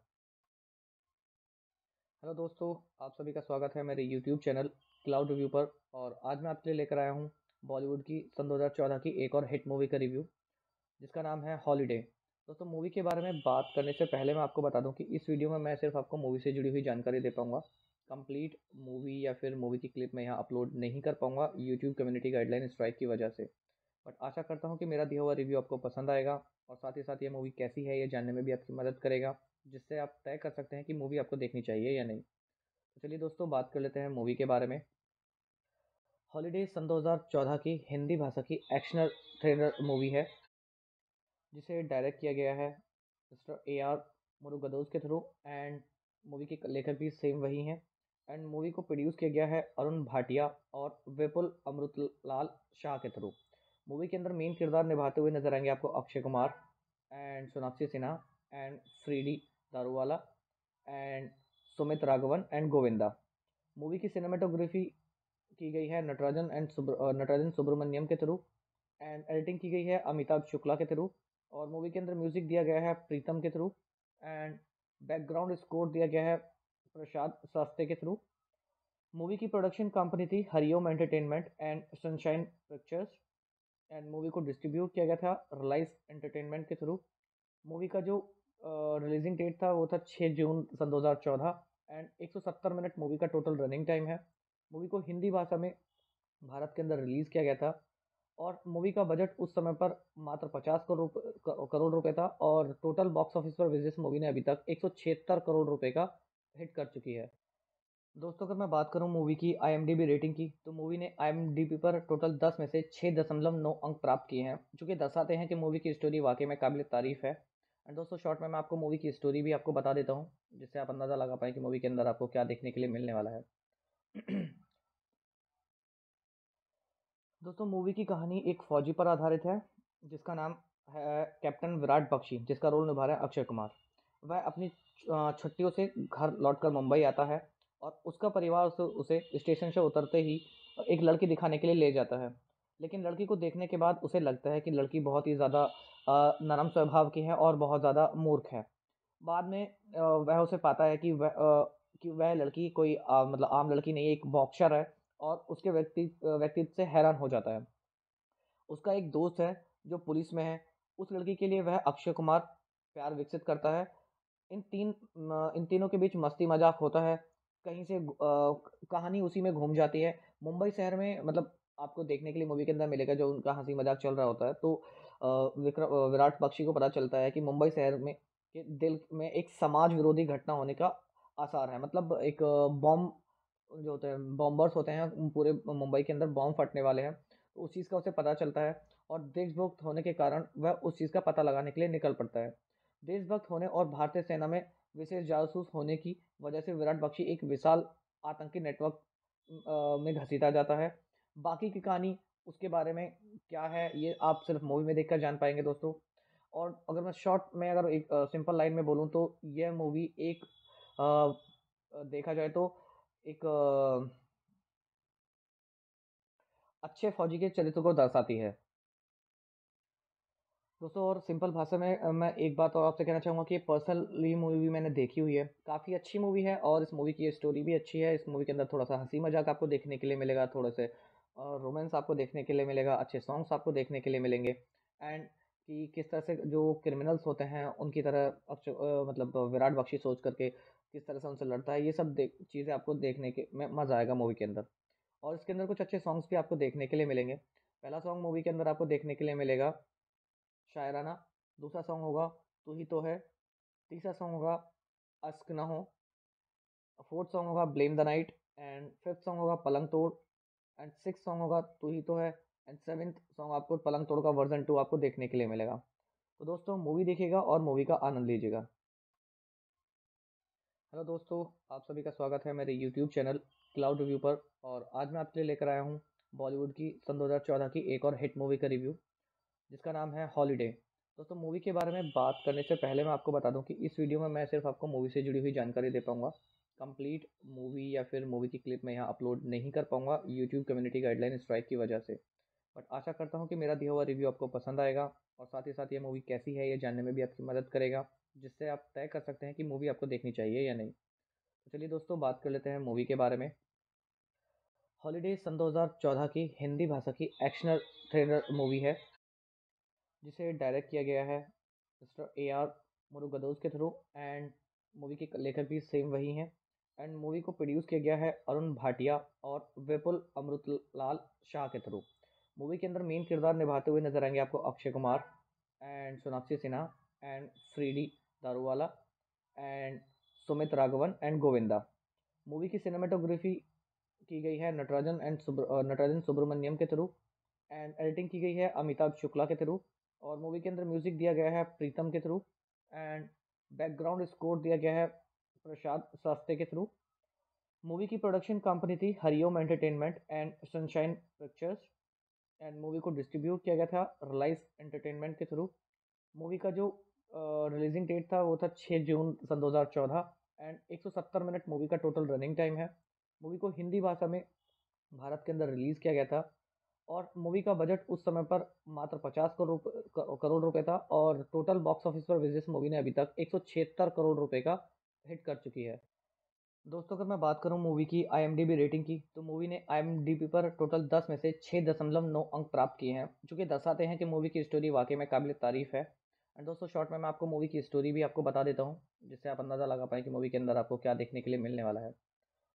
हेलो दोस्तों, आप सभी का स्वागत है मेरे यूट्यूब चैनल क्लाउड रिव्यू पर। और आज मैं आपके लिए लेकर आया हूँ बॉलीवुड की सन 2014 की एक और हिट मूवी का रिव्यू जिसका नाम है हॉलीडे। दोस्तों मूवी के बारे में बात करने से पहले मैं आपको बता दूं कि इस वीडियो में मैं सिर्फ आपको मूवी से जुड़ी हुई जानकारी दे पाऊंगा। कंप्लीट मूवी या फिर मूवी की क्लिप मैं यहाँ अपलोड नहीं कर पाऊंगा यूट्यूब कम्युनिटी गाइडलाइन स्ट्राइक की वजह से। बट आशा करता हूँ कि मेरा दिया हुआ रिव्यू आपको पसंद आएगा और साथ ही साथ ये मूवी कैसी है ये जानने में भी आपकी मदद करेगा, जिससे आप तय कर सकते हैं कि मूवी आपको देखनी चाहिए या नहीं। तो चलिए दोस्तों बात कर लेते हैं मूवी के बारे में। हॉलीडे सन 2014 की हिंदी भाषा की एक्शन थ्रिलर मूवी है जिसे डायरेक्ट किया गया है मिस्टर ए आर मुरुगदोस के थ्रू। एंड मूवी के लेखक भी सेम वही हैं। एंड मूवी को प्रोड्यूस किया गया है अरुण भाटिया और विपुल अमृतलाल शाह के थ्रू। मूवी के अंदर मेन किरदार निभाते हुए नजर आएंगे आपको Akshay Kumar and Sonakshi Sinha and फ्रीडी Daruwala and Sumit Raghavan and Govinda. Movie की सिनेमाटोग्राफी की गई है नटराजन सुब्रमण्यम के थ्रू। एंड एडिटिंग की गई है अमिताभ शुक्ला के थ्रू। और मूवी के अंदर म्यूजिक दिया गया है प्रीतम के थ्रू। एंड बैकग्राउंड स्कोर दिया गया है प्रसाद शास्त्री के थ्रू। मूवी की प्रोडक्शन कंपनी थी Hariom entertainment and Sunshine Pictures. And movie को डिस्ट्रीब्यूट किया गया था रिलायंस एंटरटेनमेंट के थ्रू। मूवी का जो रिलीजिंग डेट था वो था 6 जून सन 2014। एंड 170 मिनट मूवी का टोटल रनिंग टाइम है। मूवी को हिंदी भाषा में भारत के अंदर रिलीज़ किया गया था और मूवी का बजट उस समय पर मात्र 50 करोड़ रुपए था और टोटल बॉक्स ऑफिस पर विजय मूवी ने अभी तक 176 करोड़ रुपए का हिट कर चुकी है। दोस्तों अगर मैं बात करूं मूवी की IMDb रेटिंग की तो मूवी ने IMDb पर टोटल 10 में से 6.9 अंक प्राप्त किए हैं, जो कि दर्शाते हैं कि मूवी की स्टोरी वाकई में काबिल तारीफ है। एंड दोस्तों शॉर्ट में मैं आपको मूवी की स्टोरी भी आपको बता देता हूं जिससे आप अंदाज़ा लगा पाएँ कि मूवी के अंदर आपको क्या देखने के लिए मिलने वाला है। दोस्तों मूवी की कहानी एक फौजी पर आधारित है जिसका नाम है कैप्टन विराट बख्शी, जिसका रोल निभा रहा है अक्षय कुमार। वह अपनी छुट्टियों से घर लौटकर मुंबई आता है और उसका परिवार उसे स्टेशन से उतरते ही एक लड़की दिखाने के लिए ले जाता है। लेकिन लड़की को देखने के बाद उसे लगता है कि लड़की बहुत ही ज़्यादा नरम स्वभाव की है और बहुत ज़्यादा मूर्ख है। बाद में वह उसे पाता है कि वह लड़की कोई मतलब आम लड़की नहीं है, एक बॉक्सर है और उसके व्यक्तित्व से हैरान हो जाता है। उसका एक दोस्त है जो पुलिस में है। उस लड़की के लिए वह अक्षय कुमार प्यार विकसित करता है। इन तीनों के बीच मस्ती मजाक होता है। कहीं से कहानी उसी में घूम जाती है। मुंबई शहर में मतलब आपको देखने के लिए मूवी के अंदर मिलेगा जो उनका हंसी मजाक चल रहा होता है। तो विराट बख्शी को पता चलता है कि मुंबई शहर में के दिल में एक समाज विरोधी घटना होने का आसार है। मतलब एक बॉम्ब जो होते हैं, बॉम्बर्स होते हैं, पूरे मुंबई के अंदर बॉम्ब फटने वाले हैं। तो उस चीज़ का उसे पता चलता है और देशभक्त होने के कारण वह उस चीज़ का पता लगाने के लिए निकल पड़ता है। देशभक्त होने और भारतीय सेना में विशेष जासूस होने की वजह से विराट बख्शी एक विशाल आतंकी नेटवर्क में घसीटा जाता है। बाकी की कहानी उसके बारे में क्या है ये आप सिर्फ मूवी में देखकर जान पाएंगे दोस्तों। और अगर मैं शॉर्ट में अगर एक सिंपल लाइन में बोलूँ तो यह मूवी एक देखा जाए तो एक अच्छे फौजी के चरित्र को दर्शाती है दोस्तों। और सिंपल भाषा में मैं एक बात और आपसे कहना चाहूँगा कि पर्सनली मूवी मैंने देखी हुई है, काफ़ी अच्छी मूवी है और इस मूवी की स्टोरी भी अच्छी है। इस मूवी के अंदर थोड़ा सा हंसी मजाक आपको देखने के लिए मिलेगा, थोड़े से रोमांस आपको देखने के लिए मिलेगा, अच्छे सॉन्ग्स आपको देखने के लिए मिलेंगे। एंड कि किस तरह से जो क्रिमिनल्स होते हैं उनकी तरह मतलब विराट बख्शी सोच करके किस तरह से उनसे लड़ता है, ये सब चीज़ें आपको देखने के में मज़ा आएगा मूवी के अंदर। और इसके अंदर कुछ अच्छे सॉन्ग्स भी आपको देखने के लिए मिलेंगे। पहला सॉन्ग मूवी के अंदर आपको देखने के लिए मिलेगा शायराना, दूसरा सॉन्ग होगा तू ही तो है, तीसरा सॉन्ग होगा अश्क ना हो, फोर्थ सॉन्ग होगा blame the night, and fifth song होगा पलंग तोड़, एंड सिक्स सॉन्ग होगा तू ही तो है, एंड सेवेंथ सॉन्ग आपको पलंग तोड़ का वर्जन 2 आपको देखने के लिए मिलेगा। तो दोस्तों मूवी देखिएगा और मूवी का आनंद लीजिएगा। हेलो दोस्तों, आप सभी का स्वागत है मेरे यूट्यूब चैनल क्लाउड रिव्यू पर। और आज मैं आपके लिए लेकर आया हूँ बॉलीवुड की सन 2014 की एक और हिट मूवी का रिव्यू जिसका नाम है हॉलीडे। दोस्तों मूवी के बारे में बात करने से पहले मैं आपको बता दूं कि इस वीडियो में मैं सिर्फ आपको मूवी से जुड़ी हुई जानकारी दे पाऊंगा। कंप्लीट मूवी या फिर मूवी की क्लिप मैं यहाँ अपलोड नहीं कर पाऊंगा यूट्यूब कम्युनिटी गाइडलाइन स्ट्राइक की वजह से। बट आशा करता हूँ कि मेरा दिया हुआ रिव्यू आपको पसंद आएगा और साथ ही साथ ये मूवी कैसी है ये जानने में भी आपकी मदद करेगा, जिससे आप तय कर सकते हैं कि मूवी आपको देखनी चाहिए या नहीं। तो चलिए दोस्तों बात कर लेते हैं मूवी के बारे में। हॉलीडे सन 2014 की हिंदी भाषा की एक्शन थ्रिलर मूवी है जिसे डायरेक्ट किया गया है मिस्टर ए आर मुरुगदोस के थ्रू। एंड मूवी के लेखक भी सेम वही हैं। एंड मूवी को प्रोड्यूस किया गया है अरुण भाटिया और विपुल अमृतलाल शाह के थ्रू। मूवी के अंदर मेन किरदार निभाते हुए नजर आएंगे आपको Akshay Kumar and Sonakshi Sinha and फ्रीडी Daruwala and Sumit Raghavan and Govinda. Movie की सिनेमाटोग्राफी की गई है नटराजन सुब्रमण्यम के थ्रू। एंड एडिटिंग की गई है अमिताभ शुक्ला के थ्रू। और मूवी के अंदर म्यूजिक दिया गया है प्रीतम के थ्रू। एंड बैकग्राउंड स्कोर दिया गया है प्रसाद शास्त्री के थ्रू। मूवी की प्रोडक्शन कंपनी थी Hariom entertainment and Sunshine Pictures. And movie को डिस्ट्रीब्यूट किया गया था रिलायंस एंटरटेनमेंट के थ्रू। मूवी का जो रिलीजिंग डेट था वो था 6 जून सन 2014। एंड 170 मिनट मूवी का टोटल रनिंग टाइम है। मूवी को हिंदी भाषा में भारत के अंदर रिलीज़ किया गया था और मूवी का बजट उस समय पर मात्र 50 करोड़ रुपए था और टोटल बॉक्स ऑफिस पर विजय मूवी ने अभी तक 176 करोड़ रुपए का हिट कर चुकी है। दोस्तों अगर मैं बात करूं मूवी की IMDb रेटिंग की तो मूवी ने IMDb पर टोटल 10 में से 6.9 अंक प्राप्त किए हैं, जो कि दर्शाते हैं कि मूवी की स्टोरी वाकई में काबिल तारीफ है। एंड दोस्तों शॉर्ट में मैं आपको मूवी की स्टोरी भी आपको बता देता हूं जिससे आप अंदाज़ा लगा पाएँ कि मूवी के अंदर आपको क्या देखने के लिए मिलने वाला है।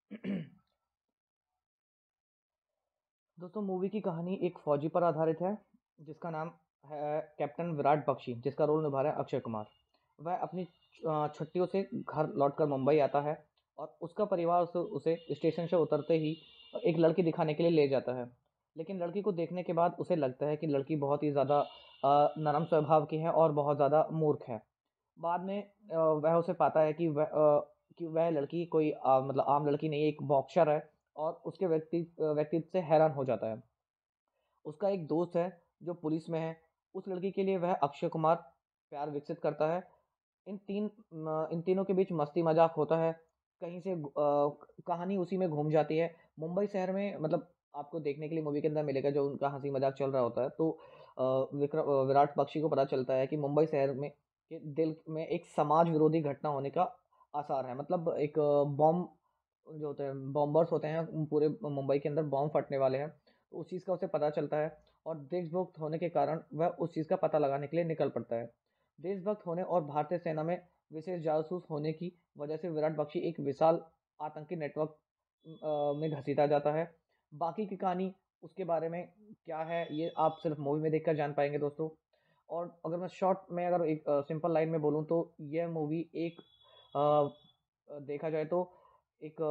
दोस्तों मूवी की कहानी एक फौजी पर आधारित है जिसका नाम है कैप्टन विराट बख्शी, जिसका रोल निभा रहा है अक्षय कुमार। वह अपनी छुट्टियों से घर लौटकर मुंबई आता है और उसका परिवार उसे स्टेशन से उतरते ही एक लड़की दिखाने के लिए ले जाता है। लेकिन लड़की को देखने के बाद उसे लगता है कि लड़की बहुत ही ज़्यादा नरम स्वभाव की है और बहुत ज़्यादा मूर्ख है। बाद में वह उसे पाता है कि वह लड़की कोई मतलब आम लड़की नहीं है, एक बॉक्सर है और उसके व्यक्तित्व से हैरान हो जाता है। उसका एक दोस्त है जो पुलिस में है। उस लड़की के लिए वह अक्षय कुमार प्यार विकसित करता है। इन तीनों के बीच मस्ती मजाक होता है। कहीं से कहानी उसी में घूम जाती है। मुंबई शहर में मतलब आपको देखने के लिए मूवी के अंदर मिलेगा जो उनका हंसी मजाक चल रहा होता है। तो विराट बख्शी को पता चलता है कि मुंबई शहर में के दिल में एक समाज विरोधी घटना होने का आसार है। मतलब एक बॉम्ब जो होते हैं, बॉम्बर्स होते हैं, पूरे मुंबई के अंदर बॉम्ब फटने वाले हैं। तो उस चीज़ का उसे पता चलता है और देशभक्त होने के कारण वह उस चीज़ का पता लगाने के लिए निकल पड़ता है। देशभक्त होने और भारतीय सेना में विशेष जासूस होने की वजह से विराट बख्शी एक विशाल आतंकी नेटवर्क में घसीटा जाता है। बाकी की कहानी उसके बारे में क्या है ये आप सिर्फ मूवी में देखकर जान पाएंगे दोस्तों। और अगर मैं शॉर्ट में अगर एक सिंपल लाइन में बोलूँ तो यह मूवी एक देखा जाए तो एक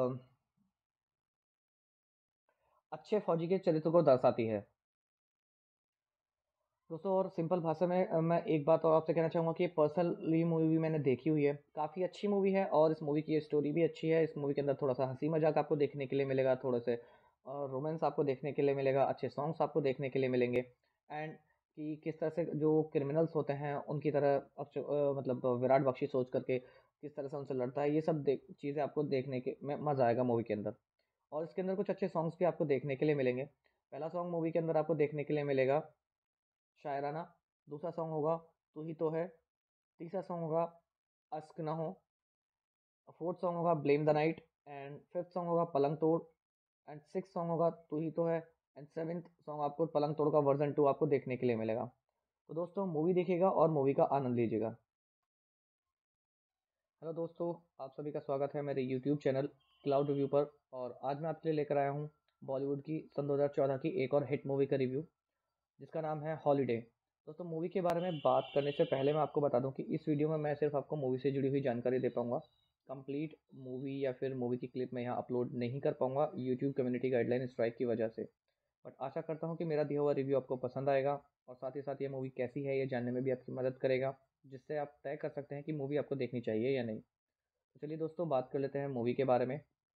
अच्छे फौजी के चरित्र को दर्शाती है दोस्तों। और सिंपल भाषा में मैं एक बात और आपसे कहना चाहूँगा कि पर्सनली मूवी मैंने देखी हुई है, काफ़ी अच्छी मूवी है और इस मूवी की स्टोरी भी अच्छी है। इस मूवी के अंदर थोड़ा सा हंसी मजाक आपको देखने के लिए मिलेगा, थोड़े से रोमांस आपको देखने के लिए मिलेगा, अच्छे सॉन्ग्स आपको देखने के लिए मिलेंगे एंड कि किस तरह से जो क्रिमिनल्स होते हैं उनकी तरह मतलब विराट बख्शी सोच करके किस तरह से उनसे लड़ता है, ये सब चीज़ें आपको देखने के में मज़ा आएगा मूवी के अंदर। और इसके अंदर कुछ अच्छे सॉन्ग्स भी आपको देखने के लिए मिलेंगे। पहला सॉन्ग मूवी के अंदर आपको देखने के लिए मिलेगा शायराना, दूसरा सॉन्ग होगा तू ही तो है, तीसरा सॉन्ग होगा अश्क ना हो, फोर्थ सॉन्ग होगा blame the night and fifth song होगा पलंग तोड़ एंड सिक्स सॉन्ग होगा तू ही तो है एंड सेवेंथ सॉन्ग आपको पलंग तोड़ का वर्जन 2 आपको देखने के लिए मिलेगा। तो दोस्तों मूवी देखिएगा और मूवी का आनंद लीजिएगा। हेलो दोस्तों, आप सभी का स्वागत है मेरे यूट्यूब चैनल क्लाउड रिव्यू पर। और आज मैं आपके लिए लेकर आया हूँ बॉलीवुड की सन 2014 की एक और हिट मूवी का रिव्यू जिसका नाम है हॉलीडे। दोस्तों मूवी के बारे में बात करने से पहले मैं आपको बता दूं कि इस वीडियो में मैं सिर्फ आपको मूवी से जुड़ी हुई जानकारी दे पाऊंगा। कंप्लीट मूवी या फिर मूवी की क्लिप मैं यहाँ अपलोड नहीं कर पाऊंगा यूट्यूब कम्युनिटी गाइडलाइन स्ट्राइक की वजह से। बट आशा करता हूँ कि मेरा दिया हुआ रिव्यू आपको पसंद आएगा और साथ ही साथ ये मूवी कैसी है ये जानने में भी आपकी मदद करेगा, जिससे आप तय कर सकते हैं कि मूवी आपको देखनी चाहिए या नहीं। तो चलिए दोस्तों बात कर लेते हैं मूवी के बारे में।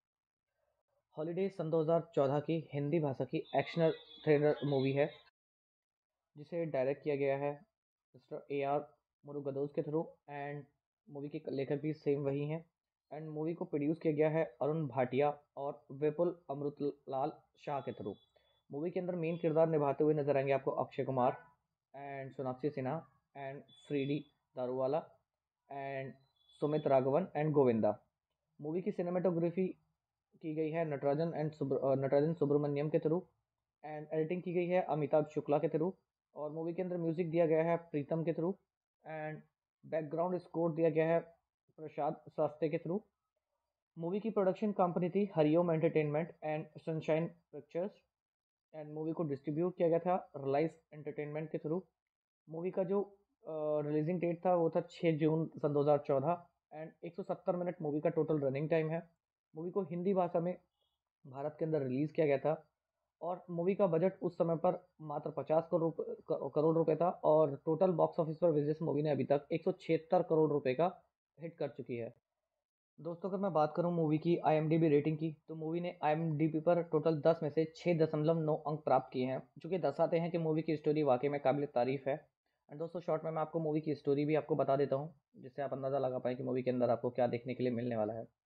हॉलीडे सन 2014 की हिंदी भाषा की एक्शन थ्रिलर मूवी है जिसे डायरेक्ट किया गया है मिस्टर ए आर मुरुगदोस के थ्रू एंड मूवी के लेखक भी सेम वही हैं। एंड मूवी को प्रोड्यूस किया गया है अरुण भाटिया और विपुल अमृतलाल शाह के थ्रू। मूवी के अंदर मेन किरदार निभाते हुए नजर आएंगे आपको Akshay Kumar and Sonakshi Sinha and फ्रीडी Daruwala and Sumit Raghavan and Govinda. Movie की सिनेमाटोग्राफी की गई है नटराजन सुब्रमण्यम के थ्रू एंड एडिटिंग की गई है अमिताभ शुक्ला के थ्रू। और मूवी के अंदर म्यूजिक दिया गया है प्रीतम के थ्रू एंड बैकग्राउंड स्कोर दिया गया है प्रसाद शास्त्री के थ्रू। मूवी की प्रोडक्शन कंपनी थी Hariom entertainment and Sunshine Pictures and movie को डिस्ट्रीब्यूट किया गया था रिलायंस एंटरटेनमेंट के थ्रू। मूवी का जो रिलीजिंग डेट था वो था 6 जून सन 2014 एंड 170 मिनट मूवी का टोटल रनिंग टाइम है। मूवी को हिंदी भाषा में भारत के अंदर रिलीज़ किया गया था और मूवी का बजट उस समय पर मात्र 50 करोड़ रुपए था और टोटल बॉक्स ऑफिस पर विजय मूवी ने अभी तक 176 करोड़ रुपए का हिट कर चुकी है। दोस्तों अगर मैं बात करूं मूवी की IMDb रेटिंग की तो मूवी ने IMDb पर टोटल 10 में से 6.9 अंक प्राप्त किए हैं, जो कि दर्शाते हैं कि मूवी की स्टोरी वाकई में काबिल तारीफ है। एंड दोस्तों शॉर्ट में मैं आपको मूवी की स्टोरी भी आपको बता देता हूं जिससे आप अंदाज़ा लगा पाएँ कि मूवी के अंदर आपको क्या देखने के लिए मिलने वाला है।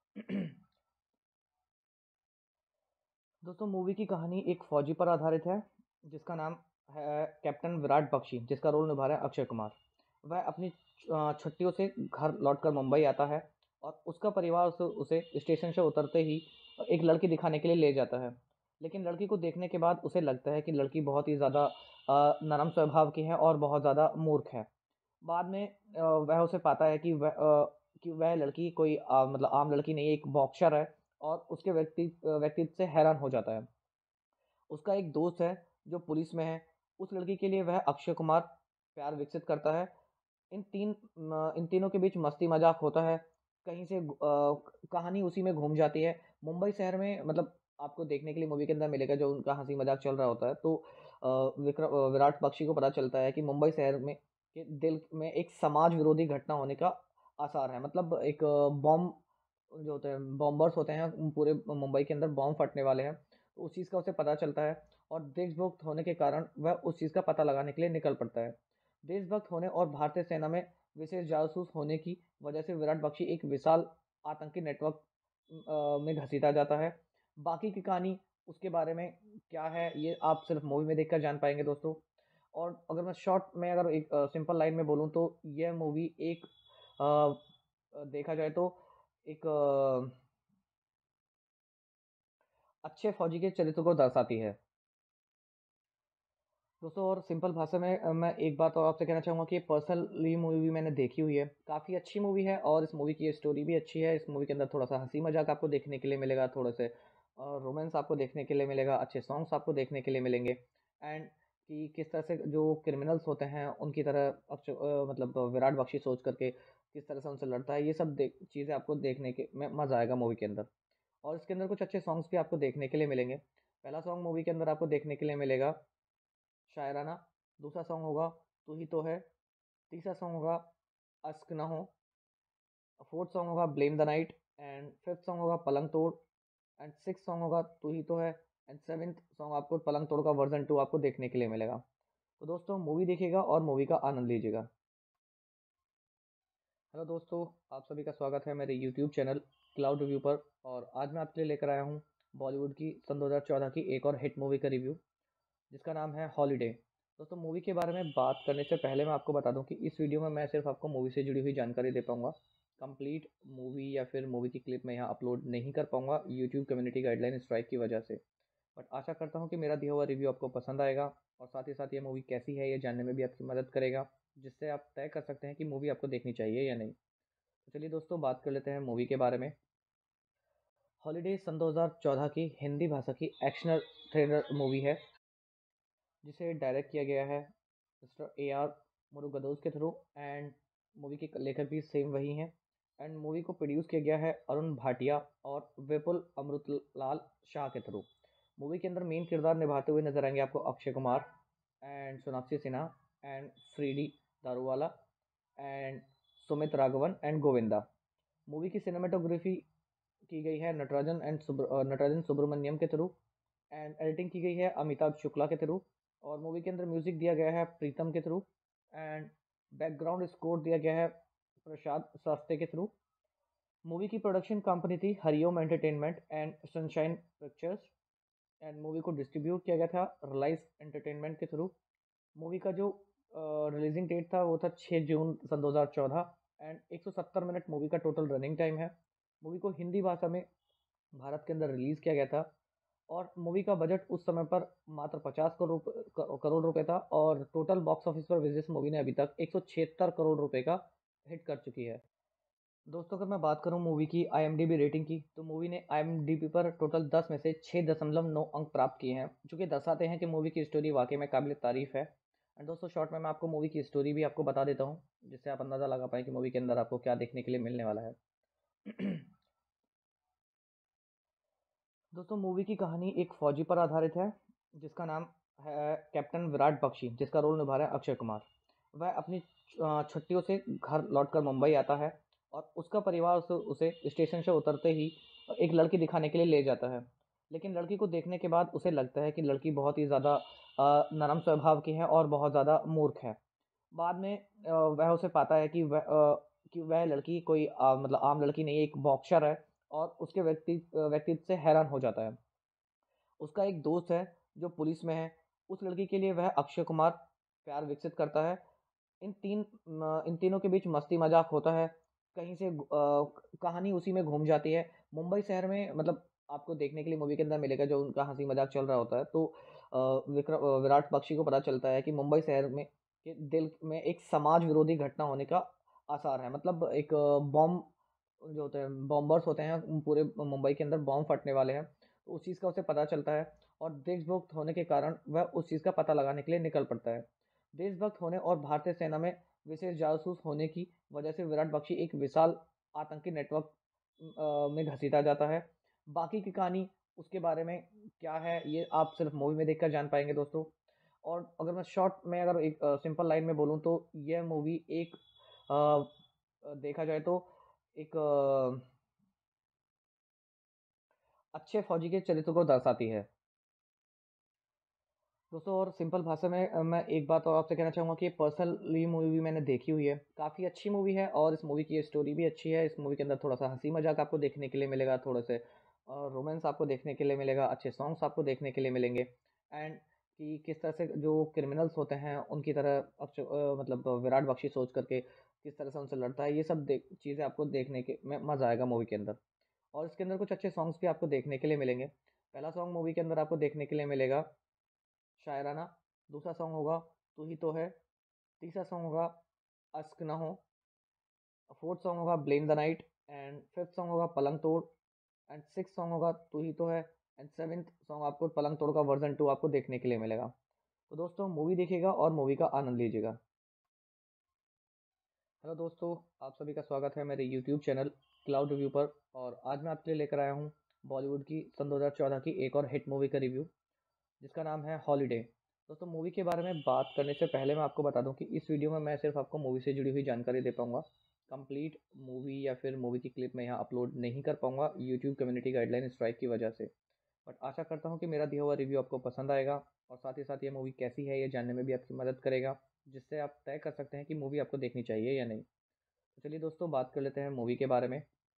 दोस्तों मूवी की कहानी एक फौजी पर आधारित है जिसका नाम है कैप्टन विराट बख्शी, जिसका रोल निभा रहा है अक्षय कुमार। वह अपनी छुट्टियों से घर लौटकर मुंबई आता है और उसका परिवार उसे स्टेशन से उतरते ही एक लड़की दिखाने के लिए ले जाता है। लेकिन लड़की को देखने के बाद उसे लगता है कि लड़की बहुत ही ज़्यादा नरम स्वभाव की है और बहुत ज़्यादा मूर्ख है। बाद में वह उसे पाता है कि वह लड़की कोई मतलब आम लड़की नहीं है, एक बॉक्सर है और उसके व्यक्तित्व से हैरान हो जाता है। उसका एक दोस्त है जो पुलिस में है, उस लड़की के लिए वह अक्षय कुमार प्यार विकसित करता है। इन तीनों के बीच मस्ती मजाक होता है। कहीं से कहानी उसी में घूम जाती है मुंबई शहर में, मतलब आपको देखने के लिए मूवी के अंदर मिलेगा जो उनका हंसी मजाक चल रहा होता है। तो विराट बख्शी को पता चलता है कि मुंबई शहर में के दिल में एक समाज विरोधी घटना होने का आसार है। मतलब एक बॉम्ब जो होते हैं बॉम्बर्स होते हैं पूरे मुंबई के अंदर बॉम्ब फटने वाले हैं, तो उस चीज़ का उसे पता चलता है और देशभक्त होने के कारण वह उस चीज़ का पता लगाने के लिए निकल पड़ता है। देशभक्त होने और भारतीय सेना में विशेष जासूस होने की वजह से विराट बख्शी एक विशाल आतंकी नेटवर्क में घसीटा जाता है। बाकी की कहानी उसके बारे में क्या है ये आप सिर्फ मूवी में देखकर जान पाएंगे दोस्तों। और अगर मैं शॉर्ट में अगर एक सिंपल लाइन में बोलूँ तो यह मूवी एक देखा जाए तो एक अच्छे फौजी के चरित्र को दर्शाती है। दोस्तों और सिंपल भाषा में मैं एक बात और आपसे कहना चाहूँगा कि पर्सनली मूवी मैंने देखी हुई है, काफ़ी अच्छी मूवी है और इस मूवी की स्टोरी भी अच्छी है। इस मूवी के अंदर थोड़ा-सा हँसी मज़ाक आपको देखने के लिए मिलेगा, थोड़े से रोमांस आपको देखने के लिए मिलेगा, अच्छे सॉन्ग्स आपको देखने के लिए मिलेंगे एंड कि किस तरह से जो क्रिमिनल्स होते हैं उनकी तरह मतलब विराट बख्शी सोच करके किस तरह से उनसे लड़ता है, ये सब चीज़ें आपको देखने के में मज़ा आएगा मूवी के अंदर। और इसके अंदर कुछ अच्छे सॉन्ग्स भी आपको देखने के लिए मिलेंगे। पहला सॉन्ग मूवी के अंदर आपको देखने के लिए मिलेगा शायराना, दूसरा सॉन्ग होगा तू ही तो है, तीसरा सॉन्ग होगा अश्क ना हो, फोर्थ सॉन्ग होगा blame the night and fifth song होगा पलंग तोड़ एंड सिक्स सॉन्ग होगा तू ही तो है एंड सेवेंथ सॉन्ग आपको पलंग तोड़ का वर्जन 2 आपको देखने के लिए मिलेगा। तो दोस्तों मूवी देखिएगा और मूवी का आनंद लीजिएगा। हेलो दोस्तों, आप सभी का स्वागत है मेरे यूट्यूब चैनल क्लाउड रिव्यू पर। और आज मैं आपके लिए लेकर आया हूँ बॉलीवुड की सन 2014 की एक और हिट मूवी का रिव्यू, जिसका नाम है हॉलीडे। दोस्तों मूवी के बारे में बात करने से पहले मैं आपको बता दूं कि इस वीडियो में मैं सिर्फ आपको मूवी से जुड़ी हुई जानकारी दे पाऊंगा। कंप्लीट मूवी या फिर मूवी की क्लिप मैं यहाँ अपलोड नहीं कर पाऊंगा यूट्यूब कम्युनिटी गाइडलाइन स्ट्राइक की वजह से। बट आशा करता हूँ कि मेरा दिया हुआ रिव्यू आपको पसंद आएगा और साथ ही साथ ये मूवी कैसी है ये जानने में भी आपकी मदद करेगा, जिससे आप तय कर सकते हैं कि मूवी आपको देखनी चाहिए या नहीं। तो चलिए दोस्तों बात कर लेते हैं मूवी के बारे में। हॉलीडे सन 2014 की हिंदी भाषा की एक्शन थ्रिलर मूवी है, जिसे डायरेक्ट किया गया है मिस्टर ए आर मुरुगदोस के थ्रू एंड मूवी के लेखक भी सेम वही हैं। एंड मूवी को प्रोड्यूस किया गया है अरुण भाटिया और विपुल अमृतलाल शाह के थ्रू। मूवी के अंदर मेन किरदार निभाते हुए नजर आएंगे आपको Akshay Kumar and Sonakshi Sinha and फ्रीडी Daruwala and Sumit Raghavan and Govinda. Movie की सिनेमाटोग्राफी की गई है नटराजन सुब्रमण्यम के थ्रू एंड एडिटिंग की गई है अमिताभ शुक्ला के थ्रू। और मूवी के अंदर म्यूजिक दिया गया है प्रीतम के थ्रू एंड बैकग्राउंड स्कोर दिया गया है प्रसाद शास्त्री के थ्रू। मूवी की प्रोडक्शन कंपनी थी Hariom entertainment and Sunshine Pictures and movie को डिस्ट्रीब्यूट किया गया था रिलायंस एंटरटेनमेंट के थ्रू। मूवी का जो रिलीजिंग डेट था वो था 6 जून सन 2014 एंड 170 मिनट मूवी का टोटल रनिंग टाइम है। मूवी को हिंदी भाषा में भारत के अंदर रिलीज़ किया गया था और मूवी का बजट उस समय पर मात्र 50 करोड़ रुपए था और टोटल बॉक्स ऑफिस पर विजय मूवी ने अभी तक 176 करोड़ रुपए का हिट कर चुकी है। दोस्तों अगर मैं बात करूं मूवी की आईएमडीबी रेटिंग की, तो मूवी ने आईएमडीबी पर टोटल 10 में से 6.9 अंक प्राप्त किए हैं, जो कि दर्शाते हैं कि मूवी की स्टोरी वाकई में काबिल तारीफ है। एंड दोस्तों शॉर्ट में मैं आपको मूवी की स्टोरी भी आपको बता देता हूं, जिससे आप अंदाज़ा लगा पाएँ कि मूवी के अंदर आपको क्या देखने के लिए मिलने वाला है। दोस्तों मूवी की कहानी एक फौजी पर आधारित है, जिसका नाम है कैप्टन विराट बख्शी, जिसका रोल निभा रहा है अक्षय कुमार। वह अपनी छुट्टियों से घर लौटकर मुंबई आता है और उसका परिवार उसे स्टेशन से उतरते ही एक लड़की दिखाने के लिए ले जाता है। लेकिन लड़की को देखने के बाद उसे लगता है कि लड़की बहुत ही ज़्यादा नरम स्वभाव की है और बहुत ज़्यादा मूर्ख है। बाद में वह उसे पाता है कि वह लड़की कोई मतलब आम लड़की नहीं है, एक बॉक्सर है और उसके व्यक्तित्व से हैरान हो जाता है। उसका एक दोस्त है जो पुलिस में है, उस लड़की के लिए वह अक्षय कुमार प्यार विकसित करता है। इन तीनों के बीच मस्ती मजाक होता है। कहीं से कहानी उसी में घूम जाती है। मुंबई शहर में मतलब आपको देखने के लिए मूवी के अंदर मिलेगा जो उनका हंसी मजाक चल रहा होता है। तो विराट बख्शी को पता चलता है कि मुंबई शहर में के दिल में एक समाज विरोधी घटना होने का आसार है। मतलब एक बॉम्ब जो होते हैं बॉम्बर्स होते हैं पूरे मुंबई के अंदर बॉम्ब फटने वाले हैं, तो उस चीज़ का उसे पता चलता है और देशभक्त होने के कारण वह उस चीज़ का पता लगाने के लिए निकल पड़ता है। देशभक्त होने और भारतीय सेना में विशेष जासूस होने की वजह से विराट बख्शी एक विशाल आतंकी नेटवर्क में घसीटा जाता है। बाकी की कहानी उसके बारे में क्या है ये आप सिर्फ मूवी में देखकर जान पाएंगे दोस्तों। और अगर मैं शॉर्ट में अगर एक सिंपल लाइन में बोलूँ तो यह मूवी एक देखा जाए तो एक अच्छे फौजी के चरित्र को दर्शाती है दोस्तों। और सिंपल भाषा में मैं एक बात और आपसे कहना चाहूँगा कि पर्सनली मूवी मैंने देखी हुई है, काफ़ी अच्छी मूवी है और इस मूवी की स्टोरी भी अच्छी है। इस मूवी के अंदर थोड़ा सा हंसी मजाक आपको देखने के लिए मिलेगा, थोड़े से रोमांस आपको देखने के लिए मिलेगा, अच्छे सॉन्ग्स आपको देखने के लिए मिलेंगे एंड कि किस तरह से जो क्रिमिनल्स होते हैं उनकी तरह मतलब विराट बख्शी सोच करके किस तरह से उनसे लड़ता है, ये सब चीज़ें आपको देखने के में मज़ा आएगा मूवी के अंदर। और इसके अंदर कुछ अच्छे सॉन्ग्स भी आपको देखने के लिए मिलेंगे। पहला सॉन्ग मूवी के अंदर आपको देखने के लिए मिलेगा शायराना, दूसरा सॉन्ग होगा तू ही तो है, तीसरा सॉन्ग होगा अश्क ना हो, फोर्थ सॉन्ग होगा blame the night, and fifth song होगा पलंग तोड़, एंड सिक्स सॉन्ग होगा तू ही तो है, एंड सेवेंथ सॉन्ग आपको पलंग तोड़ का वर्जन 2 आपको देखने के लिए मिलेगा। तो दोस्तों मूवी देखिएगा और मूवी का आनंद लीजिएगा। हेलो दोस्तों, आप सभी का स्वागत है मेरे यूट्यूब चैनल क्लाउड रिव्यू पर। और आज मैं आपके लिए लेकर आया हूँ बॉलीवुड की सन 2014 की एक और हिट मूवी का रिव्यू, जिसका नाम है हॉलीडे। दोस्तों मूवी के बारे में बात करने से पहले मैं आपको बता दूं कि इस वीडियो में मैं सिर्फ आपको मूवी से जुड़ी हुई जानकारी दे पाऊंगा। कंप्लीट मूवी या फिर मूवी की क्लिप मैं यहाँ अपलोड नहीं कर पाऊंगा यूट्यूब कम्युनिटी गाइडलाइन स्ट्राइक की वजह से। बट आशा करता हूँ कि मेरा दिया हुआ रिव्यू आपको पसंद आएगा और साथ ही साथ ये मूवी कैसी है ये जानने में भी आपकी मदद करेगा, जिससे आप तय कर सकते हैं कि मूवी आपको देखनी चाहिए या नहीं। तो चलिए दोस्तों बात कर लेते हैं मूवी के बारे में।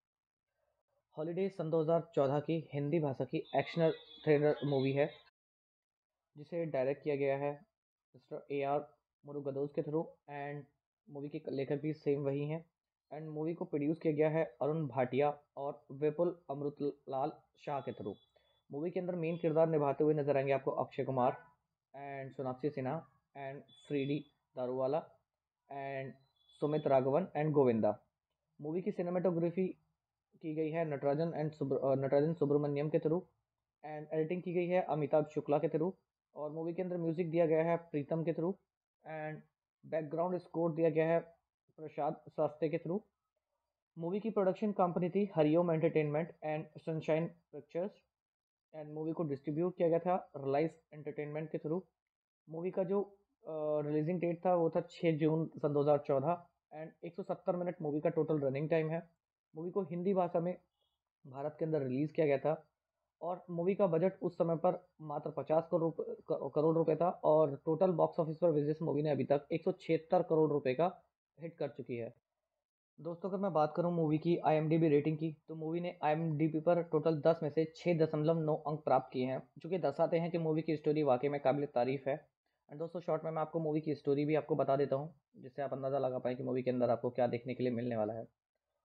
हॉलीडे सन 2014 की हिंदी भाषा की एक्शन थ्रिलर मूवी है, जिसे डायरेक्ट किया गया है मिस्टर AR मुरुगदोस के थ्रू, एंड मूवी के लेखक भी सेम वही हैं। एंड मूवी को प्रोड्यूस किया गया है अरुण भाटिया और विपुल अमृतलाल शाह के थ्रू। मूवी के अंदर मेन किरदार निभाते हुए नजर आएंगे आपको Akshay Kumar and Sonakshi Sinha and फ्रीडी Daruwala and Sumit Raghavan and Govinda. Movie की सिनेमाटोग्राफी की गई है नटराजन सुब्रमण्यम के थ्रू, एंड एडिटिंग की गई है अमिताभ शुक्ला के थ्रू। और मूवी के अंदर म्यूजिक दिया गया है प्रीतम के थ्रू, एंड बैकग्राउंड स्कोर दिया गया है प्रसाद शास्त्री के थ्रू। मूवी की प्रोडक्शन कंपनी थी Hariom entertainment and Sunshine Pictures, and movie को डिस्ट्रीब्यूट किया गया था रिलायंस एंटरटेनमेंट के थ्रू। मूवी का जो रिलीजिंग डेट था वो था 6 जून सन 2014, एंड 170 मिनट मूवी का टोटल रनिंग टाइम है। मूवी को हिंदी भाषा में भारत के अंदर रिलीज किया गया था और मूवी का बजट उस समय पर मात्र 50 करोड़ रुपए था, और टोटल बॉक्स ऑफिस पर विजय मूवी ने अभी तक 176 करोड़ रुपए का हिट कर चुकी है। दोस्तों अगर मैं बात करूं मूवी की IMDb रेटिंग की, तो मूवी ने IMDb पर टोटल 10 में से 6.9 अंक प्राप्त किए हैं, जो कि दर्शाते हैं कि मूवी की स्टोरी वाकई में काबिल तारीफ है। एंड दोस्तों शॉर्ट में मैं आपको मूवी की स्टोरी भी आपको बता देता हूं, जिससे आप अंदाज़ा लगा पाएँ कि मूवी के अंदर आपको क्या देखने के लिए मिलने वाला है।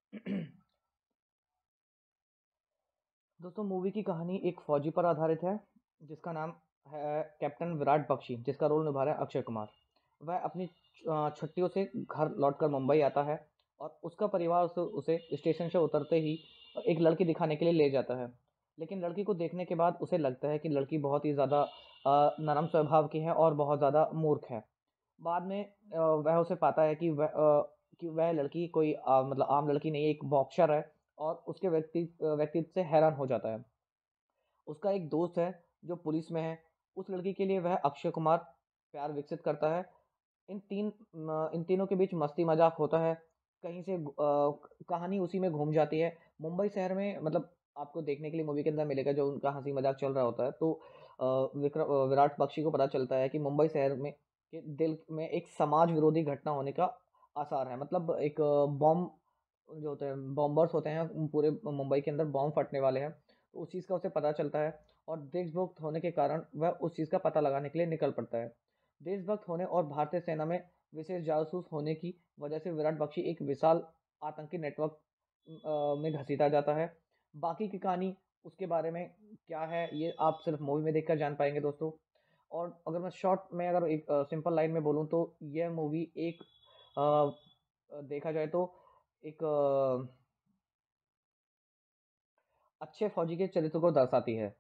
दोस्तों मूवी की कहानी एक फौजी पर आधारित है, जिसका नाम है कैप्टन विराट बख्शी, जिसका रोल निभा रहा है अक्षय कुमार। वह अपनी छुट्टियों से घर लौटकर मुंबई आता है और उसका परिवार उसे स्टेशन से उतरते ही एक लड़की दिखाने के लिए ले जाता है। लेकिन लड़की को देखने के बाद उसे लगता है कि लड़की बहुत ही ज़्यादा नरम स्वभाव की है और बहुत ज़्यादा मूर्ख है। बाद में वह उसे पाता है कि वह लड़की कोई मतलब आम लड़की नहीं है, एक बॉक्सर है, और उसके व्यक्तित्व से हैरान हो जाता है। उसका एक दोस्त है जो पुलिस में है, उस लड़की के लिए वह अक्षय कुमार प्यार विकसित करता है। इन तीनों के बीच मस्ती मजाक होता है। कहीं से कहानी उसी में घूम जाती है मुंबई शहर में, मतलब आपको देखने के लिए मूवी के अंदर मिलेगा जो उनका हंसी मजाक चल रहा होता है। तो विराट बख्शी को पता चलता है कि मुंबई शहर में के दिल में एक समाज विरोधी घटना होने का आसार है। मतलब एक बॉम्ब जो होते हैं, बॉम्बर्स होते हैं, पूरे मुंबई के अंदर बॉम्ब फटने वाले हैं। तो उस चीज़ का उसे पता चलता है और देशभक्त होने के कारण वह उस चीज़ का पता लगाने के लिए निकल पड़ता है। देशभक्त होने और भारतीय सेना में विशेष जासूस होने की वजह से विराट बख्शी एक विशाल आतंकी नेटवर्क में घसीटा जाता है। बाकी की कहानी उसके बारे में क्या है ये आप सिर्फ मूवी में देखकर जान पाएंगे दोस्तों। और अगर मैं शॉर्ट में अगर एक सिंपल लाइन में बोलूँ तो यह मूवी एक देखा जाए तो एक अच्छे फौजी के चरित्र को दर्शाती है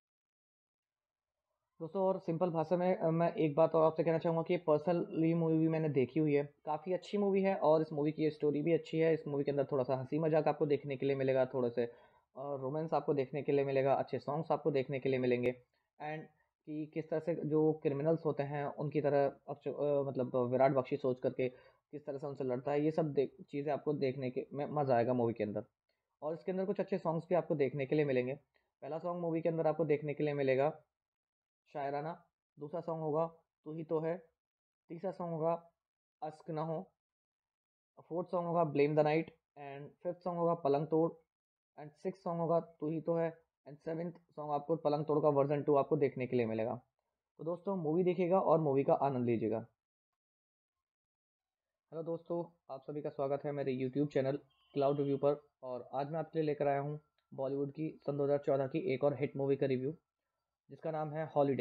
दोस्तों। और सिंपल भाषा में मैं एक बात और आपसे कहना चाहूँगा कि पर्सनली मूवी मैंने देखी हुई है, काफ़ी अच्छी मूवी है और इस मूवी की स्टोरी भी अच्छी है। इस मूवी के अंदर थोड़ा सा हंसी मजाक आपको देखने के लिए मिलेगा, थोड़े से रोमांस आपको देखने के लिए मिलेगा, अच्छे सॉन्ग्स आपको देखने के लिए मिलेंगे, एंड कि किस तरह से जो क्रिमिनल्स होते हैं उनकी तरह मतलब विराट बख्शी सोच करके किस तरह से उनसे लड़ता है, ये सब चीज़ें आपको देखने के में मज़ा आएगा मूवी के अंदर। और इसके अंदर कुछ अच्छे सॉन्ग्स भी आपको देखने के लिए मिलेंगे। पहला सॉन्ग मूवी के अंदर आपको देखने के लिए मिलेगा शायराना, दूसरा सॉन्ग होगा तू ही तो है, तीसरा सॉन्ग होगा अश्क ना हो, फोर्थ सॉन्ग होगा blame the night, and fifth song होगा पलंग तोड़, एंड सिक्स सॉन्ग होगा तू ही तो है, एंड सेवेंथ सॉन्ग आपको पलंग तोड़ का वर्जन 2 आपको देखने के लिए मिलेगा। तो दोस्तों मूवी देखिएगा और मूवी का आनंद लीजिएगा। हेलो दोस्तों, आप सभी का स्वागत है मेरे यूट्यूब चैनल क्लाउड रिव्यू पर। और आज मैं आपके लिए लेकर आया हूँ बॉलीवुड की सन 2014 की एक और हिट मूवी का रिव्यू, जिसका नाम है हॉलीडे।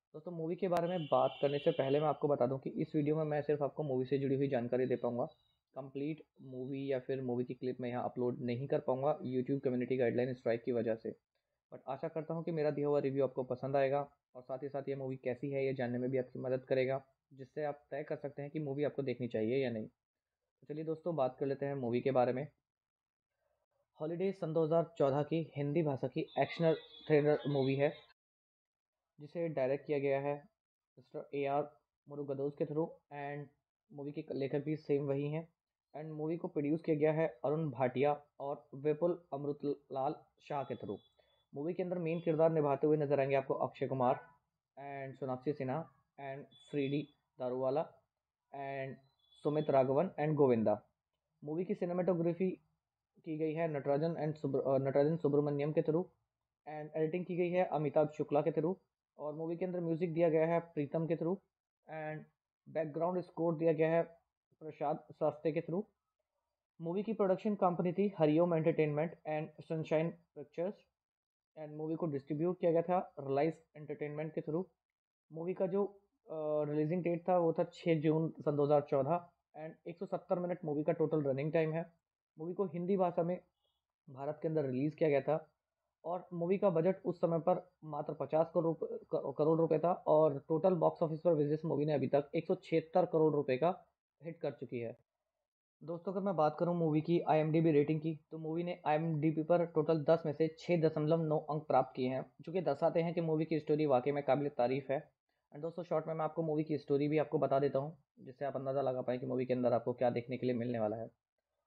दोस्तों मूवी के बारे में बात करने से पहले मैं आपको बता दूं कि इस वीडियो में मैं सिर्फ आपको मूवी से जुड़ी हुई जानकारी दे पाऊंगा। कंप्लीट मूवी या फिर मूवी की क्लिप मैं यहाँ अपलोड नहीं कर पाऊंगा यूट्यूब कम्युनिटी गाइडलाइन स्ट्राइक की वजह से। बट आशा करता हूँ कि मेरा दिया हुआ रिव्यू आपको पसंद आएगा और साथ ही साथ ये मूवी कैसी है ये जानने में भी आपकी मदद करेगा, जिससे आप तय कर सकते हैं कि मूवी आपको देखनी चाहिए या नहीं। तो चलिए दोस्तों बात कर लेते हैं मूवी के बारे में। हॉलीडे सन 2014 की हिंदी भाषा की एक्शन थ्रिलर मूवी है, जिसे डायरेक्ट किया गया है मिस्टर ए आर मुरुगदोस के थ्रू, एंड मूवी के लेखक भी सेम वही हैं। एंड मूवी को प्रोड्यूस किया गया है अरुण भाटिया और विपुल अमृतलाल शाह के थ्रू। मूवी के अंदर मेन किरदार निभाते हुए नजर आएंगे आपको Akshay Kumar and Sonakshi Sinha and फ्रीडी Daruwala and Sumit Raghavan and Govinda. Movie की सिनेमाटोग्राफी की गई है नटराजन सुब्रमण्यम के थ्रू, एंड एडिटिंग की गई है अमिताभ शुक्ला के थ्रू। और मूवी के अंदर म्यूजिक दिया गया है प्रीतम के थ्रू, एंड बैकग्राउंड स्कोर दिया गया है प्रसाद शास्त्री के थ्रू। मूवी की प्रोडक्शन कंपनी थी Hariom entertainment and Sunshine Pictures, and movie को डिस्ट्रीब्यूट किया गया था रिलायंस एंटरटेनमेंट के थ्रू। मूवी का जो रिलीजिंग डेट था वो था 6 जून सन 2014, एंड 170 मिनट मूवी का टोटल रनिंग टाइम है। मूवी को हिंदी भाषा में भारत के अंदर रिलीज़ किया गया था और मूवी का बजट उस समय पर मात्र 50 करोड़ रुपए था, और टोटल बॉक्स ऑफिस पर विजय मूवी ने अभी तक 176 करोड़ रुपए का हिट कर चुकी है। दोस्तों अगर मैं बात करूं मूवी की IMDb रेटिंग की, तो मूवी ने IMDb पर टोटल 10 में से 6.9 अंक प्राप्त किए हैं, जो कि दर्शाते हैं कि मूवी की स्टोरी वाकई में काबिल तारीफ है। एंड दोस्तों शॉर्ट में मैं आपको मूवी की स्टोरी भी आपको बता देता हूं, जिससे आप अंदाज़ा लगा पाएँ कि मूवी के अंदर आपको क्या देखने के लिए मिलने वाला है।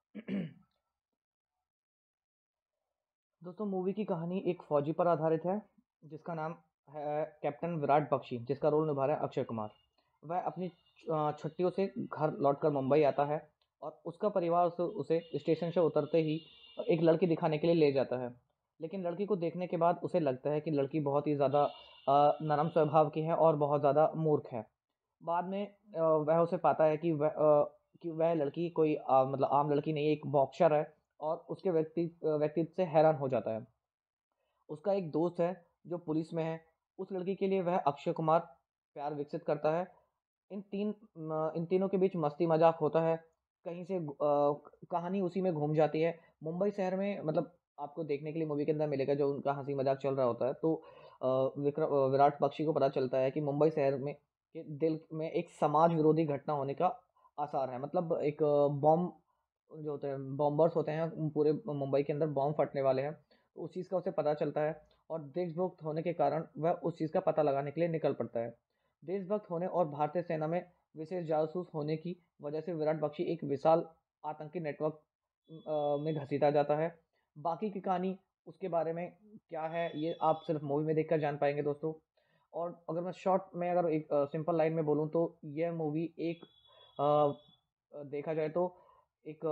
दोस्तों मूवी की कहानी एक फौजी पर आधारित है, जिसका नाम है कैप्टन विराट बख्शी, जिसका रोल निभा रहा है अक्षय कुमार। वह अपनी छुट्टियों से घर लौटकर मुंबई आता है और उसका परिवार उसे स्टेशन से उतरते ही एक लड़की दिखाने के लिए ले जाता है। लेकिन लड़की को देखने के बाद उसे लगता है कि लड़की बहुत ही ज़्यादा नरम स्वभाव की है और बहुत ज़्यादा मूर्ख है। बाद में वह उसे पाता है कि वह लड़की कोई मतलब आम लड़की नहीं है, एक बॉक्सर है, और उसके व्यक्तित्व से हैरान हो जाता है। उसका एक दोस्त है जो पुलिस में है, उस लड़की के लिए वह अक्षय कुमार प्यार विकसित करता है। इन तीनों के बीच मस्ती मजाक होता है। कहीं से कहानी उसी में घूम जाती है मुंबई शहर में, मतलब आपको देखने के लिए मूवी के अंदर मिलेगा जो उनका हंसी मजाक चल रहा होता है। तो विराट बख्शी को पता चलता है कि मुंबई शहर में के दिल में एक समाज विरोधी घटना होने का आसार है, मतलब एक बॉम्ब जो होते हैं, बॉम्बर्स होते हैं, पूरे मुंबई के अंदर बॉम्ब फटने वाले हैं। तो उस चीज़ का उसे पता चलता है और देशभक्त होने के कारण वह उस चीज़ का पता लगाने के लिए निकल पड़ता है। देशभक्त होने और भारतीय सेना में विशेष जासूस होने की वजह से विराट बख्शी एक विशाल आतंकी नेटवर्क में घसीटा जाता है। बाकी की कहानी उसके बारे में क्या है ये आप सिर्फ मूवी में देखकर जान पाएंगे दोस्तों। और अगर मैं शॉर्ट में अगर एक सिंपल लाइन में बोलूँ तो यह मूवी एक देखा जाए तो एक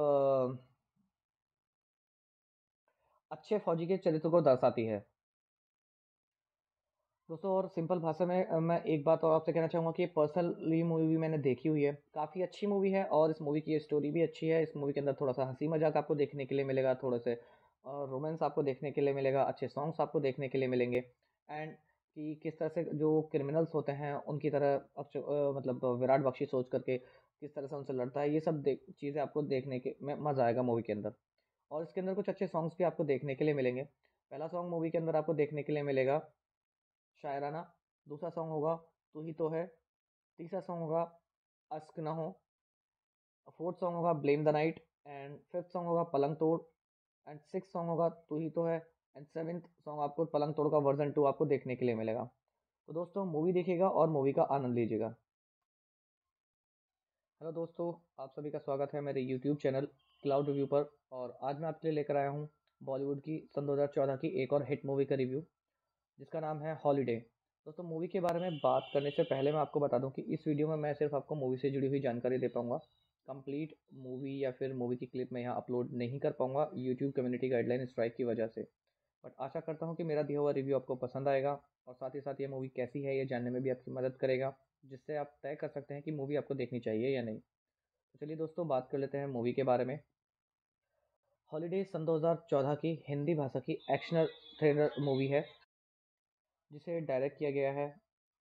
अच्छे फौजी के चरित्र को दर्शाती है दोस्तों। और सिंपल भाषा में मैं एक बात और आपसे कहना चाहूँगा कि पर्सनली मूवी मैंने देखी हुई है, काफ़ी अच्छी मूवी है और इस मूवी की स्टोरी भी अच्छी है। इस मूवी के अंदर थोड़ा सा हंसी मजाक आपको देखने के लिए मिलेगा, थोड़े से रोमांस आपको देखने के लिए मिलेगा, अच्छे सॉन्ग्स आपको देखने के लिए मिलेंगे, एंड कि किस तरह से जो क्रिमिनल्स होते हैं उनकी तरह मतलब विराट बख्शी सोच करके किस तरह से उनसे लड़ता है, ये सब चीज़ें आपको देखने के में मज़ा आएगा मूवी के अंदर। और इसके अंदर कुछ अच्छे सॉन्ग्स भी आपको देखने के लिए मिलेंगे। पहला सॉन्ग मूवी के अंदर आपको देखने के लिए मिलेगा शायराना, दूसरा सॉन्ग होगा तू ही तो है, तीसरा सॉन्ग होगा अश्क ना हो, फोर्थ सॉन्ग होगा blame the night, and fifth song होगा पलंग तोड़, एंड सिक्स सॉन्ग होगा तू ही तो है, एंड सेवेंथ सॉन्ग आपको पलंग तोड़ का वर्जन 2 आपको देखने के लिए मिलेगा। तो दोस्तों मूवी देखिएगा और मूवी का आनंद लीजिएगा। हेलो दोस्तों, आप सभी का स्वागत है मेरे यूट्यूब चैनल क्लाउड रिव्यू पर, और आज मैं आपके लिए लेकर आया हूँ बॉलीवुड की सन 2014 की एक और हिट मूवी का रिव्यू, जिसका नाम है हॉलीडे। दोस्तों मूवी के बारे में बात करने से पहले मैं आपको बता दूं कि इस वीडियो में मैं सिर्फ आपको मूवी से जुड़ी हुई जानकारी दे पाऊंगा। कंप्लीट मूवी या फिर मूवी की क्लिप मैं यहाँ अपलोड नहीं कर पाऊंगा यूट्यूब कम्युनिटी गाइडलाइन स्ट्राइक की वजह से। बट आशा करता हूँ कि मेरा दिया हुआ रिव्यू आपको पसंद आएगा और साथ ही साथ ये मूवी कैसी है ये जानने में भी आपकी मदद करेगा, जिससे आप तय कर सकते हैं कि मूवी आपको देखनी चाहिए या नहीं। तो चलिए दोस्तों बात कर लेते हैं मूवी के बारे में। हॉलीडे सन 2014 की हिंदी भाषा की एक्शन थ्रिलर मूवी है, जिसे डायरेक्ट किया गया है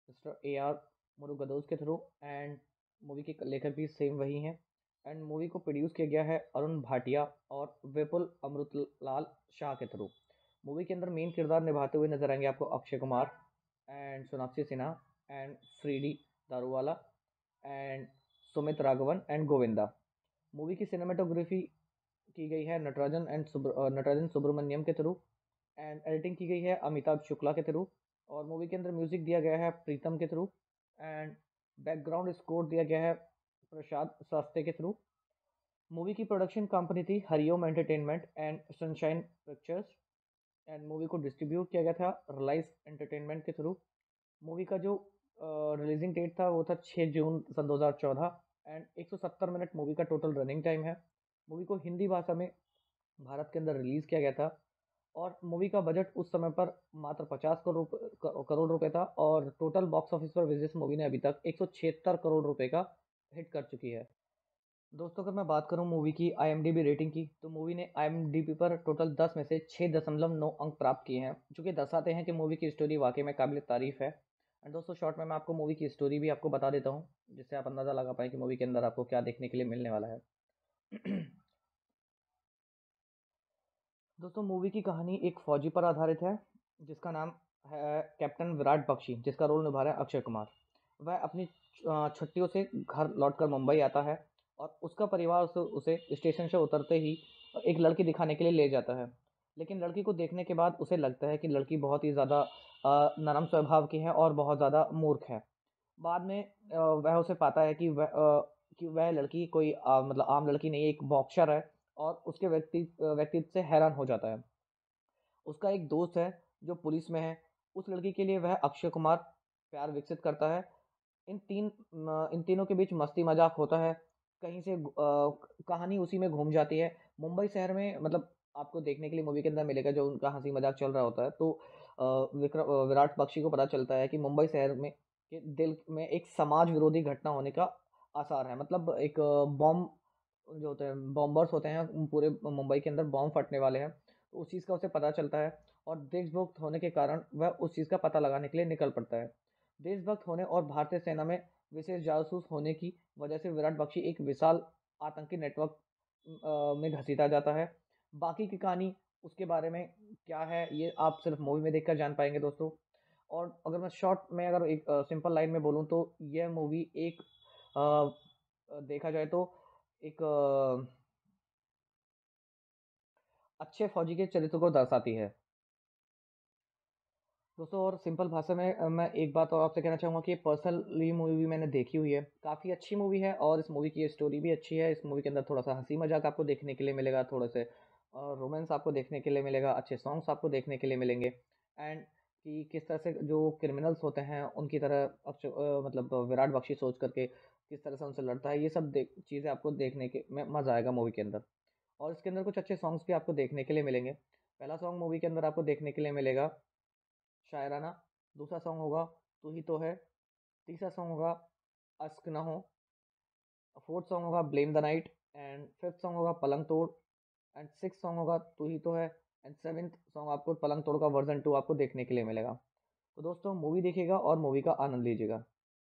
मिस्टर AR मुरुगदोस के थ्रू, एंड मूवी के लेखक भी सेम वही हैं। एंड मूवी को प्रोड्यूस किया गया है अरुण भाटिया और विपुल अमृतलाल शाह के थ्रू। मूवी के अंदर मेन किरदार निभाते हुए नजर आएंगे आपको Akshay Kumar and Sonakshi Sinha and फ्रीडी Daruwala and Sumit Raghavan and Govinda. Movie की सिनेमेटोग्राफी की गई है नटराजन सुब्रमण्यम के थ्रू, एंड एडिटिंग की गई है अमिताभ शुक्ला के थ्रू। और मूवी के अंदर म्यूजिक दिया गया है प्रीतम के थ्रू, एंड बैकग्राउंड स्कोर दिया गया है प्रसाद शास्त्री के थ्रू। मूवी की प्रोडक्शन कंपनी थी Hariom entertainment and Sunshine Pictures, and movie को डिस्ट्रीब्यूट किया गया था रिलायंस एंटरटेनमेंट के थ्रू। मूवी का जो रिलीजिंग डेट था वो था 6 जून सन 2014, एंड 170 मिनट मूवी का टोटल रनिंग टाइम है। मूवी को हिंदी भाषा में भारत के अंदर रिलीज किया गया था, और मूवी का बजट उस समय पर मात्र 50 करोड़ रुपए था, और टोटल बॉक्स ऑफिस पर विजय मूवी ने अभी तक 176 करोड़ रुपए का हिट कर चुकी है। दोस्तों, अगर मैं बात करूं मूवी की IMDb रेटिंग की, तो मूवी ने IMDb पर टोटल 10 में से 6.9 अंक प्राप्त किए हैं, जो कि दर्शाते हैं कि मूवी की स्टोरी वाकई में काबिल तारीफ है। एंड दोस्तों, शॉर्ट में मैं आपको मूवी की स्टोरी भी आपको बता देता हूं, जिससे आप अंदाज़ा लगा पाएँ कि मूवी के अंदर आपको क्या देखने के लिए मिलने वाला है। दोस्तों, मूवी की कहानी एक फौजी पर आधारित है, जिसका नाम है कैप्टन विराट बख्शी, जिसका रोल निभा रहा है अक्षय कुमार। वह अपनी छुट्टियों से घर लौटकर मुंबई आता है, और उसका परिवार उसे स्टेशन से उतरते ही एक लड़की दिखाने के लिए ले जाता है। लेकिन लड़की को देखने के बाद उसे लगता है कि लड़की बहुत ही ज़्यादा नरम स्वभाव की है और बहुत ज़्यादा मूर्ख है। बाद में वह उसे पाता है कि वह लड़की कोई मतलब आम लड़की नहीं है, एक बॉक्सर है, और उसके व्यक्तित्व से हैरान हो जाता है। उसका एक दोस्त है जो पुलिस में है, उस लड़की के लिए वह अक्षय कुमार प्यार विकसित करता है। इन तीनों के बीच मस्ती मजाक होता है। कहीं से कहानी उसी में घूम जाती है। मुंबई शहर में मतलब आपको देखने के लिए मूवी के अंदर मिलेगा जो उनका हंसी मजाक चल रहा होता है। तो विराट बख्शी को पता चलता है कि मुंबई शहर में के दिल में एक समाज विरोधी घटना होने का आसार है। मतलब एक बॉम्ब जो होते हैं, बॉम्बर्स होते हैं, पूरे मुंबई के अंदर बॉम्ब फटने वाले हैं। तो उस चीज़ का उसे पता चलता है, और देशभक्त होने के कारण वह उस चीज़ का पता लगाने के लिए निकल पड़ता है। देशभक्त होने और भारतीय सेना में विशेष जासूस होने की वजह से विराट बख्शी एक विशाल आतंकी नेटवर्क में घसीटा जाता है। बाकी की कहानी उसके बारे में क्या है, ये आप सिर्फ मूवी में देखकर जान पाएंगे दोस्तों। और अगर मैं शॉर्ट में अगर एक सिंपल लाइन में बोलूँ, तो यह मूवी एक देखा जाए तो एक अच्छे फौजी के चरित्र को दर्शाती है दोस्तों। और सिंपल भाषा में मैं एक बात और आपसे कहना चाहूँगा कि पर्सनली मूवी मैंने देखी हुई है, काफ़ी अच्छी मूवी है, और इस मूवी की स्टोरी भी अच्छी है। इस मूवी के अंदर थोड़ा सा हंसी मजाक आपको देखने के लिए मिलेगा, थोड़े से रोमांस आपको देखने के लिए मिलेगा, अच्छे सॉन्ग्स आपको देखने के लिए मिलेंगे। एंड कि किस तरह से जो क्रिमिनल्स होते हैं उनकी तरह मतलब विराट बख्शी सोच करके किस तरह से उनसे लड़ता है, ये सब चीज़ें आपको देखने के में मज़ा आएगा मूवी के अंदर। और इसके अंदर कुछ अच्छे सॉन्ग्स भी आपको देखने के लिए मिलेंगे। पहला सॉन्ग मूवी के अंदर आपको देखने के लिए मिलेगा शायराना, दूसरा सॉन्ग होगा तू ही तो है, तीसरा सॉन्ग होगा अश्क ना हो, फोर्थ सॉन्ग होगा blame the night, and fifth song होगा पलंग तोड़, एंड सिक्स सॉन्ग होगा तू ही तो है, एंड सेवेंथ सॉन्ग आपको पलंग तोड़ का वर्जन 2 आपको देखने के लिए मिलेगा। तो दोस्तों, मूवी देखिएगा और मूवी का आनंद लीजिएगा।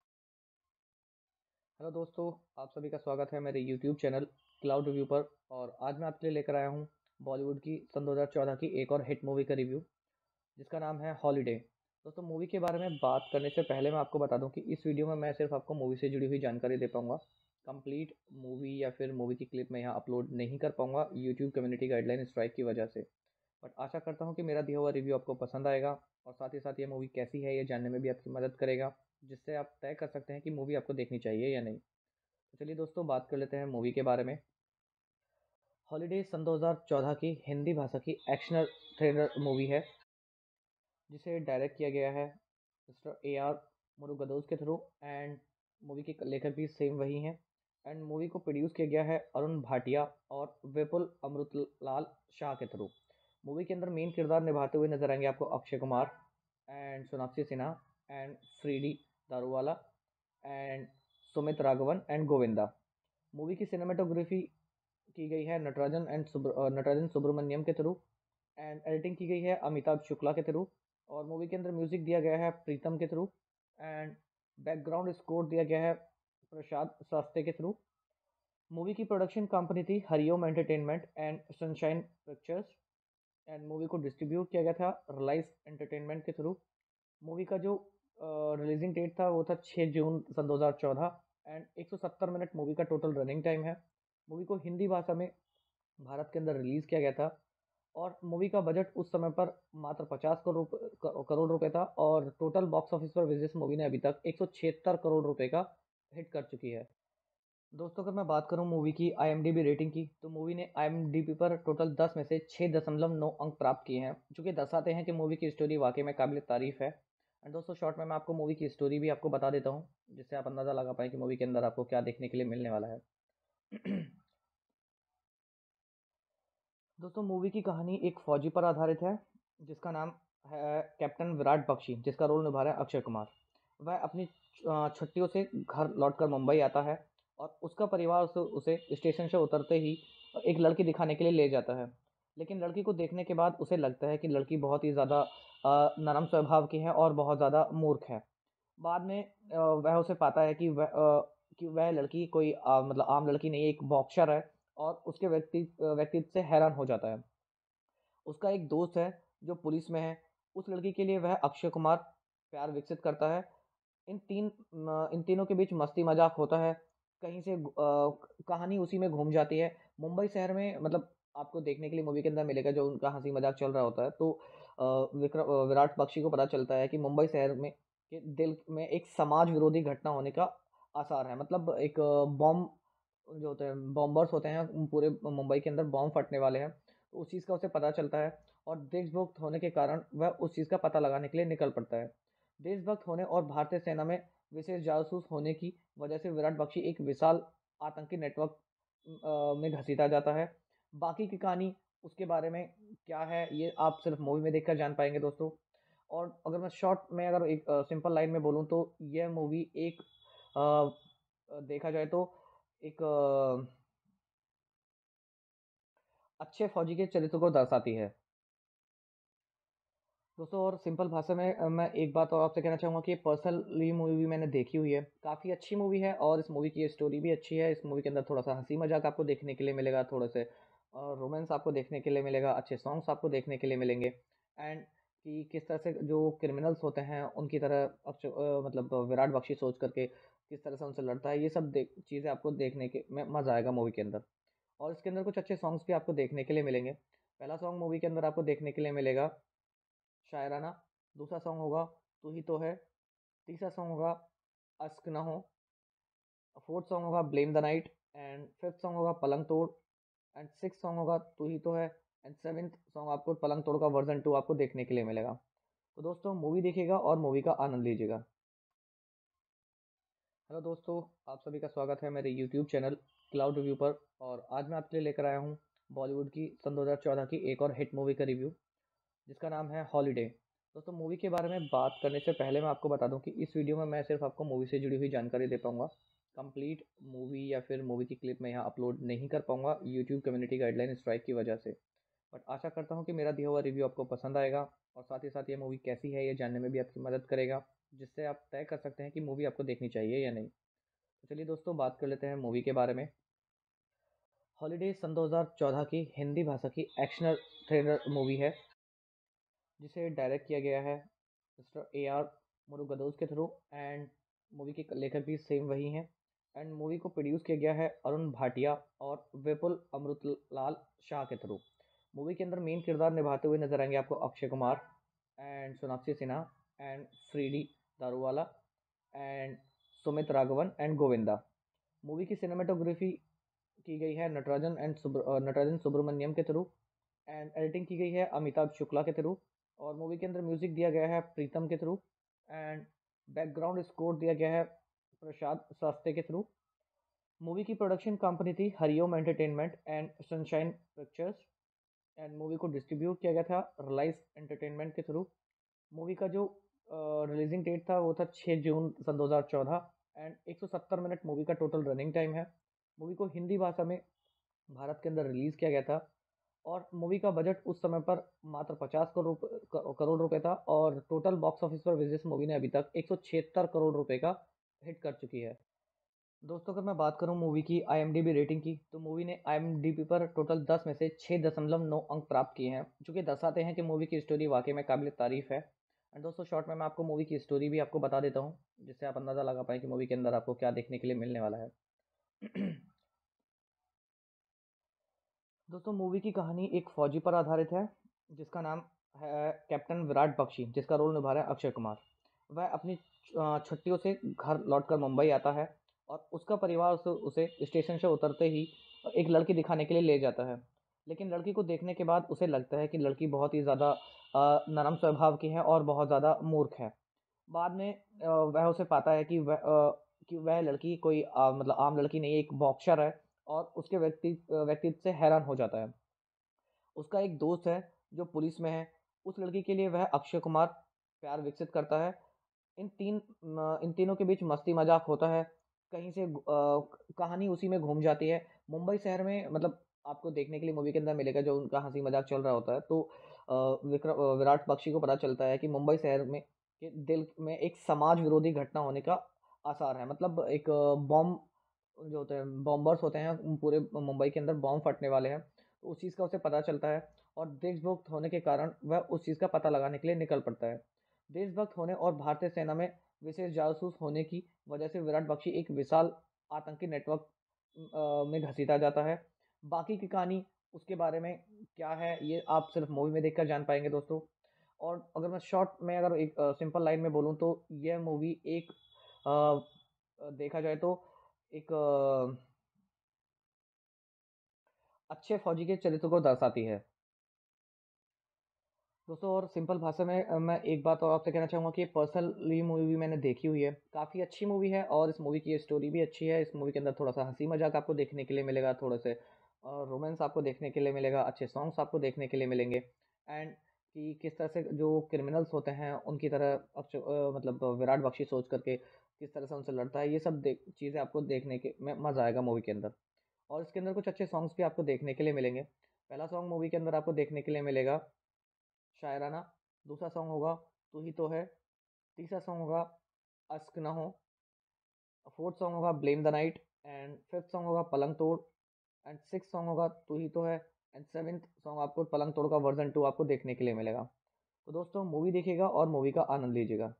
हेलो दोस्तों, आप सभी का स्वागत है मेरे यूट्यूब चैनल क्लाउड रिव्यू पर। और आज मैं आपके लिए लेकर आया हूँ बॉलीवुड की सन 2014 की एक और हिट मूवी का रिव्यू, जिसका नाम है हॉलीडे। दोस्तों, मूवी के बारे में बात करने से पहले मैं आपको बता दूं कि इस वीडियो में मैं सिर्फ आपको मूवी से जुड़ी हुई जानकारी दे पाऊंगा। कंप्लीट मूवी या फिर मूवी की क्लिप मैं यहाँ अपलोड नहीं कर पाऊंगा, यूट्यूब कम्युनिटी गाइडलाइन स्ट्राइक की वजह से। बट आशा करता हूँ कि मेरा दिया हुआ रिव्यू आपको पसंद आएगा, और साथ ही साथ ये मूवी कैसी है ये जानने में भी आपकी मदद करेगा, जिससे आप तय कर सकते हैं कि मूवी आपको देखनी चाहिए या नहीं। तो चलिए दोस्तों, बात कर लेते हैं मूवी के बारे में। हॉलीडे सन 2014 की हिंदी भाषा की एक्शन थ्रिलर मूवी है, जिसे डायरेक्ट किया गया है मिस्टर AR मुरुगदोस के थ्रू, एंड मूवी के लेखक भी सेम वही हैं। एंड मूवी को प्रोड्यूस किया गया है अरुण भाटिया और विपुल अमृतलाल शाह के थ्रू। मूवी के अंदर मेन किरदार निभाते हुए नजर आएंगे आपको Akshay Kumar and Sonakshi Sinha and फ्रीडी Daruwala and Sumit Raghavan and Govinda. Movie की सिनेमेटोग्राफी की गई है नटराजन सुब्रमण्यम के थ्रू, एंड एडिटिंग की गई है अमिताभ शुक्ला के थ्रू। और मूवी के अंदर म्यूजिक दिया गया है प्रीतम के थ्रू, एंड बैकग्राउंड स्कोर दिया गया है प्रसाद शास्त्री के थ्रू। मूवी की प्रोडक्शन कंपनी थी Hariom entertainment and Sunshine Pictures and movie को डिस्ट्रीब्यूट किया गया था रिलायंस एंटरटेनमेंट के थ्रू। मूवी का जो रिलीजिंग डेट था वो था 6 जून सन 2014 एंड 170 मिनट मूवी का टोटल रनिंग टाइम है। मूवी को हिंदी भाषा में भारत के अंदर रिलीज़ किया गया था और मूवी का बजट उस समय पर मात्र 50 करोड़ रुपए था और टोटल बॉक्स ऑफिस पर विजय मूवी ने अभी तक 176 करोड़ रुपए का हिट कर चुकी है। दोस्तों अगर मैं बात करूं मूवी की IMDb रेटिंग की तो मूवी ने IMDb पर टोटल 10 में से 6.9 अंक प्राप्त किए हैं, जो कि दर्शाते हैं कि मूवी की स्टोरी वाकई में काबिल तारीफ है। एंड दोस्तों शॉर्ट में मैं आपको मूवी की स्टोरी भी आपको बता देता हूं, जिससे आप अंदाज़ा लगा पाएँ कि मूवी के अंदर आपको क्या देखने के लिए मिलने वाला है। दोस्तों मूवी की कहानी एक फौजी पर आधारित है, जिसका नाम है कैप्टन विराट बख्शी, जिसका रोल निभा रहा है अक्षय कुमार। वह अपनी छुट्टियों से घर लौटकर मुंबई आता है और उसका परिवार उसे स्टेशन से उतरते ही एक लड़की दिखाने के लिए ले जाता है। लेकिन लड़की को देखने के बाद उसे लगता है कि लड़की बहुत ही ज़्यादा नरम स्वभाव की है और बहुत ज़्यादा मूर्ख है। बाद में वह उसे पाता है कि वह लड़की कोई मतलब आम लड़की नहीं है, एक बॉक्सर है और उसके व्यक्तित्व से हैरान हो जाता है। उसका एक दोस्त है जो पुलिस में है, उस लड़की के लिए वह अक्षय कुमार प्यार विकसित करता है। इन तीनों के बीच मस्ती मजाक होता है। कहीं से कहानी उसी में घूम जाती है। मुंबई शहर में मतलब आपको देखने के लिए मूवी के अंदर मिलेगा जो उनका हंसी मजाक चल रहा होता है। तो विराट बख्शी को पता चलता है कि मुंबई शहर में के दिल में एक समाज विरोधी घटना होने का आसार है। मतलब एक बॉम्ब जो होते हैं, बॉम्बर्स होते हैं, पूरे मुंबई के अंदर बॉम्ब फटने वाले हैं। तो उस चीज़ का उसे पता चलता है और देशभक्त होने के कारण वह उस चीज़ का पता लगाने के लिए निकल पड़ता है। देशभक्त होने और भारतीय सेना में विशेष जासूस होने की वजह से विराट बख्शी एक विशाल आतंकी नेटवर्क में घसीटा जाता है। बाकी की कहानी उसके बारे में क्या है ये आप सिर्फ मूवी में देखकर जान पाएंगे दोस्तों। और अगर मैं शॉर्ट में अगर एक सिंपल लाइन में बोलूँ तो यह मूवी एक देखा जाए तो एक अच्छे फौजी के चरित्र को दर्शाती है दोस्तों। और सिंपल भाषा में मैं एक बात और आपसे कहना चाहूँगा कि पर्सनली मूवी मैंने देखी हुई है, काफ़ी अच्छी मूवी है और इस मूवी की स्टोरी भी अच्छी है। इस मूवी के अंदर थोड़ा सा हंसी मजाक आपको देखने के लिए मिलेगा, थोड़े से रोमांस आपको देखने के लिए मिलेगा, अच्छे सॉन्ग्स आपको देखने के लिए मिलेंगे। एंड कि किस तरह से जो क्रिमिनल्स होते हैं उनकी तरह मतलब विराट बख्शी सोच करके किस तरह से उनसे लड़ता है, ये सब चीज़ें आपको देखने के में मज़ा आएगा मूवी के अंदर। और इसके अंदर कुछ अच्छे सॉन्ग्स भी आपको देखने के लिए मिलेंगे। पहला सॉन्ग मूवी के अंदर आपको देखने के लिए मिलेगा शायराना, दूसरा सॉन्ग होगा तू ही तो है, तीसरा सॉन्ग होगा अश्क ना हो, फोर्थ सॉन्ग होगा blame the night and fifth song होगा पलंग तोड़ एंड सिक्स सॉन्ग होगा तू ही तो है एंड सेवेंथ सॉन्ग आपको पलंग तोड़ का वर्जन 2 आपको देखने के लिए मिलेगा। तो दोस्तों मूवी देखिएगा और मूवी का आनंद लीजिएगा। हेलो दोस्तों, आप सभी का स्वागत है मेरे यूट्यूब चैनल क्लाउड रिव्यू पर। और आज मैं आपके लिए लेकर आया हूँ बॉलीवुड की सन 2014 की एक और हिट मूवी का रिव्यू, जिसका नाम है हॉलीडे। दोस्तों मूवी के बारे में बात करने से पहले मैं आपको बता दूं कि इस वीडियो में मैं सिर्फ आपको मूवी से जुड़ी हुई जानकारी दे पाऊंगा। कंप्लीट मूवी या फिर मूवी की क्लिप मैं यहाँ अपलोड नहीं कर पाऊंगा यूट्यूब कम्युनिटी गाइडलाइन स्ट्राइक की वजह से। बट आशा करता हूँ कि मेरा दिया हुआ रिव्यू आपको पसंद आएगा और साथ ही साथ ये मूवी कैसी है ये जानने में भी आपकी मदद करेगा, जिससे आप तय कर सकते हैं कि मूवी आपको देखनी चाहिए या नहीं। तो चलिए दोस्तों बात कर लेते हैं मूवी के बारे में। हॉलीडे सन 2014 की हिंदी भाषा की एक्शन थ्रिलर मूवी है, जिसे डायरेक्ट किया गया है मिस्टर AR मुरुगदोस के थ्रू एंड मूवी के लेखक भी सेम वही हैं। एंड मूवी को प्रोड्यूस किया गया है अरुण भाटिया और विपुल अमृतलाल शाह के थ्रू। मूवी के अंदर मेन किरदार निभाते हुए नजर आएंगे आपको Akshay Kumar and Sonakshi Sinha and फ्रीडी Daruwala and Sumit Raghavan and Govinda. Movie की सिनेमाटोग्राफी की गई है नटराजन सुब्रमण्यम के थ्रू एंड एडिटिंग की गई है अमिताभ शुक्ला के थ्रू। और मूवी के अंदर म्यूजिक दिया गया है प्रीतम के थ्रू एंड बैकग्राउंड स्कोर दिया गया है प्रसाद शास्त्री के थ्रू। मूवी की प्रोडक्शन कंपनी थी Hariom entertainment and Sunshine Pictures and movie को डिस्ट्रीब्यूट किया गया था रिलायंस एंटरटेनमेंट के थ्रू। मूवी का जो रिलीजिंग डेट था वो था 6 जून सन 2014 एंड 170 मिनट मूवी का टोटल रनिंग टाइम है। मूवी को हिंदी भाषा में भारत के अंदर रिलीज़ किया गया था और मूवी का बजट उस समय पर मात्र 50 करोड़ रुपए था और टोटल बॉक्स ऑफिस पर विजय मूवी ने अभी तक 176 करोड़ रुपए का हिट कर चुकी है। दोस्तों अगर मैं बात करूं मूवी की IMDb रेटिंग की, तो मूवी ने IMDb पर टोटल 10 में से 6.9 अंक प्राप्त किए हैं, जो कि दर्शाते हैं कि मूवी की स्टोरी वाकई में काबिल तारीफ है। एंड दोस्तों शॉर्ट में मैं आपको मूवी की स्टोरी भी आपको बता देता हूं, जिससे आप अंदाज़ा लगा पाएँ कि मूवी के अंदर आपको क्या देखने के लिए मिलने वाला है। दोस्तों मूवी की कहानी एक फौजी पर आधारित है, जिसका नाम है कैप्टन विराट बख्शी, जिसका रोल निभा रहा है अक्षय कुमार। वह अपनी छुट्टियों से घर लौटकर मुंबई आता है और उसका परिवार उसे स्टेशन से उतरते ही एक लड़की दिखाने के लिए ले जाता है। लेकिन लड़की को देखने के बाद उसे लगता है कि लड़की बहुत ही ज़्यादा नरम स्वभाव की है और बहुत ज़्यादा मूर्ख है। बाद में वह उसे पाता है कि वह लड़की कोई मतलब आम लड़की नहीं है, एक बॉक्सर है और उसके व्यक्तित्व से हैरान हो जाता है। उसका एक दोस्त है जो पुलिस में है, उस लड़की के लिए वह अक्षय कुमार प्यार विकसित करता है। इन तीनों के बीच मस्ती मजाक होता है। कहीं से कहानी उसी में घूम जाती है। मुंबई शहर में मतलब आपको देखने के लिए मूवी के अंदर मिलेगा जो उनका हंसी मजाक चल रहा होता है। तो विराट बख्शी को पता चलता है कि मुंबई शहर में के दिल में एक समाज विरोधी घटना होने का आसार है। मतलब एक बॉम्ब जो होते हैं, बॉम्बर्स होते हैं, पूरे मुंबई के अंदर बॉम्ब फटने वाले हैं। तो उस चीज़ का उसे पता चलता है और देशभक्त होने के कारण वह उस चीज़ का पता लगाने के लिए निकल पड़ता है। देशभक्त होने और भारतीय सेना में विशेष जासूस होने की वजह से विराट बख्शी एक विशाल आतंकी नेटवर्क में घसीटा जाता है। बाकी की कहानी उसके बारे में क्या है ये आप सिर्फ मूवी में देखकर जान पाएंगे दोस्तों। और अगर मैं शॉर्ट में अगर एक सिंपल लाइन में बोलूँ तो यह मूवी एक देखा जाए तो एक अच्छे फौजी के चरित्र को दर्शाती है दोस्तों। और सिंपल भाषा में मैं एक बात और आपसे कहना चाहूँगा कि पर्सनली मूवी मैंने देखी हुई है, काफ़ी अच्छी मूवी है और इस मूवी की स्टोरी भी अच्छी है। इस मूवी के अंदर थोड़ा सा हंसी मजाक आपको देखने के लिए मिलेगा, थोड़े से रोमांस आपको देखने के लिए मिलेगा, अच्छे सॉन्ग्स आपको देखने के लिए मिलेंगे। एंड कि किस तरह से जो क्रिमिनल्स होते हैं उनकी तरह मतलब विराट बख्शी सोच करके किस तरह से उनसे लड़ता है, ये सब चीज़ें आपको देखने के में मज़ा आएगा मूवी के अंदर। और इसके अंदर कुछ अच्छे सॉन्ग्स भी आपको देखने के लिए मिलेंगे। पहला सॉन्ग मूवी के अंदर आपको देखने के लिए मिलेगा शायराना, दूसरा सॉन्ग होगा तू ही तो है, तीसरा सॉन्ग होगा अश्क ना हो, फोर्थ सॉन्ग होगा blame the night, and fifth song होगा पलंग तोड़, एंड सिक्स सॉन्ग होगा तू ही तो है, एंड सेवेंथ सॉन्ग आपको पलंग तोड़ का वर्जन 2 आपको देखने के लिए मिलेगा। तो दोस्तों मूवी देखिएगा और मूवी का आनंद लीजिएगा।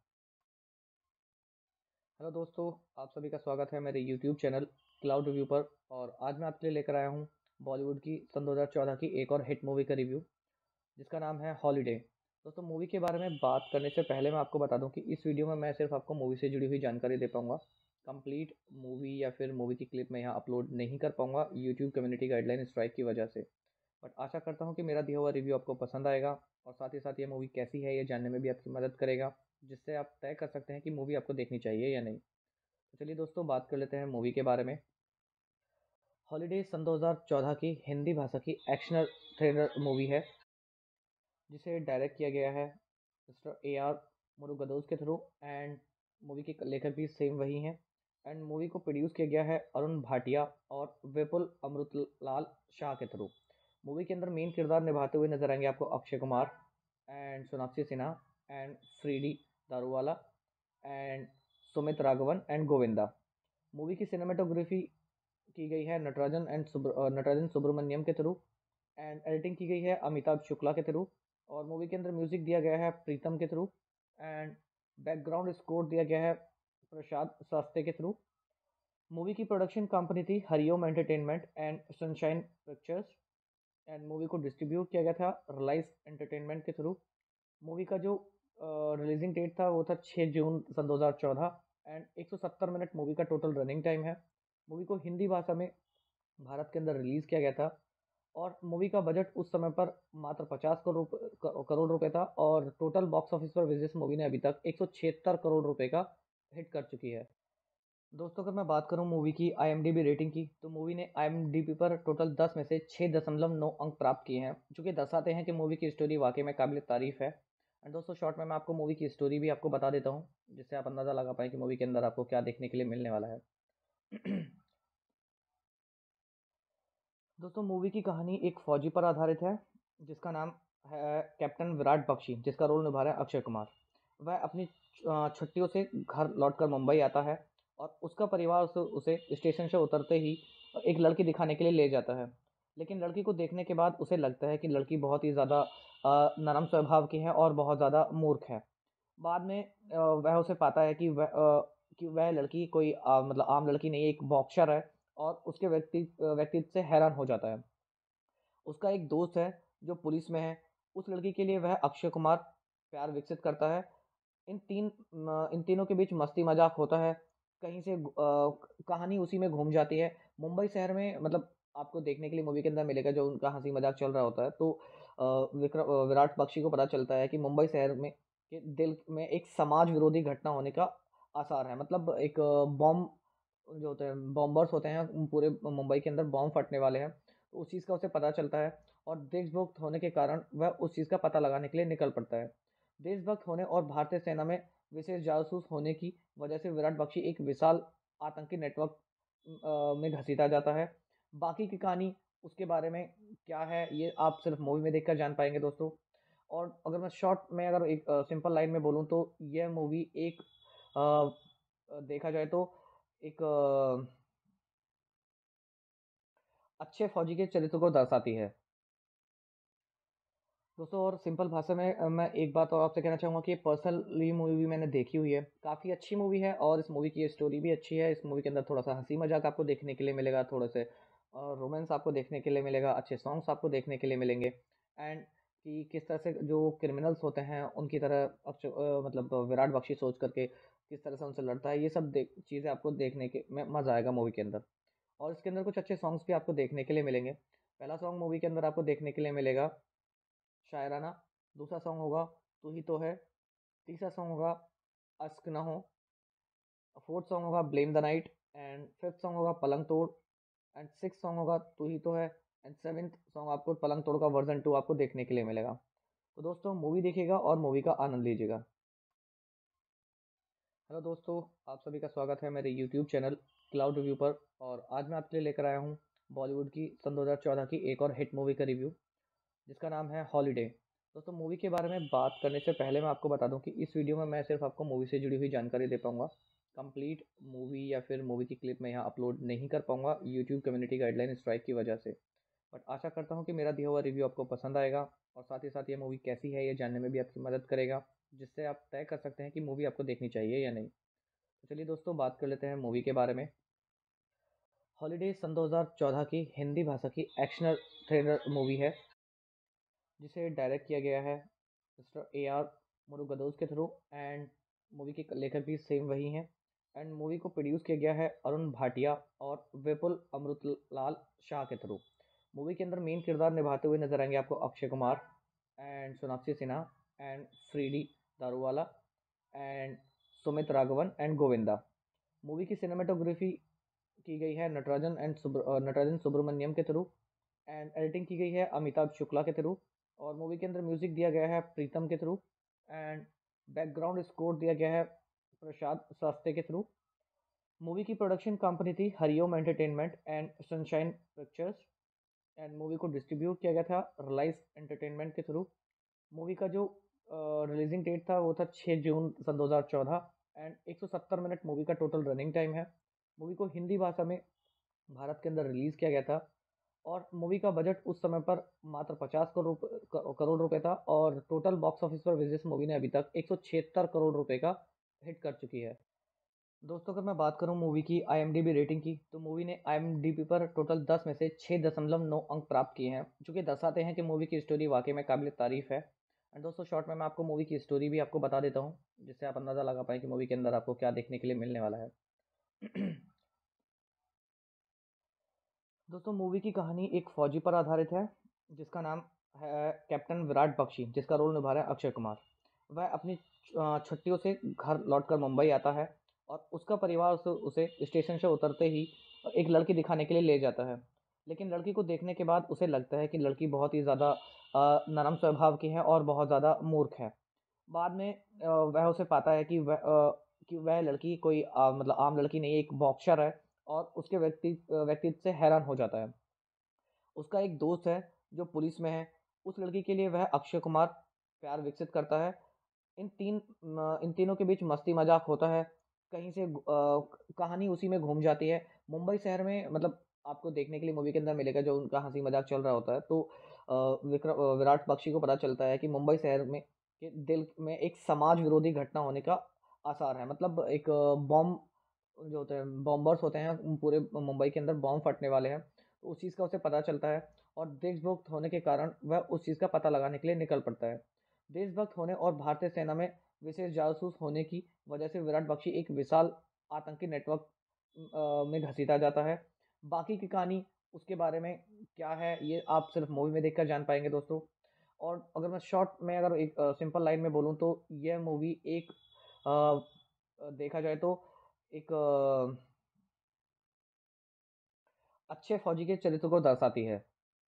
हेलो दोस्तों, आप सभी का स्वागत है मेरे यूट्यूब चैनल क्लाउड रिव्यू पर। और आज मैं आपके लिए लेकर आया हूँ बॉलीवुड की सन 2014 की एक और हिट मूवी का रिव्यू, जिसका नाम है हॉलीडे। दोस्तों मूवी के बारे में बात करने से पहले मैं आपको बता दूं कि इस वीडियो में मैं सिर्फ आपको मूवी से जुड़ी हुई जानकारी दे पाऊंगा। कंप्लीट मूवी या फिर मूवी की क्लिप मैं यहाँ अपलोड नहीं कर पाऊंगा यूट्यूब कम्युनिटी गाइडलाइन स्ट्राइक की वजह से। बट आशा करता हूँ कि मेरा दिया हुआ रिव्यू आपको पसंद आएगा और साथ ही साथ ये मूवी कैसी है ये जानने में भी आपकी मदद करेगा, जिससे आप तय कर सकते हैं कि मूवी आपको देखनी चाहिए या नहीं। तो चलिए दोस्तों बात कर लेते हैं मूवी के बारे में। हॉलीडे सन 2014 की हिंदी भाषा की एक्शन थ्रिलर मूवी है, जिसे डायरेक्ट किया गया है मिस्टर AR मुरुगदोस के थ्रू। एंड मूवी के लेखक भी सेम वही हैं। एंड मूवी को प्रोड्यूस किया गया है अरुण भाटिया और विपुल अमृतलाल शाह के थ्रू। मूवी के अंदर मेन किरदार निभाते हुए नजर आएंगे आपको Akshay Kumar and Sonakshi Sinha and फ्रीडी Daruwala and Sumit Raghavan and Govinda. Movie की सिनेमाटोग्राफी की गई है नटराजन सुब्रमण्यम के थ्रू। एंड एडिटिंग की गई है अमिताभ शुक्ला के थ्रू। और मूवी के अंदर म्यूजिक दिया गया है प्रीतम के थ्रू। एंड बैकग्राउंड स्कोर दिया गया है प्रसाद शास्त्री के थ्रू। मूवी की प्रोडक्शन कंपनी थी Hariom entertainment and Sunshine Pictures. And movie को डिस्ट्रीब्यूट किया गया था रिलायंस एंटरटेनमेंट के थ्रू। मूवी का जो रिलीजिंग डेट था वो था 6 जून सन 2014। एंड 170 मिनट मूवी का टोटल रनिंग टाइम है। मूवी को हिंदी भाषा में भारत के अंदर रिलीज़ किया गया था और मूवी का बजट उस समय पर मात्र 50 करोड़ रुपए था और टोटल बॉक्स ऑफिस पर विजय मूवी ने अभी तक 176 करोड़ रुपए का हिट कर चुकी है। दोस्तों अगर मैं बात करूं मूवी की IMDb रेटिंग की, तो मूवी ने IMDb पर टोटल 10 में से 6.9 अंक प्राप्त किए हैं, जो कि दर्शाते हैं कि मूवी की स्टोरी वाकई में काबिल तारीफ है। एंड दोस्तों शॉर्ट में मैं आपको मूवी की स्टोरी भी आपको बता देता हूँ, जिससे आप अंदाज़ा लगा पाएँ कि मूवी के अंदर आपको क्या देखने के लिए मिलने वाला है। दोस्तों मूवी की कहानी एक फौजी पर आधारित है जिसका नाम है कैप्टन विराट बख्शी, जिसका रोल निभा रहा है अक्षय कुमार। वह अपनी छुट्टियों से घर लौटकर मुंबई आता है और उसका परिवार उसे स्टेशन से उतरते ही एक लड़की दिखाने के लिए ले जाता है। लेकिन लड़की को देखने के बाद उसे लगता है कि लड़की बहुत ही ज़्यादा नरम स्वभाव की है और बहुत ज़्यादा मूर्ख है। बाद में वह उसे पाता है कि वह लड़की कोई मतलब आम लड़की नहीं है, एक बॉक्सर है और उसके व्यक्तित्व से हैरान हो जाता है। उसका एक दोस्त है जो पुलिस में है, उस लड़की के लिए वह अक्षय कुमार प्यार विकसित करता है। इन तीनों के बीच मस्ती मज़ाक होता है। कहीं से कहानी उसी में घूम जाती है। मुंबई शहर में मतलब आपको देखने के लिए मूवी के अंदर मिलेगा जो उनका हँसी मज़ाक चल रहा होता है। तो विराट बख्शी को पता चलता है कि मुंबई शहर में के दिल में एक समाज विरोधी घटना होने का आसार है। मतलब एक बॉम्ब जो होते हैं, बॉम्बर्स होते हैं, पूरे मुंबई के अंदर बॉम्ब फटने वाले हैं। तो उस चीज़ का उसे पता चलता है और देशभक्त होने के कारण वह उस चीज़ का पता लगाने के लिए निकल पड़ता है। देशभक्त होने और भारतीय सेना में विशेष जासूस होने की वजह से विराट बख्शी एक विशाल आतंकी नेटवर्क में घसीटा जाता है। बाकी की कहानी उसके बारे में क्या है ये आप सिर्फ मूवी में देखकर जान पाएंगे दोस्तों। और अगर मैं शॉर्ट में अगर एक सिंपल लाइन में बोलूँ तो यह मूवी एक देखा जाए तो एक अच्छे फौजी के चरित्र को दर्शाती है दोस्तों। और सिंपल भाषा में मैं एक बात और आपसे कहना चाहूँगा कि पर्सनली मूवी मैंने देखी हुई है, काफ़ी अच्छी मूवी है और इस मूवी की स्टोरी भी अच्छी है। इस मूवी के अंदर थोड़ा सा हंसी मजाक आपको देखने के लिए मिलेगा, थोड़े से रोमांस आपको देखने के लिए मिलेगा, अच्छे सॉन्ग्स आपको देखने के लिए मिलेंगे। एंड कि किस तरह से जो क्रिमिनल्स होते हैं उनकी तरह मतलब विराट बख्शी सोच करके किस तरह से उनसे लड़ता है, ये सब चीज़ें आपको देखने के में मज़ा आएगा मूवी के अंदर। और इसके अंदर कुछ अच्छे सॉन्ग्स भी आपको देखने के लिए मिलेंगे। पहला सॉन्ग मूवी के अंदर आपको देखने के लिए मिलेगा शायराना, दूसरा सॉन्ग होगा तू ही तो है, तीसरा सॉन्ग होगा अश्क ना हो, फोर्थ सॉन्ग होगा blame the night, and fifth song होगा पलंग तोड़, एंड सिक्स सॉन्ग होगा तू ही तो है, एंड सेवेंथ सॉन्ग आपको पलंग तोड़ का वर्जन 2 आपको देखने के लिए मिलेगा। तो दोस्तों मूवी देखिएगा और मूवी का आनंद लीजिएगा। हेलो दोस्तों, आप सभी का स्वागत है मेरे यूट्यूब चैनल क्लाउड रिव्यू पर। और आज मैं आपके लिए लेकर आया हूँ बॉलीवुड की सन 2014 की एक और हिट मूवी का रिव्यू जिसका नाम है हॉलीडे। दोस्तों मूवी के बारे में बात करने से पहले मैं आपको बता दूं कि इस वीडियो में मैं सिर्फ आपको मूवी से जुड़ी हुई जानकारी दे पाऊंगा। कंप्लीट मूवी या फिर मूवी की क्लिप मैं यहाँ अपलोड नहीं कर पाऊंगा यूट्यूब कम्युनिटी गाइडलाइन स्ट्राइक की वजह से। बट आशा करता हूँ कि मेरा दिया हुआ रिव्यू आपको पसंद आएगा और साथ ही साथ ये मूवी कैसी है ये जानने में भी आपकी मदद करेगा, जिससे आप तय कर सकते हैं कि मूवी आपको देखनी चाहिए या नहीं। तो चलिए दोस्तों बात कर लेते हैं मूवी के बारे में। हॉलीडे सन 2014 की हिंदी भाषा की एक्शन थ्रिलर मूवी है जिसे डायरेक्ट किया गया है मिस्टर ए आर मुरुगदोस के थ्रू। एंड मूवी के लेखक भी सेम वही हैं। एंड मूवी को प्रोड्यूस किया गया है अरुण भाटिया और विपुल अमृतलाल शाह के थ्रू। मूवी के अंदर मेन किरदार निभाते हुए नजर आएंगे आपको Akshay Kumar and Sonakshi Sinha and फ्रीडी Daruwala and Sumit Raghavan and Govinda. Movie की सिनेमाटोग्राफी की गई है नटराजन सुब्रमण्यम के थ्रू। एंड एडिटिंग की गई है अमिताभ शुक्ला के थ्रू। और मूवी के अंदर म्यूजिक दिया गया है प्रीतम के थ्रू। एंड बैकग्राउंड स्कोर दिया गया है प्रसाद शास्त्री के थ्रू। मूवी की प्रोडक्शन कंपनी थी Hariom entertainment and Sunshine Pictures. And movie को डिस्ट्रीब्यूट किया गया था रिलायंस एंटरटेनमेंट के थ्रू। मूवी का जो रिलीजिंग डेट था वो था 6 जून सन 2014। एंड 170 मिनट मूवी का टोटल रनिंग टाइम है। मूवी को हिंदी भाषा में भारत के अंदर रिलीज़ किया गया था और मूवी का बजट उस समय पर मात्र 50 करोड़ रुपए था और टोटल बॉक्स ऑफिस पर विजय मूवी ने अभी तक 176 करोड़ रुपए का हिट कर चुकी है। दोस्तों अगर मैं बात करूं मूवी की IMDb रेटिंग की तो मूवी ने IMDb पर टोटल 10 में से 6.9 अंक प्राप्त किए हैं, जो कि दर्शाते हैं कि मूवी की स्टोरी वाकई में काबिल तारीफ है। एंड दोस्तों शॉर्ट में मैं आपको मूवी की स्टोरी भी आपको बता देता हूँ जिससे आप अंदाज़ा लगा पाएँ कि मूवी के अंदर आपको क्या देखने के लिए मिलने वाला है। दोस्तों मूवी की कहानी एक फौजी पर आधारित है जिसका नाम है कैप्टन विराट बख्शी, जिसका रोल निभा रहा है अक्षय कुमार। वह अपनी छुट्टियों से घर लौटकर मुंबई आता है और उसका परिवार उसे स्टेशन से उतरते ही एक लड़की दिखाने के लिए ले जाता है। लेकिन लड़की को देखने के बाद उसे लगता है कि लड़की बहुत ही ज़्यादा नरम स्वभाव की है और बहुत ज़्यादा मूर्ख है। बाद में वह उसे पाता है कि वह लड़की कोई मतलब आम लड़की नहीं है, एक बॉक्सर है और उसके व्यक्तित्व से हैरान हो जाता है। उसका एक दोस्त है जो पुलिस में है। उस लड़की के लिए वह अक्षय कुमार प्यार विकसित करता है। इन तीनों के बीच मस्ती मजाक होता है। कहीं से कहानी उसी में घूम जाती है। मुंबई शहर में मतलब आपको देखने के लिए मूवी के अंदर मिलेगा जो उनका हंसी मजाक चल रहा होता है। तो विराट बख्शी को पता चलता है कि मुंबई शहर में के दिल में एक समाज विरोधी घटना होने का आसार है। मतलब एक बॉम्ब जो होते हैं, बॉम्बर्स होते हैं, पूरे मुंबई के अंदर बॉम्ब फटने वाले हैं। तो उस चीज़ का उसे पता चलता है और देशभक्त होने के कारण वह उस चीज़ का पता लगाने के लिए निकल पड़ता है। देशभक्त होने और भारतीय सेना में विशेष जासूस होने की वजह से विराट बख्शी एक विशाल आतंकी नेटवर्क में घसीटा जाता है। बाकी की कहानी उसके बारे में क्या है ये आप सिर्फ मूवी में देखकर जान पाएंगे दोस्तों। और अगर मैं शॉर्ट में अगर एक सिंपल लाइन में बोलूँ तो यह मूवी एक देखा जाए तो एक अच्छे फौजी के चरित्र को दर्शाती है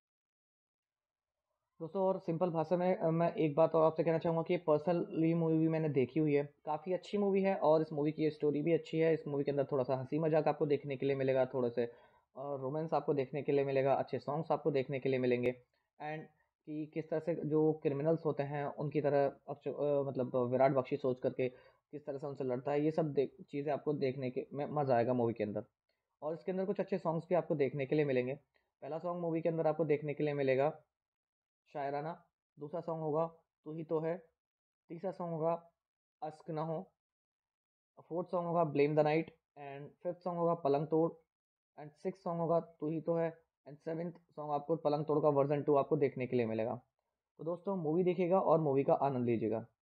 दोस्तों। और सिंपल भाषा में मैं एक बात और आपसे कहना चाहूँगा कि पर्सनली मूवी मैंने देखी हुई है, काफ़ी अच्छी मूवी है और इस मूवी की स्टोरी भी अच्छी है। इस मूवी के अंदर थोड़ा सा हंसी मजाक आपको देखने के लिए मिलेगा, थोड़े से रोमांस आपको देखने के लिए मिलेगा, अच्छे सॉन्ग्स आपको देखने के लिए मिलेंगे। एंड कि किस तरह से जो क्रिमिनल्स होते हैं उनकी तरह मतलब विराट बख्शी सोच करके किस तरह से उनसे लड़ता है, ये सब चीज़ें आपको देखने के में मज़ा आएगा मूवी के अंदर। और इसके अंदर कुछ अच्छे सॉन्ग्स भी आपको देखने के लिए मिलेंगे। पहला सॉन्ग मूवी के अंदर आपको देखने के लिए मिलेगा शायराना, दूसरा सॉन्ग होगा तू ही तो है, तीसरा सॉन्ग होगा अश्क ना हो, फोर्थ सॉन्ग होगा blame the night, and fifth song होगा पलंग तोड़, एंड सिक्स सॉन्ग होगा तू ही तो है, एंड सेवेंथ सॉन्ग आपको पलंग तोड़ का वर्जन 2 आपको देखने के लिए मिलेगा। तो दोस्तों मूवी देखिएगा और मूवी का आनंद लीजिएगा।